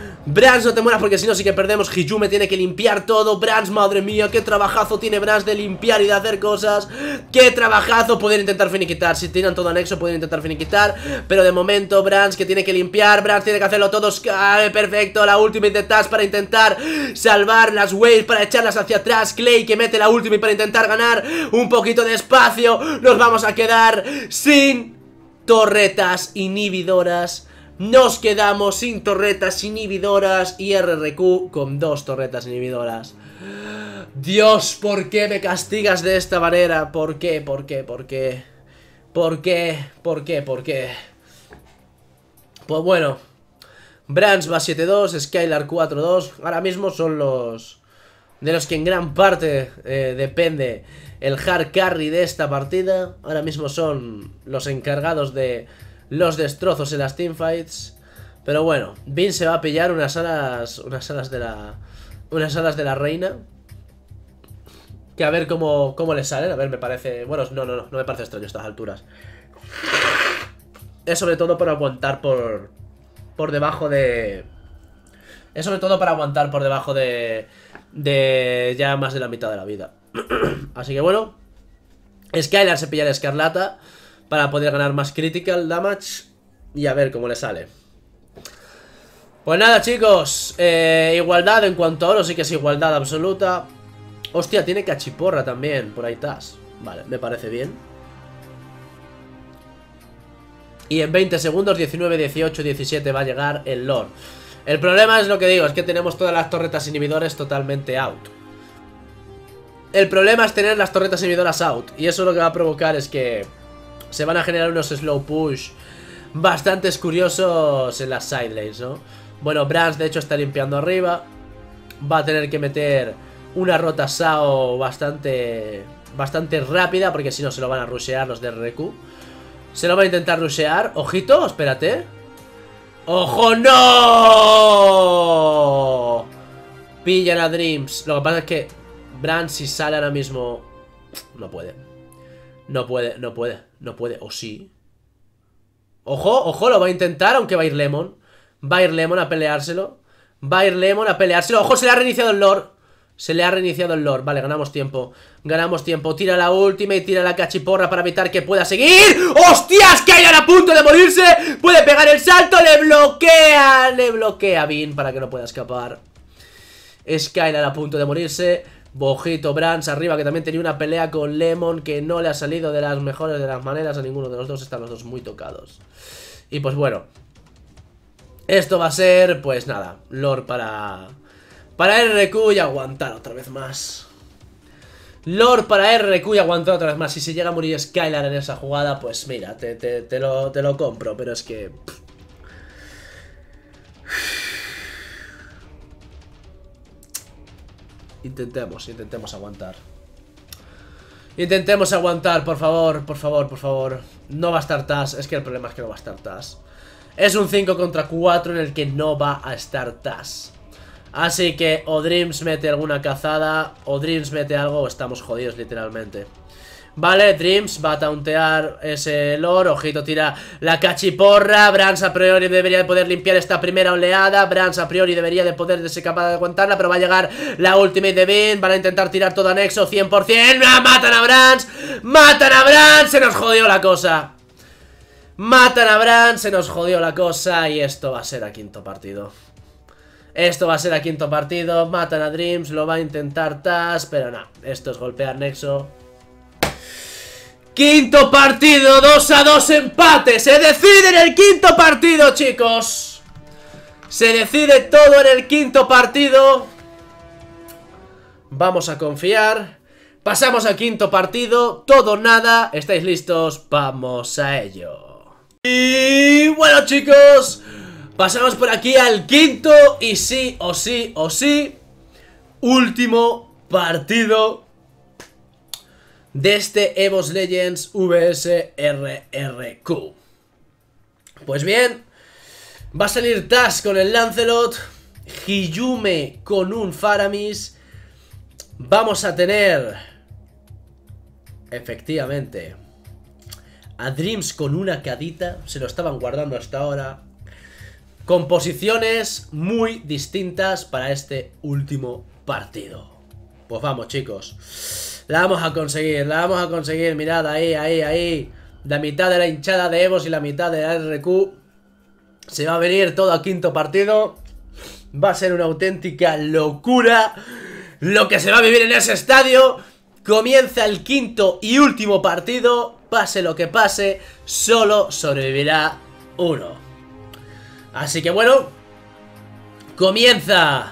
Hiyume tiene que limpiar todo. Brands, madre mía, qué trabajazo tiene Brands de limpiar y de hacer cosas. Qué trabajazo. Pueden intentar finiquitar. Si tiran todo anexo pueden intentar finiquitar. Pero de momento Brands que tiene que limpiar. Brands tiene que hacerlo todo. Perfecto, la ultimate de Taz para intentar salvar las waves, para echarlas hacia atrás. Clay que mete la ultimate para intentar ganar un poquito de espacio. Nos vamos a quedar sin torretas inhibidoras. Nos quedamos sin torretas inhibidoras y RRQ con 2 torretas inhibidoras. Dios, ¿por qué me castigas de esta manera? ¿Por qué? Pues bueno, Brands va 7-2, Skylar 4-2. Ahora mismo son los de los que en gran parte depende el hard carry de esta partida. Ahora mismo son los encargados de los destrozos en las teamfights. Pero bueno, Vin se va a pillar unas alas de la reina. Que a ver cómo le salen. A ver, me parece... Bueno, no me parece extraño a estas alturas. Es sobre todo para aguantar por debajo de... Es sobre todo para aguantar por debajo de ya más de la mitad de la vida. Así que bueno, Skylar se pilla la escarlata para poder ganar más critical damage. Y a ver cómo le sale. Pues nada, chicos, igualdad en cuanto a oro. Sí que es igualdad absoluta. Hostia, tiene cachiporra también. Por ahí estás. Vale, me parece bien. Y en 20 segundos, 19, 18, 17 va a llegar el Lord. El problema es lo que digo, es que tenemos todas las torretas inhibidores totalmente out. El problema es tener las torretas inhibidoras out. Y eso lo que va a provocar es que se van a generar unos slow push bastante curiosos en las side lanes, ¿no? Bueno, Brans de hecho está limpiando arriba. Va a tener que meter una rota SAO bastante rápida, porque si no se lo van a rushear los de RQ. Se lo va a intentar rushear. Ojito, espérate. ¡Ojo, no! Pillan a Dreams. Lo que pasa es que Brand, si sale ahora mismo, no puede. No puede. O sí. Ojo, lo va a intentar, aunque va a ir Lemon. Va a ir Lemon a peleárselo. Ojo, se le ha reiniciado el Lord. Vale, ganamos tiempo. Tira la última y tira la cachiporra para evitar que pueda seguir. ¡Hostias! Skylar a punto de morirse. Puede pegar el salto, le bloquea Bean para que no pueda escapar. Skylar a punto de morirse. Bojito, Brans arriba, que también tenía una pelea con Lemon, que no le ha salido de las mejores de las maneras a ninguno de los dos. Están los dos muy tocados. Y pues bueno, esto va a ser, pues nada, Lord para RQ y aguantar otra vez más. Lord para RQ y aguantar otra vez más. Si se llega a morir Skylar en esa jugada, pues mira, te lo compro. Pero es que... Intentemos aguantar. Intentemos aguantar, por favor. No va a estar TAS. Es que el problema es que no va a estar TAS. Es un 5 contra 4 en el que no va a estar TAS. Así que o Dreams mete alguna cazada, o Dreams mete algo, o estamos jodidos literalmente. Vale, Dreams va a tauntear ese Lord. Ojito, tira la cachiporra. Brans a priori debería de poder limpiar esta primera oleada. Brans a priori debería de poder ser capaz de aguantarla, pero va a llegar la ultimate de Bean. Van a intentar tirar todo a Nexo 100%. ¡Ah! Matan a Brans. Se nos jodió la cosa. Y esto va a ser a quinto partido. Matan a Dreams, lo va a intentar TAS, pero no, esto es golpear Nexo. Quinto partido, 2-2 empate. Se decide en el quinto partido, chicos. Se decide todo en el quinto partido. Vamos a confiar. Pasamos al quinto partido. Todo nada. ¿Estáis listos? Vamos a ello. Y bueno, chicos, pasamos por aquí al quinto y sí, o sí, último partido de este EVOS Legends vs RRQ. Pues bien, va a salir TAS con el Lancelot, Hiyume con un Faramis. Vamos a tener, efectivamente, a Dreams con una Kadita. Se lo estaban guardando hasta ahora. Composiciones muy distintas para este último partido. Pues vamos, chicos, la vamos a conseguir, mirad, ahí. La mitad de la hinchada de EVOS y la mitad de la RQ. Se va a venir todo a quinto partido. Va a ser una auténtica locura lo que se va a vivir en ese estadio. Comienza el quinto y último partido. Pase lo que pase, solo sobrevivirá uno. Así que bueno, comienza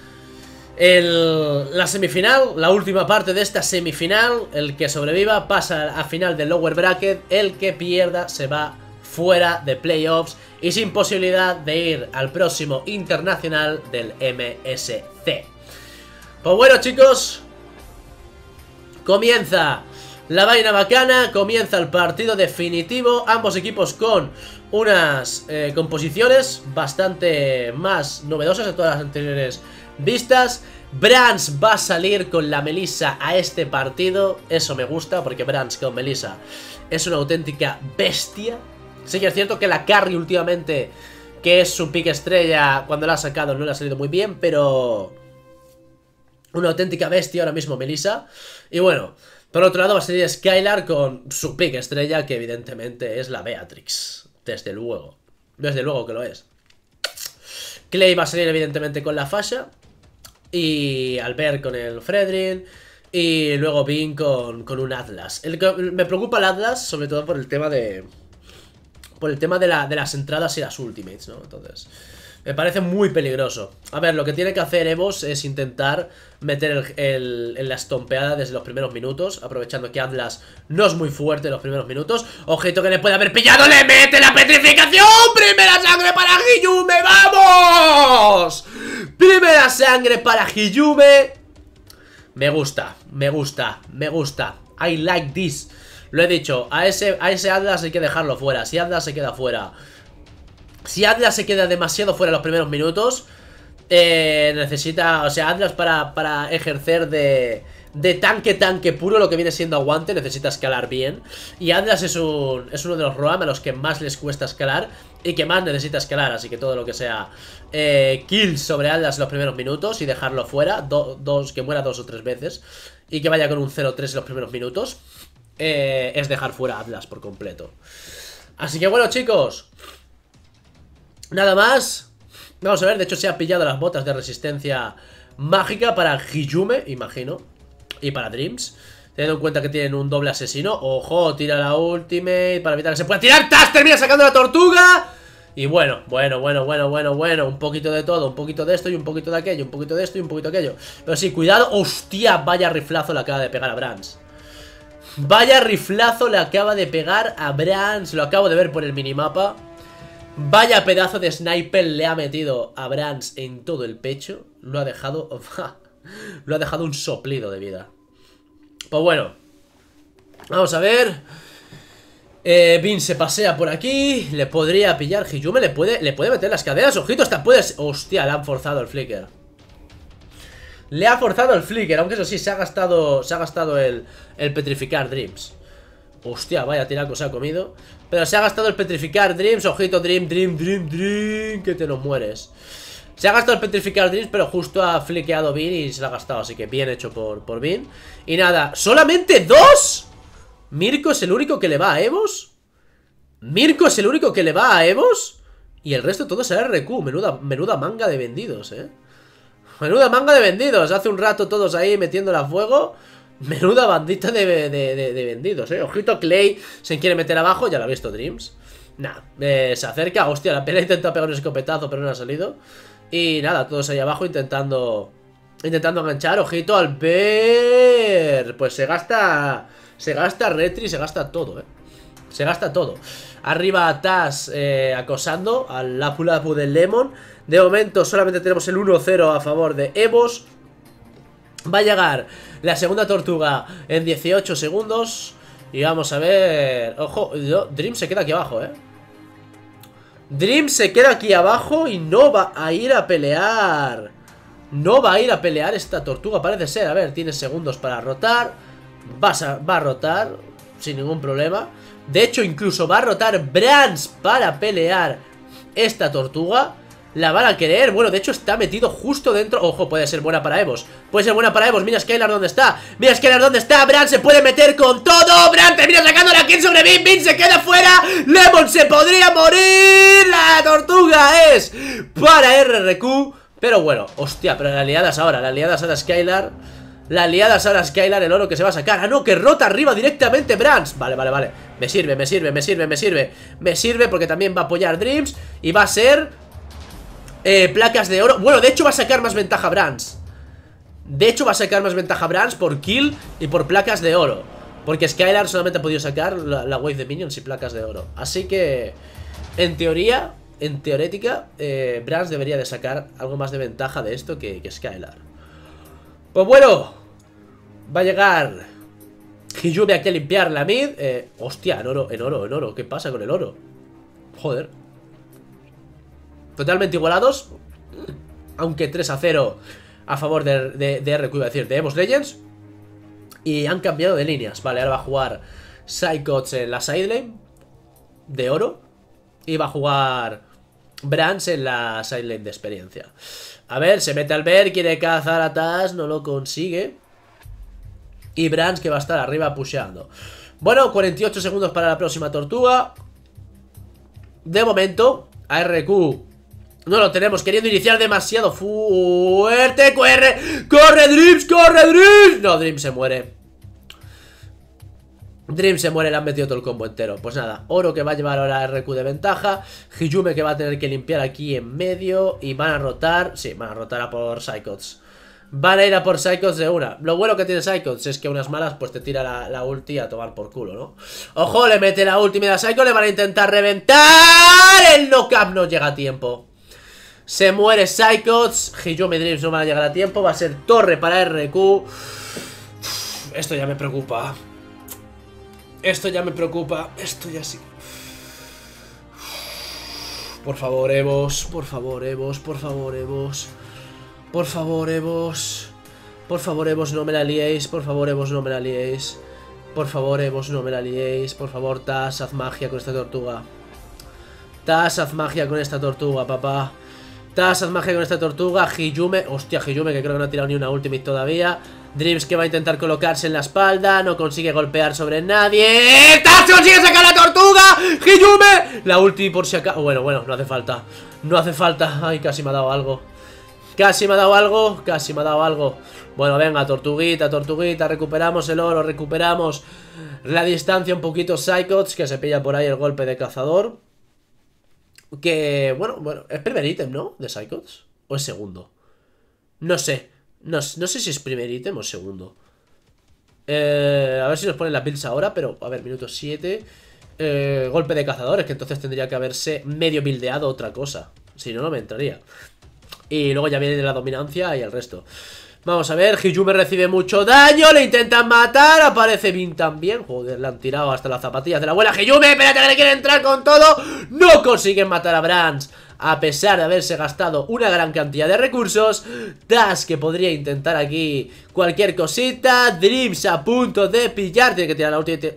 la semifinal, la última parte de esta semifinal. El que sobreviva pasa a final del lower bracket. El que pierda se va fuera de playoffs y sin posibilidad de ir al próximo internacional del MSC. Pues bueno, chicos, comienza la vaina bacana, comienza el partido definitivo. Ambos equipos con unas composiciones bastante más novedosas de todas las anteriores vistas. Brans va a salir con la Melissa a este partido. Eso me gusta, porque Brans con Melissa es una auténtica bestia. Sí que es cierto que la carry últimamente, que es su pick estrella, cuando la ha sacado no le ha salido muy bien, pero una auténtica bestia ahora mismo Melissa. Y bueno, por otro lado va a salir Skylar con su pick estrella, que evidentemente es la Beatrix. Desde luego que lo es. Clay va a salir evidentemente con la Fasha, y Albert con el Fredrin, y luego Bean con un Atlas. Me preocupa el Atlas, sobre todo por el tema de por el tema de las entradas y las ultimates, ¿no? Entonces, me parece muy peligroso. A ver, lo que tiene que hacer Evos es intentar meter la estompeada desde los primeros minutos, aprovechando que Atlas no es muy fuerte en los primeros minutos. Ojito que le puede haber pillado, le mete la petrificación. ¡Primera sangre para Hiyume! ¡Vamos! ¡Primera sangre para Hiyume! Me gusta, me gusta, me gusta. I like this. Lo he dicho, a ese Atlas hay que dejarlo fuera. Si Atlas se queda fuera, si Atlas se queda demasiado fuera en los primeros minutos, necesita, o sea, Atlas para ejercer de tanque puro, lo que viene siendo aguante, necesita escalar bien. Y Atlas es uno de los Roam a los que más les cuesta escalar y que más necesita escalar. Así que todo lo que sea kills sobre Atlas en los primeros minutos y dejarlo fuera, que muera 2 o 3 veces y que vaya con un 0-3 en los primeros minutos, es dejar fuera a Atlas por completo. Así que bueno, chicos, nada más. Vamos a ver, de hecho se ha pillado las botas de resistencia mágica para Hiyume, imagino, y para Dreams, teniendo en cuenta que tienen un doble asesino. Ojo, tira la ultimate para evitar que se pueda tirar. ¡Tas! Termina sacando la tortuga. Y bueno, un poquito de todo, un poquito de esto y un poquito de aquello, un poquito de esto y un poquito de aquello. Pero sí, cuidado. Hostia, vaya riflazo le acaba de pegar a Brands. Vaya riflazo le acaba de pegar a Brands. Lo acabo de ver por el minimapa. Vaya pedazo de sniper le ha metido a Brands en todo el pecho. Lo ha dejado... lo ha dejado un soplido de vida. Pues bueno, vamos a ver. Bin se pasea por aquí. Le podría pillar Hiyume. Le puede meter las cadenas. Ojito, hasta puede... Hostia, le han forzado el flicker. Le ha forzado el flicker. Aunque eso sí, se ha gastado el petrificar Dreams. Hostia, vaya tiraco se ha comido. Pero se ha gastado el petrificar Dreams. Ojito, Dream, que te nos mueres. Se ha gastado el petrificar Dreams, pero justo ha fliqueado Bin y se lo ha gastado. Así que bien hecho por Bin. Y nada, ¿solamente 2? ¿Mirko es el único que le va a Evos? ¿Mirko es el único que le va a Evos? Y el resto todo será RQ. Menuda manga de vendidos, menuda manga de vendidos. Hace un rato todos ahí metiéndola a fuego. Menuda bandita de vendidos, Ojito, Clay se quiere meter abajo. Ya lo ha visto Dreams. Nah, se acerca. Hostia, la pelea intenta pegar un escopetazo, pero no ha salido. Y nada, todos ahí abajo intentando enganchar. Ojito al ver. Pues se gasta Retri, se gasta todo, se gasta todo. Arriba Taz acosando al Lapu Lapu del Lemon. De momento solamente tenemos el 1-0 a favor de Evos. Va a llegar la segunda tortuga en 18 segundos. Y vamos a ver. Ojo, Dream se queda aquí abajo, Dream se queda aquí abajo y no va a ir a pelear. No va a ir a pelear esta tortuga, parece ser. A ver, tiene segundos para rotar. Va a rotar sin ningún problema. De hecho, incluso va a rotar Brands para pelear esta tortuga. La van a querer. Bueno, de hecho está metido justo dentro. Ojo, puede ser buena para Evos. Puede ser buena para Evos. Mira Skylar dónde está. Mira Skylar dónde está. Brands se puede meter con todo. Brands termina sacando la kill sobre Bin. Bin se queda fuera. Lemon se podría morir. La tortuga es para RRQ. Pero bueno, hostia, pero la liada es ahora. La liada es ahora Skylar. La liada es ahora Skylar, el oro que se va a sacar. Ah, no, que rota arriba directamente Brands. Vale. Me sirve porque también va a apoyar Dreams. Y va a ser... placas de oro. Bueno, de hecho va a sacar más ventaja Brands. Por kill y por placas de oro. Porque Skylar solamente ha podido sacar la wave de minions y placas de oro. Así que, en teoría, en teorética, Brands debería de sacar algo más de ventaja de esto que Skylar. Pues bueno, va a llegar Hiyume aquí a limpiar la mid. Hostia, en oro. ¿Qué pasa con el oro? Joder. Totalmente igualados. Aunque 3-0 a favor de RQ, iba a decir, de Evos Legends. Y han cambiado de líneas. Vale, ahora va a jugar Psychots en la sidelane de oro. Y va a jugar Brands en la sidelane de experiencia. A ver, se mete al ver, quiere cazar a Taz, no lo consigue. Y Brands que va a estar arriba pusheando. Bueno, 48 segundos para la próxima tortuga. De momento, a RQ no lo tenemos queriendo iniciar demasiado fuerte. ¡Corre, Dreams! No, Dreams se muere. Dream se muere, le han metido todo el combo entero. Pues nada, Oro que va a llevar ahora RQ de ventaja. Hiyume que va a tener que limpiar aquí en medio. Y van a rotar, sí, van a rotar a por Psychots. Van a ir a por Psychots de una. Lo bueno que tiene Psychots es que unas malas pues te tira la ulti a tomar por culo, ¿no? Ojo, le mete la ulti a Psycho, le van a intentar reventar. El knock-up no llega a tiempo. Se muere Psychots. Hiyume y Dreams no van a llegar a tiempo. Va a ser torre para RQ. Esto ya me preocupa. Esto ya me preocupa. Esto ya sí. Por favor, Evos. Por favor, Evos. Por favor, Evos. Por favor, Evos. Por favor, Evos, no me la liéis. Por favor, Evos, no me la liéis. Por favor, Evos, no me la liéis. Por favor, Taz, haz magia con esta tortuga. Taz, haz magia con esta tortuga, papá. Taz, haz magia con esta tortuga. Hiyume. Hostia, Hiyume, que creo que no ha tirado ni una ultimate todavía. Dreams que va a intentar colocarse en la espalda. No consigue golpear sobre nadie. ¡Taz consigue sacar la tortuga! ¡Hiyume! La ulti por si acaso. Bueno, no hace falta. No hace falta. Ay, casi me ha dado algo. Casi me ha dado algo. Casi me ha dado algo. Bueno, venga, tortuguita, tortuguita. Recuperamos el oro, recuperamos la distancia un poquito. Psychots, que se pilla por ahí el golpe de cazador. Que, bueno, es primer ítem, ¿no? De Psychots. ¿O es segundo? No sé. No sé si es primer ítem o segundo. A ver si nos ponen las builds ahora. Pero, a ver, minuto 7. Golpe de cazadores, que entonces tendría que haberse medio buildeado otra cosa. Si no, no me entraría. Y luego ya viene la dominancia y el resto. Vamos a ver, Hiyume recibe mucho daño. Le intentan matar, aparece Bin también. Joder, le han tirado hasta las zapatillas de la abuela. Hiyume, espérate que le quiere entrar con todo. No consiguen matar a Brands, a pesar de haberse gastado una gran cantidad de recursos. Taz que podría intentar aquí cualquier cosita. Dreams a punto de pillar. Tiene que tirar la ulti.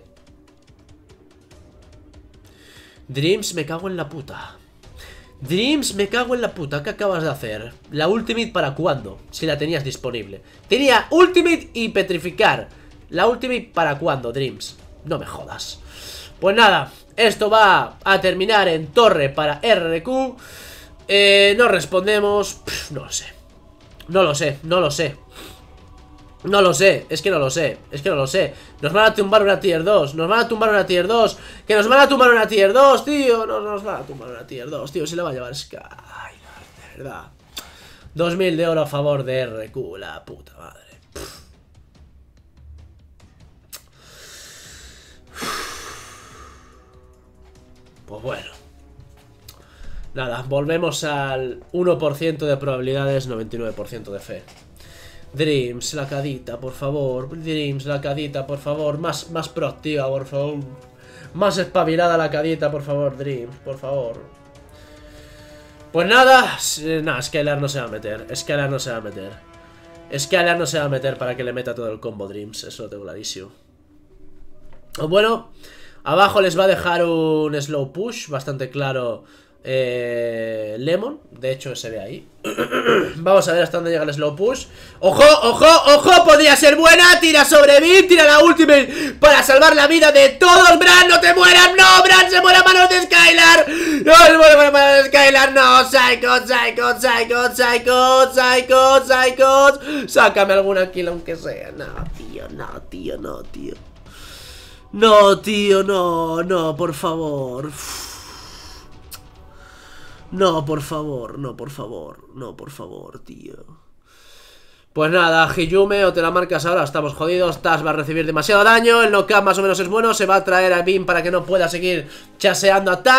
Dreams, me cago en la puta. Dreams, me cago en la puta. ¿Qué acabas de hacer? ¿La ultimate para cuándo? Si la tenías disponible. Tenía ultimate y petrificar. ¿La ultimate para cuándo, Dreams? No me jodas. Pues nada, esto va a terminar en torre para RQ. No respondemos. No lo sé. No lo sé, no lo sé. No lo sé, es que no lo sé. Es que no lo sé. Nos van a tumbar una tier 2. Nos van a tumbar una tier 2. Que nos van a tumbar una tier 2, tío. No nos van a tumbar una tier 2, tío. Se la va a llevar Skylar, de verdad. 2000 de oro a favor de RQ. La puta madre. Pues bueno. Nada, volvemos al 1% de probabilidades, 99% de fe. Dreams, la cadita, por favor. Dreams, la cadita, por favor. Más proactiva, por favor. Más espabilada la cadita, por favor, Dreams, por favor. Pues nada, Skylar no se va a meter. Skylar no se va a meter. Skylar no se va a meter para que le meta todo el combo Dreams. Eso lo tengo clarísimo. Bueno, abajo les va a dejar un slow push bastante claro. Lemon, de hecho se ve ahí. Vamos a ver hasta dónde llega el slow push. ¡Ojo, ojo, ojo! Podría ser buena. Tira sobre Bin, tira la ultimate para salvar la vida de todos. Bran, no te mueras, no, Bran se muere a manos de Skylar. No, se muere a manos de Skylar, no. Psychos. Sácame alguna kill aunque sea. No, tío, no, tío, no, tío. No, tío, no, por favor. No, por favor, no, por favor, tío. Pues nada, Hiyume, o te la marcas ahora, estamos jodidos. Taz va a recibir demasiado daño. El knockup más o menos es bueno. Se va a traer a Bin para que no pueda seguir chaseando a Taz.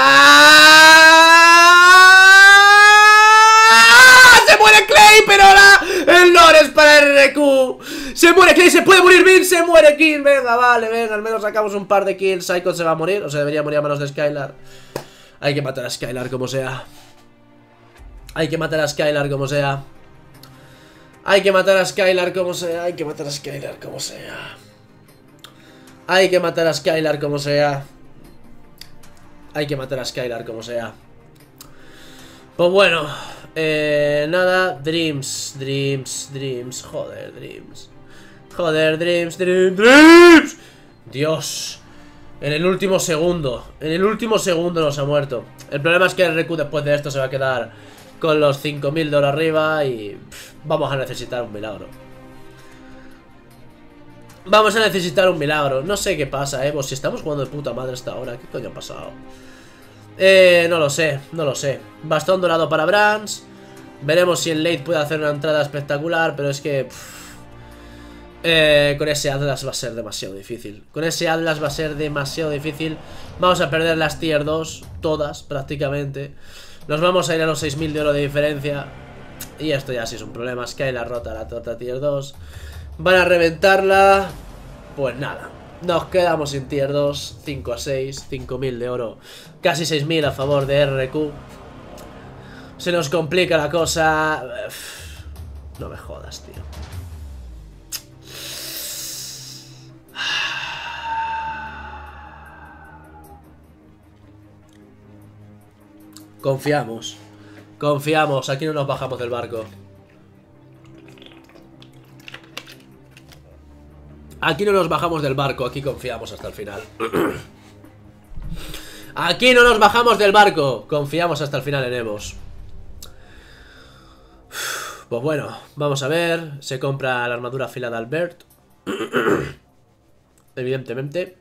¡Se muere Clay! Pero ahora el lore es para RQ. Se muere Clay, se puede morir Bin, se muere Kill. Venga, vale, venga, al menos sacamos un par de kills. Psycho se va a morir, o sea, debería morir a manos de Skylar. Hay que matar a Skylar como sea. Hay que matar a Skylar como sea. Hay que matar a Skylar como sea. Hay que matar a Skylar como sea. Hay que matar a Skylar como sea. Hay que matar a Skylar como sea. Pues bueno, nada. Dreams. Joder, Dreams. Dios. En el último segundo nos ha muerto. El problema es que el RQ después de esto se va a quedar con los 5000 de oro arriba. Y vamos a necesitar un milagro. Vamos a necesitar un milagro. No sé qué pasa, Evo. Si estamos jugando de puta madre hasta ahora. ¿Qué coño ha pasado? No lo sé, no lo sé. Bastón dorado para Brands. Veremos si el late puede hacer una entrada espectacular. Pero es que... con ese Atlas va a ser demasiado difícil. Con ese Atlas va a ser demasiado difícil. Vamos a perder las tier 2. Todas, prácticamente. Nos vamos a ir a los 6000 de oro de diferencia. Y esto ya sí es un problema. Skylar rota la torta tier 2. Van a reventarla. Pues nada, nos quedamos sin tier 2. 5 a 6, 5000 de oro. Casi 6000 a favor de RQ. Se nos complica la cosa. No me jodas, tío. Confiamos. Confiamos, aquí no nos bajamos del barco. Aquí no nos bajamos del barco, aquí confiamos hasta el final. Aquí no nos bajamos del barco, confiamos hasta el final en Evos. Pues bueno, vamos a ver. Se compra la armadura afilada Albert. Evidentemente.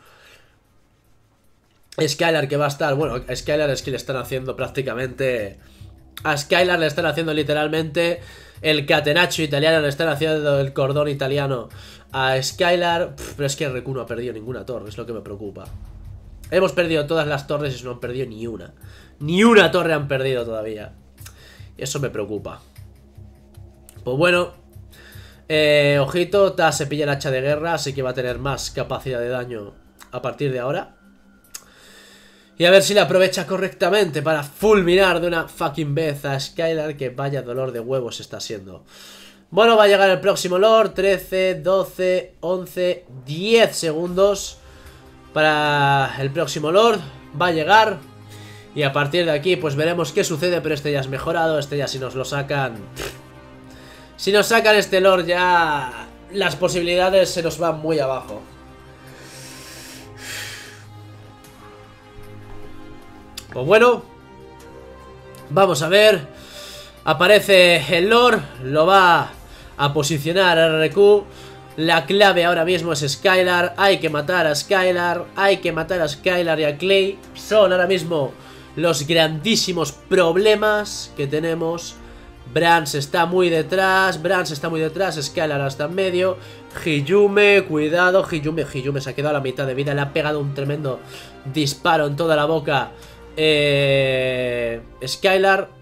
Skylar que va a estar... Bueno, Skylar es que le están haciendo prácticamente... A Skylar le están haciendo literalmente el catenaccio italiano, le están haciendo el cordón italiano a Skylar. Pero es que RQ no ha perdido ninguna torre, es lo que me preocupa. Hemos perdido todas las torres y no han perdido ni una. Ni una torre han perdido todavía. Eso me preocupa. Pues bueno, ojito, Ta se pilla el hacha de guerra, así que va a tener más capacidad de daño a partir de ahora. Y a ver si la aprovecha correctamente para fulminar de una fucking vez a Skylar, que vaya dolor de huevos está siendo. Bueno, va a llegar el próximo Lord. 13, 12, 11, 10 segundos para el próximo Lord. Va a llegar. Y a partir de aquí pues veremos qué sucede, pero este ya es mejorado. Este ya si nos lo sacan... Si nos sacan este Lord ya... Las posibilidades se nos van muy abajo. Pues bueno, vamos a ver. Aparece el Lord, lo va a posicionar a RQ. La clave ahora mismo es Skylar. Hay que matar a Skylar. Hay que matar a Skylar y a Clay. Son ahora mismo los grandísimos problemas que tenemos. Brands está muy detrás. Brands está muy detrás. Skylar está en medio. Hiyume, cuidado. Hiyume se ha quedado a la mitad de vida. Le ha pegado un tremendo disparo en toda la boca. Skylar.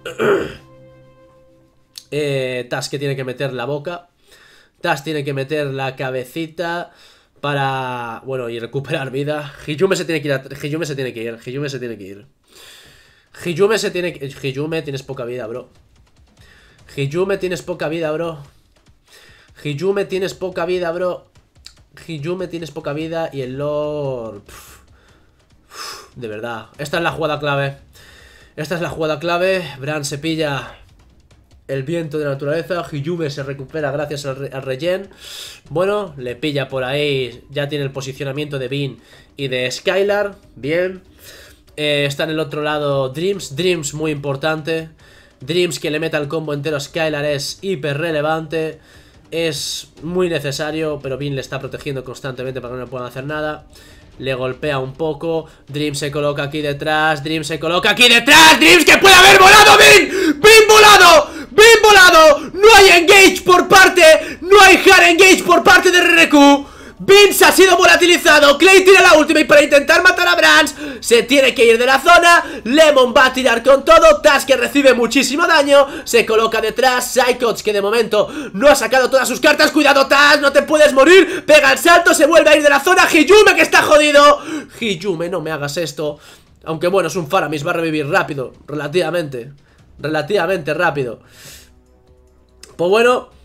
Tas que tiene que meter la boca. Tas tiene que meter la cabecita para... Bueno, y recuperar vida. Hiyume se tiene que ir. Hiyume se tiene que ir. Hiyume se tiene que ir. Hiyume se tiene que... Hiyume, tienes poca vida, bro. Hiyume, tienes poca vida, bro. Hiyume, tienes poca vida, bro. Hiyume, tienes poca vida. Y el Lord... De verdad, esta es la jugada clave. Esta es la jugada clave. Bran se pilla el viento de la naturaleza. Hiyume se recupera gracias al regen. Bueno, le pilla por ahí. Ya tiene el posicionamiento de Bean y de Skylar. Bien. Está en el otro lado Dreams. Dreams muy importante. Dreams que le meta el combo entero a Skylar es hiper relevante. Es muy necesario, pero Bean le está protegiendo constantemente para que no le puedan hacer nada. Le golpea un poco. Dream se coloca aquí detrás. Dream se coloca aquí detrás. Dreams que puede haber volado. ¡Bean! ¡Bean volado! ¡Bean volado! No hay engage por parte. No hay hard engage por parte de RQ. Vince ha sido volatilizado. Clay tira la última y para intentar matar a Brands se tiene que ir de la zona. Lemon va a tirar con todo. Tas que recibe muchísimo daño. Se coloca detrás. Psychots que de momento no ha sacado todas sus cartas. Cuidado, Tas, no te puedes morir. Pega el salto, se vuelve a ir de la zona. Hiyume que está jodido. Hiyume, no me hagas esto. Aunque bueno, es un Faramis, va a revivir rápido. Relativamente rápido. Pues bueno,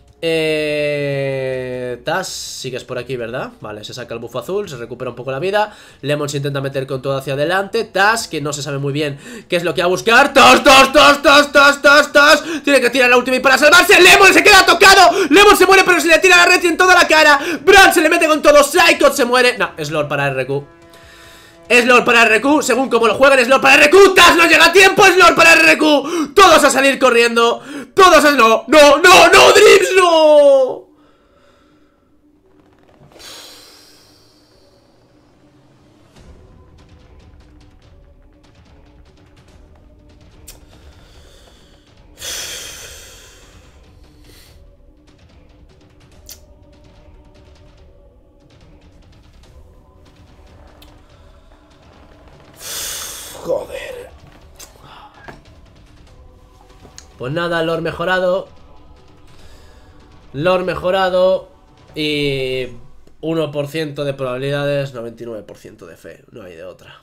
Tas, sigues por aquí, ¿verdad? Vale, se saca el buff azul, se recupera un poco la vida. Lemon se intenta meter con todo hacia adelante. Tas, que no se sabe muy bien qué es lo que va a buscar. Tas. Tiene que tirar la última y para salvarse. Lemon se queda tocado. Lemon se muere, pero se le tira la red en toda la cara. Brand se le mete con todo. Psycho se muere. No, es Lord para RQ. Es Lord para RQ, según como lo jueguen es Lord para RQ. Tas no llega a tiempo, es Lord para RQ. Todos a salir corriendo. Todos a... No, Dreams, no. Joder. Pues nada, lore mejorado. Lore mejorado. Y 1% de probabilidades, 99% de fe. No hay de otra.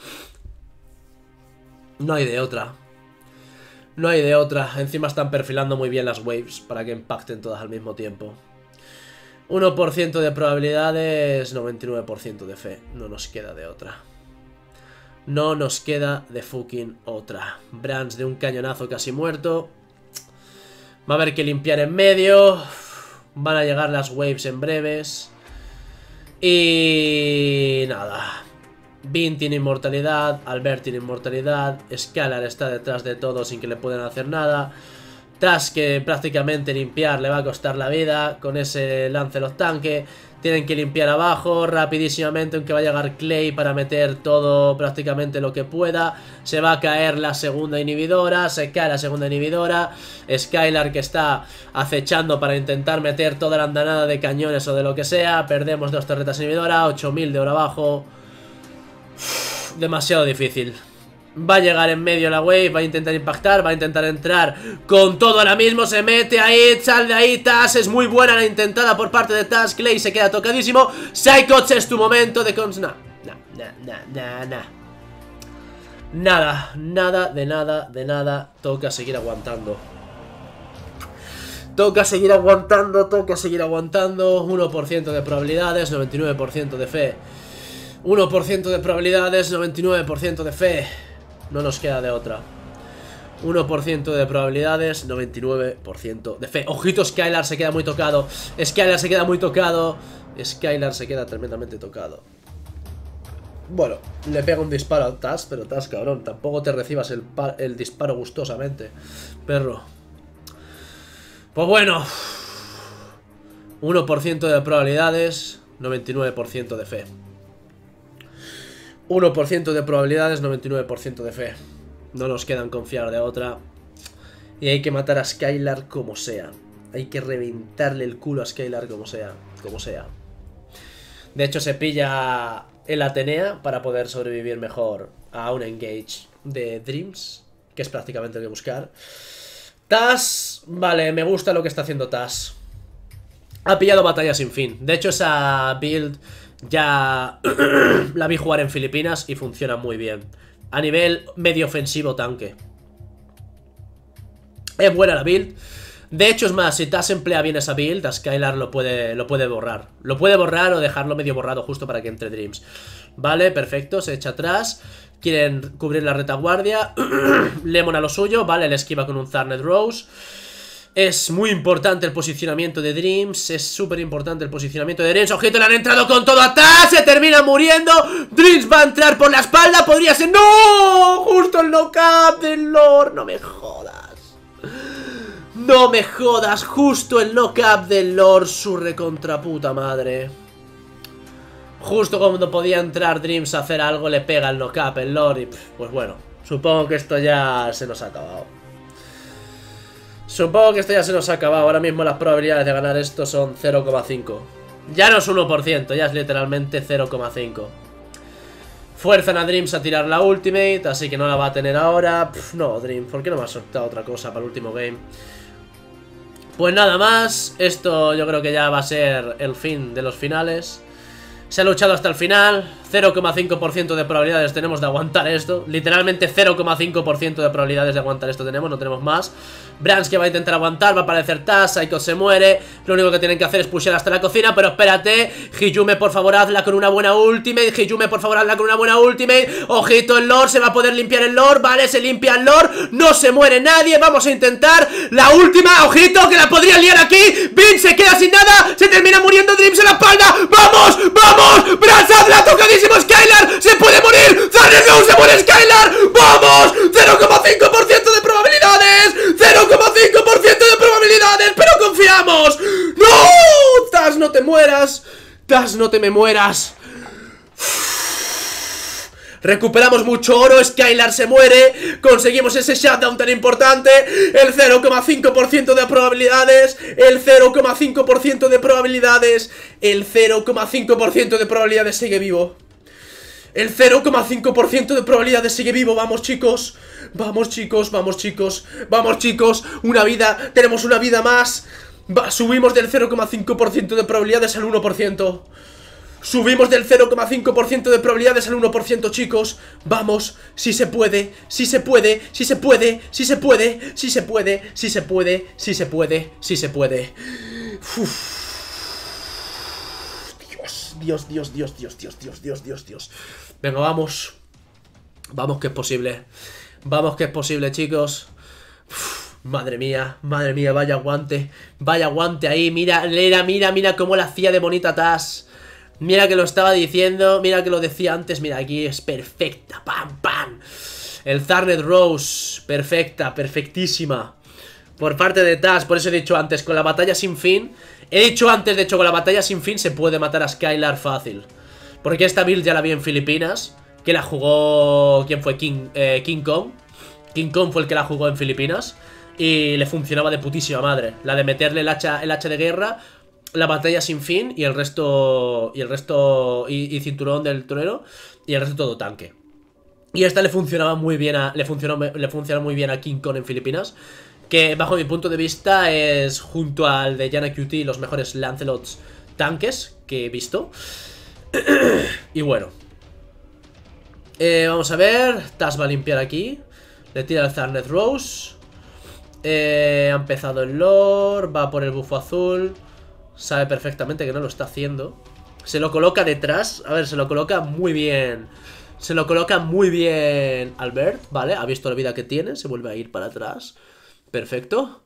No hay de otra. No hay de otra. Encima están perfilando muy bien las waves para que impacten todas al mismo tiempo. 1% de probabilidades, 99% de fe. No nos queda de otra. No nos queda de fucking otra. Brands de un cañonazo casi muerto. Va a haber que limpiar en medio. Van a llegar las waves en breves. Y nada. Bean tiene inmortalidad. Albert tiene inmortalidad. Scalar está detrás de todo sin que le puedan hacer nada. Task que prácticamente limpiar le va a costar la vida. Con ese Lancelot tanque. Tienen que limpiar abajo rapidísimamente, aunque va a llegar Clay para meter todo prácticamente lo que pueda. Se va a caer la segunda inhibidora, se cae la segunda inhibidora. Skylar que está acechando para intentar meter toda la andanada de cañones o de lo que sea. Perdemos 2 torretas inhibidoras, 8000 de oro abajo. Demasiado difícil. Va a llegar en medio la wave, va a intentar impactar, va a intentar entrar con todo ahora mismo, se mete ahí, sal de ahí, Taz, es muy buena la intentada por parte de Taz, Clay se queda tocadísimo, Psychots es tu momento de nada, toca seguir aguantando. Toca seguir aguantando, 1% de probabilidades, 99% de fe. 1% de probabilidades, 99% de fe. No nos queda de otra. 1% de probabilidades, 99% de fe. Ojito, Skylar se queda muy tocado. Skylar se queda tremendamente tocado. Bueno, le pega un disparo a Taz, pero Taz, cabrón, tampoco te recibas el disparo gustosamente, perro. Pues bueno, 1% de probabilidades, 99% de fe. 1% de probabilidades, 99% de fe. No nos quedan confiar de otra. Y hay que matar a Skylar como sea. Hay que reventarle el culo a Skylar como sea. De hecho se pilla el Atenea para poder sobrevivir mejor a un engage de Dreams, que es prácticamente lo que buscar. Taz, vale, me gusta lo que está haciendo Taz. Ha pillado batalla sin fin. De hecho esa build ya la vi jugar en Filipinas y funciona muy bien. A nivel medio ofensivo tanque. Es buena la build. De hecho, es más, si Taz emplea bien esa build, a Skylar lo puede borrar. Lo puede borrar o dejarlo medio borrado justo para que entre Dreams. Vale, perfecto, se echa atrás. Quieren cubrir la retaguardia. Lemon a lo suyo, vale, le esquiva con un Tharnet Rose. Es muy importante el posicionamiento de Dreams. Es súper importante el posicionamiento de Dreams. Ojito, le han entrado con todo a Taz. Se termina muriendo. Dreams va a entrar por la espalda. Podría ser... ¡No! Justo el knockup del Lord. No me jodas. No me jodas. Justo el knockup del Lord. Su recontraputa madre. Justo cuando podía entrar Dreams a hacer algo, le pega el knockup el Lord. Y pues bueno, supongo que esto ya se nos ha acabado. Ahora mismo las probabilidades de ganar esto son 0,5. Ya no es 1%, ya es literalmente 0,5. Fuerzan a Dreams a tirar la ultimate, así que no la va a tener ahora. No, Dreams, ¿por qué no me has soltado otra cosa para el último game? Pues nada más, esto yo creo que ya va a ser el fin de los finales. Se ha luchado hasta el final. 0,5% de probabilidades tenemos de aguantar esto. Literalmente 0,5% de probabilidades de aguantar esto tenemos, no tenemos más. Brands que va a intentar aguantar, va a aparecer Taz, Psycho se muere. Lo único que tienen que hacer es pushear hasta la cocina. Pero espérate, Hiyume por favor hazla con una buena ultimate. Ojito, el Lord, se va a poder limpiar el Lord. Vale, se limpia el Lord, no se muere nadie. Vamos a intentar la última, ojito, que la podría liar aquí. Bean se queda sin nada, se termina muriendo Dreams en la espalda. ¡Vamos! ¡Vamos! Brands hazla, tocadísimo Skylar, se puede morir. Tharnet Rose, se muere Skylar. ¡Vamos! 0,5% de probabilidades. 0,5% de probabilidades, pero confiamos. ¡No! Taz, no te mueras. Taz, no te me mueras. Recuperamos mucho oro, Skylar se muere. Conseguimos ese shutdown tan importante. El 0,5% de probabilidades. El 0,5% de probabilidades. El 0,5% de probabilidades sigue vivo. El 0,5% de probabilidades sigue vivo. Vamos, chicos. Vamos, chicos, vamos, chicos. Vamos, chicos. Una vida. Tenemos una vida más. Subimos del 0,5% de probabilidades al 1%. Subimos del 0,5% de probabilidades al 1%, chicos. Vamos, si se puede, si se puede, si se puede, si se puede, si se puede, si se puede, si se puede, si se puede. Dios, Dios, Dios, Dios, Dios, Dios, Dios, Dios, Dios. Venga, vamos. Vamos que es posible. Vamos que es posible, chicos. Madre mía, vaya aguante. Vaya aguante ahí, mira, mira cómo la hacía de bonita Taz. Mira que lo estaba diciendo, mira que lo decía antes. Mira, aquí es perfecta, pam, pam. El Tharnet Rose, perfecta, perfectísima por parte de Taz. Por eso he dicho antes, con la batalla sin fin. He dicho antes, de hecho, con la batalla sin fin se puede matar a Skylar fácil. Porque esta build ya la vi en Filipinas, que la jugó... ¿Quién fue? King Kong. King Kong fue el que la jugó en Filipinas y le funcionaba de putísima madre. La de meterle el hacha de guerra, la batalla sin fin y el resto... Y cinturón del torero y el resto todo tanque. Y esta le funcionaba muy bien le funciona muy bien a King Kong en Filipinas, que bajo mi punto de vista es, junto al de Yana QT, los mejores Lancelots tanques que he visto. Y bueno, vamos a ver. Taz va a limpiar aquí. Le tira el Tharnet Rose. Ha empezado el lore. Va por el bufo azul. Sabe perfectamente que no lo está haciendo. Se lo coloca detrás. A ver, se lo coloca muy bien. Se lo coloca muy bien Albert, ¿vale? Ha visto la vida que tiene. Se vuelve a ir para atrás. Perfecto.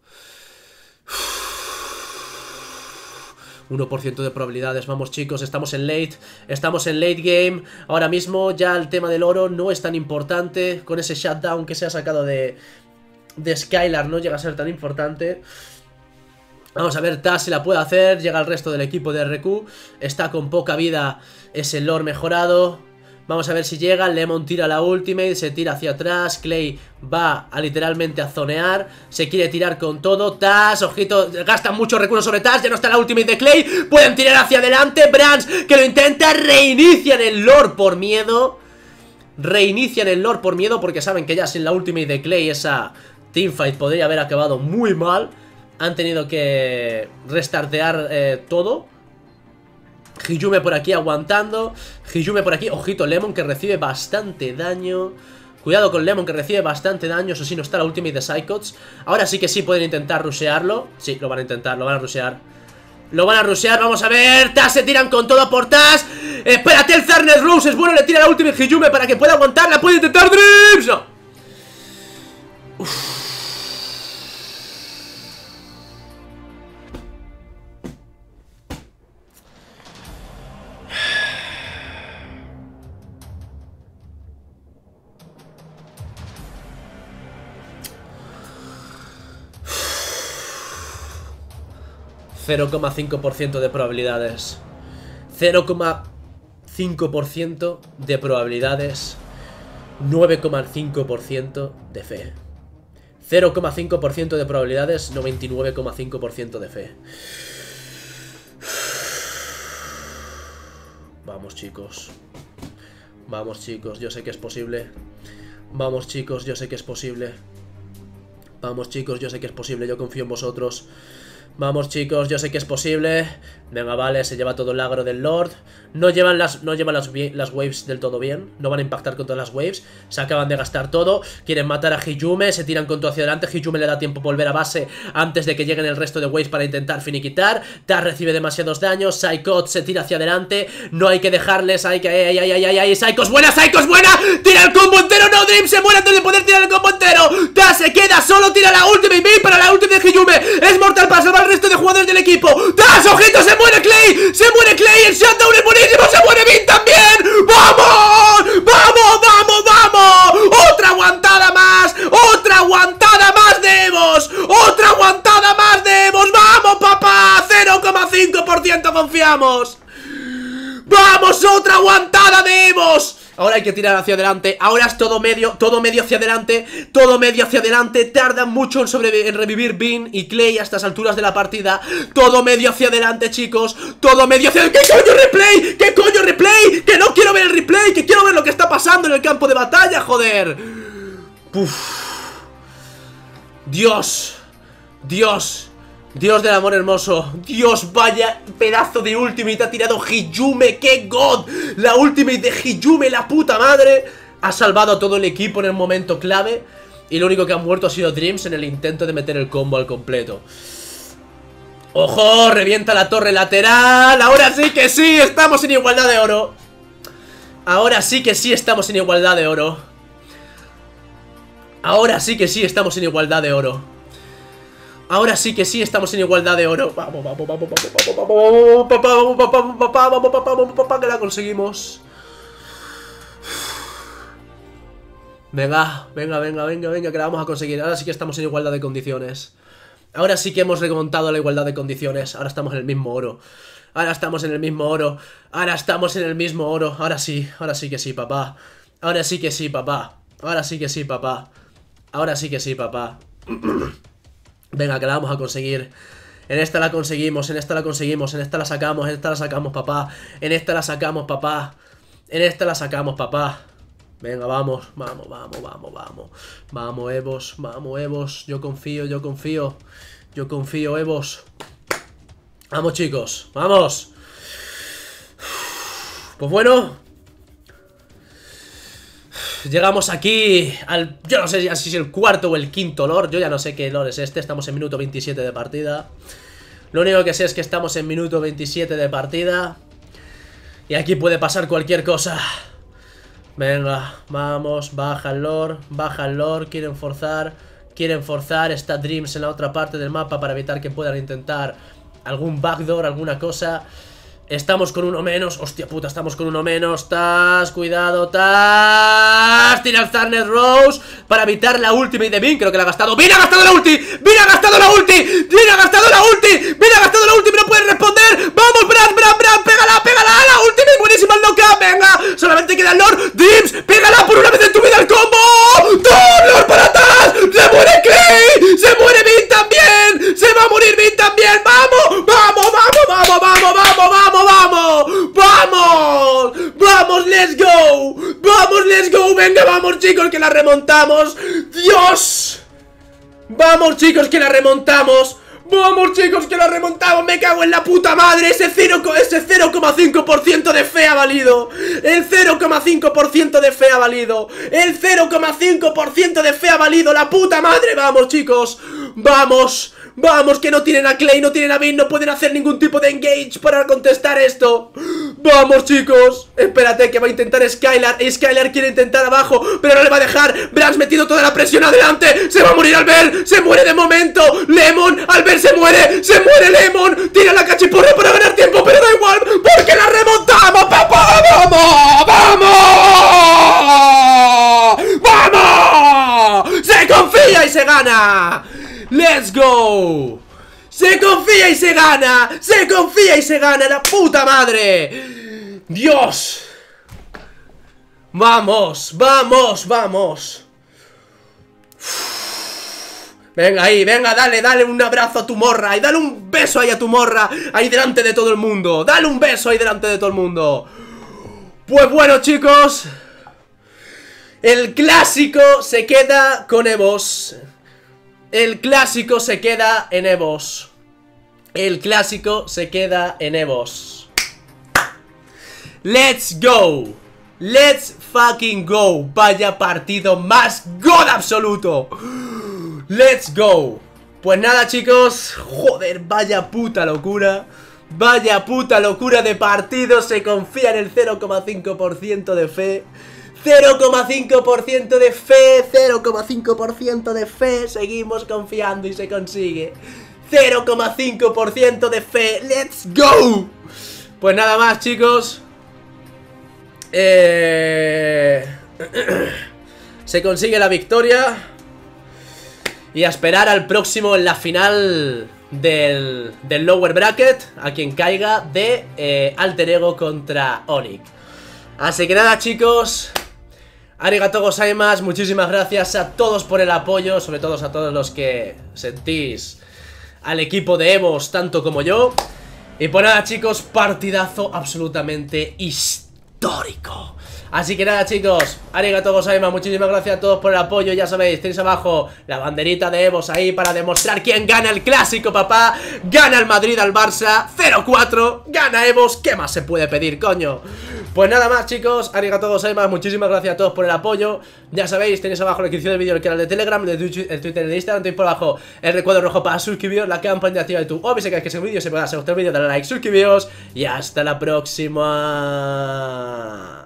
1% de probabilidades. Vamos, chicos, estamos en late. Estamos en late game. Ahora mismo ya el tema del oro no es tan importante. Con ese shutdown que se ha sacado de Skylar no llega a ser tan importante. Vamos a ver Taz si la puede hacer. Llega el resto del equipo de RQ. Está con poca vida ese lore mejorado. Vamos a ver si llega. Lemon tira la ultimate, se tira hacia atrás. Clay va a literalmente a zonear. Se quiere tirar con todo. Taz, ojito, gastan muchos recursos sobre Taz. Ya no está la ultimate de Clay. Pueden tirar hacia adelante. Brands que lo intenta. Reinician el lore por miedo. Reinician el lore por miedo porque saben que ya sin la ultimate de Clay esa teamfight podría haber acabado muy mal. Han tenido que restartear todo. Hiyume por aquí aguantando. Hiyume por aquí. Ojito, Lemon que recibe bastante daño. Cuidado con Lemon que recibe bastante daño. Eso sí, no está la ultimate de Psychots. Ahora sí que sí pueden intentar rushearlo. Sí, lo van a intentar, lo van a rushear. Lo van a rushear, vamos a ver. Taz se tiran con todo por Taz. Espérate, el Tharnet Rose es bueno. Le tira la ultimate Hiyume para que pueda aguantarla. Puede intentar Dreams. No. Uff. 0,5% de probabilidades. 0,5% de probabilidades. 9,5% de fe. 0,5% de probabilidades. 99,5% de fe. Vamos, chicos. Vamos, chicos, yo sé que es posible. Vamos, chicos, yo sé que es posible. Vamos, chicos, yo sé que es posible. Yo confío en vosotros. Vamos, chicos, yo sé que es posible. Venga, vale, se lleva todo el agro del Lord. No llevan las waves del todo bien. No van a impactar con todas las waves. Se acaban de gastar todo. Quieren matar a Hiyume. Se tiran con todo hacia adelante. Hiyume le da tiempo a volver a base antes de que lleguen el resto de waves para intentar finiquitar. Taz recibe demasiados daños. Psychot se tira hacia adelante. No hay que dejarles. Hay que... ¡Ay! ¡Psychos buena! ¡Psychos buena! ¡Tira el combo entero! ¡No! Dream se muere antes de poder tirar el combo entero. Taz se queda solo. Tira la ultimate B para la ultimate de Hiyume. Es mortal para salvar al resto de jugadores del equipo. ¡Taz! ¡Ojito! ¡Se muere Clay! ¡Se muere Clay! ¡El shutdown es buenísimo! ¡Se muere Vin también! ¡Vamos! ¡Vamos! ¡Vamos! ¡Vamos! ¡Otra aguantada más! ¡Otra aguantada más de Evos! ¡Otra aguantada más de Evos! ¡Vamos, papá! 0,5% confiamos. ¡Vamos! ¡Otra aguantada de Evos! Ahora hay que tirar hacia adelante. Ahora es todo medio hacia adelante. Todo medio hacia adelante. Tardan mucho en revivir Bean y Clay a estas alturas de la partida. Todo medio hacia adelante, chicos. Todo medio hacia adelante. ¿Qué coño replay? ¿Qué coño replay? Que no quiero ver el replay. Que quiero ver lo que está pasando en el campo de batalla, joder. Uf. Dios. Dios. Dios del amor hermoso. Dios, vaya pedazo de ultimate ha tirado Hiyume. ¡Qué god! La ultimate de Hiyume, la puta madre. Ha salvado a todo el equipo en el momento clave. Y lo único que ha muerto ha sido Dreams en el intento de meter el combo al completo. ¡Ojo! Revienta la torre lateral. Ahora sí que sí, estamos en igualdad de oro. Ahora sí que sí estamos en igualdad de oro. Ahora sí que sí estamos en igualdad de oro. Ahora sí que sí estamos en igualdad de oro. Vamos, vamos, vamos, vamos, papá, que la conseguimos. Venga, venga, venga, venga, venga, que la vamos a conseguir. Ahora sí que estamos en igualdad de condiciones. Ahora sí que hemos remontado la igualdad de condiciones. Ahora estamos en el mismo oro. Ahora estamos en el mismo oro. Ahora estamos en el mismo oro. Ahora sí que sí, papá. Ahora sí que sí, papá. Ahora sí que sí, papá. Ahora sí que sí, papá. Venga, que la vamos a conseguir. En esta la conseguimos, en esta la conseguimos. En esta la sacamos, papá. En esta la sacamos, papá. En esta la sacamos, papá. Venga, vamos, vamos, vamos, vamos, vamos. Vamos, Evos, vamos, Evos. Yo confío, yo confío. Yo confío, Evos. Vamos, chicos, vamos. Pues bueno, llegamos aquí al... Yo no sé si es el cuarto o el quinto lore. Yo ya no sé qué lore es este. Estamos en minuto 27 de partida. Lo único que sé es que estamos en minuto 27 de partida. Y aquí puede pasar cualquier cosa. Venga, vamos, baja el lore. Baja el lore, quieren forzar. Quieren forzar, está Dreams en la otra parte del mapa para evitar que puedan intentar algún backdoor, alguna cosa. Estamos con uno menos, hostia puta, estamos con uno menos. Tas, cuidado, Tas. Tira el Thunder Rose para evitar la ultimate de Bean. Creo que la ha gastado. ¡Bean ha gastado la ulti! ¡Bean ha gastado la ulti! ¡Bean ha gastado la ulti! ¡Bean ha gastado la ulti! ¡No puede responder! ¡Vamos, Bran, Bran, Bran! ¡Pégala, pégala! ¡La ultimate buenísima! ¡El knockout! ¡Venga! Solamente queda el Lord. ¡Dreams! ¡Pégala por una vez en tu vida el combo! ¡Dos Lord para atrás! ¡Se muere Clay! ¡Se muere Bean también! ¡Se va a morir Bean también! ¡Vamos! ¡Vamos, vamos, vamos, vamos, vamos, vamos! ¡Vamos! ¡Vamos! ¡Vamos! ¡Let's go! ¡Vamos! ¡Let's go! ¡Venga, vamos, chicos, que la remontamos! ¡Dios! ¡Vamos, chicos, que la remontamos! ¡Vamos, chicos, que la remontamos! ¡Me cago en la puta madre! Ese 0,5% de fe ha valido. El 0,5% de fe ha valido. El 0,5% de fe ha valido. ¡La puta madre! ¡Vamos, chicos! ¡Vamos! Vamos, que no tienen a Clay, no tienen a Bean, no pueden hacer ningún tipo de engage para contestar esto. Vamos, chicos. Espérate, que va a intentar Skylar. Skylar quiere intentar abajo, pero no le va a dejar. Brans metido toda la presión adelante. Se va a morir Albert, se muere de momento. Lemon, Albert se muere Lemon. Tira la cachiporra para ganar tiempo, pero da igual, porque la remontamos, papá. ¡Vamos! ¡Vamos! ¡Vamos! ¡Se confía y se gana! ¡Let's go! ¡Se confía y se gana! ¡Se confía y se gana! ¡La puta madre! ¡Dios! ¡Vamos! ¡Vamos! ¡Vamos! Venga ahí, venga, dale un abrazo a tu morra. Y dale un beso ahí a tu morra. Ahí delante de todo el mundo. Dale un beso ahí delante de todo el mundo. Pues bueno, chicos, el clásico se queda con Evos. El clásico se queda en Evos. El clásico se queda en Evos. Let's go. Let's fucking go. Vaya partido más god absoluto. Let's go. Pues nada, chicos. Joder, vaya puta locura. Vaya puta locura de partido. Se confía en el 0,5% de fe. 0,5% de fe, 0,5% de fe. Seguimos confiando y se consigue. 0,5% de fe. ¡Let's go! Pues nada más, chicos. Se consigue la victoria. Y a esperar al próximo en la final del lower bracket. A quien caiga de Alter Ego contra Onyx. Así que nada, chicos, arigato gozaimasu, muchísimas gracias a todos por el apoyo, sobre todo a todos los que sentís al equipo de Evos tanto como yo. Y pues nada, chicos, partidazo absolutamente histórico. Así que nada, chicos, arigato gozaimasu, muchísimas gracias a todos por el apoyo. Ya sabéis, tenéis abajo la banderita de Evos ahí para demostrar quién gana el clásico, papá. Gana el Madrid al Barça, 0-4, gana Evos, ¿qué más se puede pedir, coño? Pues nada más, chicos, arigato gozaimasu, muchísimas gracias a todos por el apoyo. Ya sabéis, tenéis abajo en la descripción del vídeo el canal de Telegram, el de Twitch, el Twitter, el de Instagram. Tenéis por abajo el recuadro rojo para suscribiros, la campanita activa de YouTube. O si queréis que ese vídeo se pueda hacer otro vídeo, dale like, suscribiros y hasta la próxima.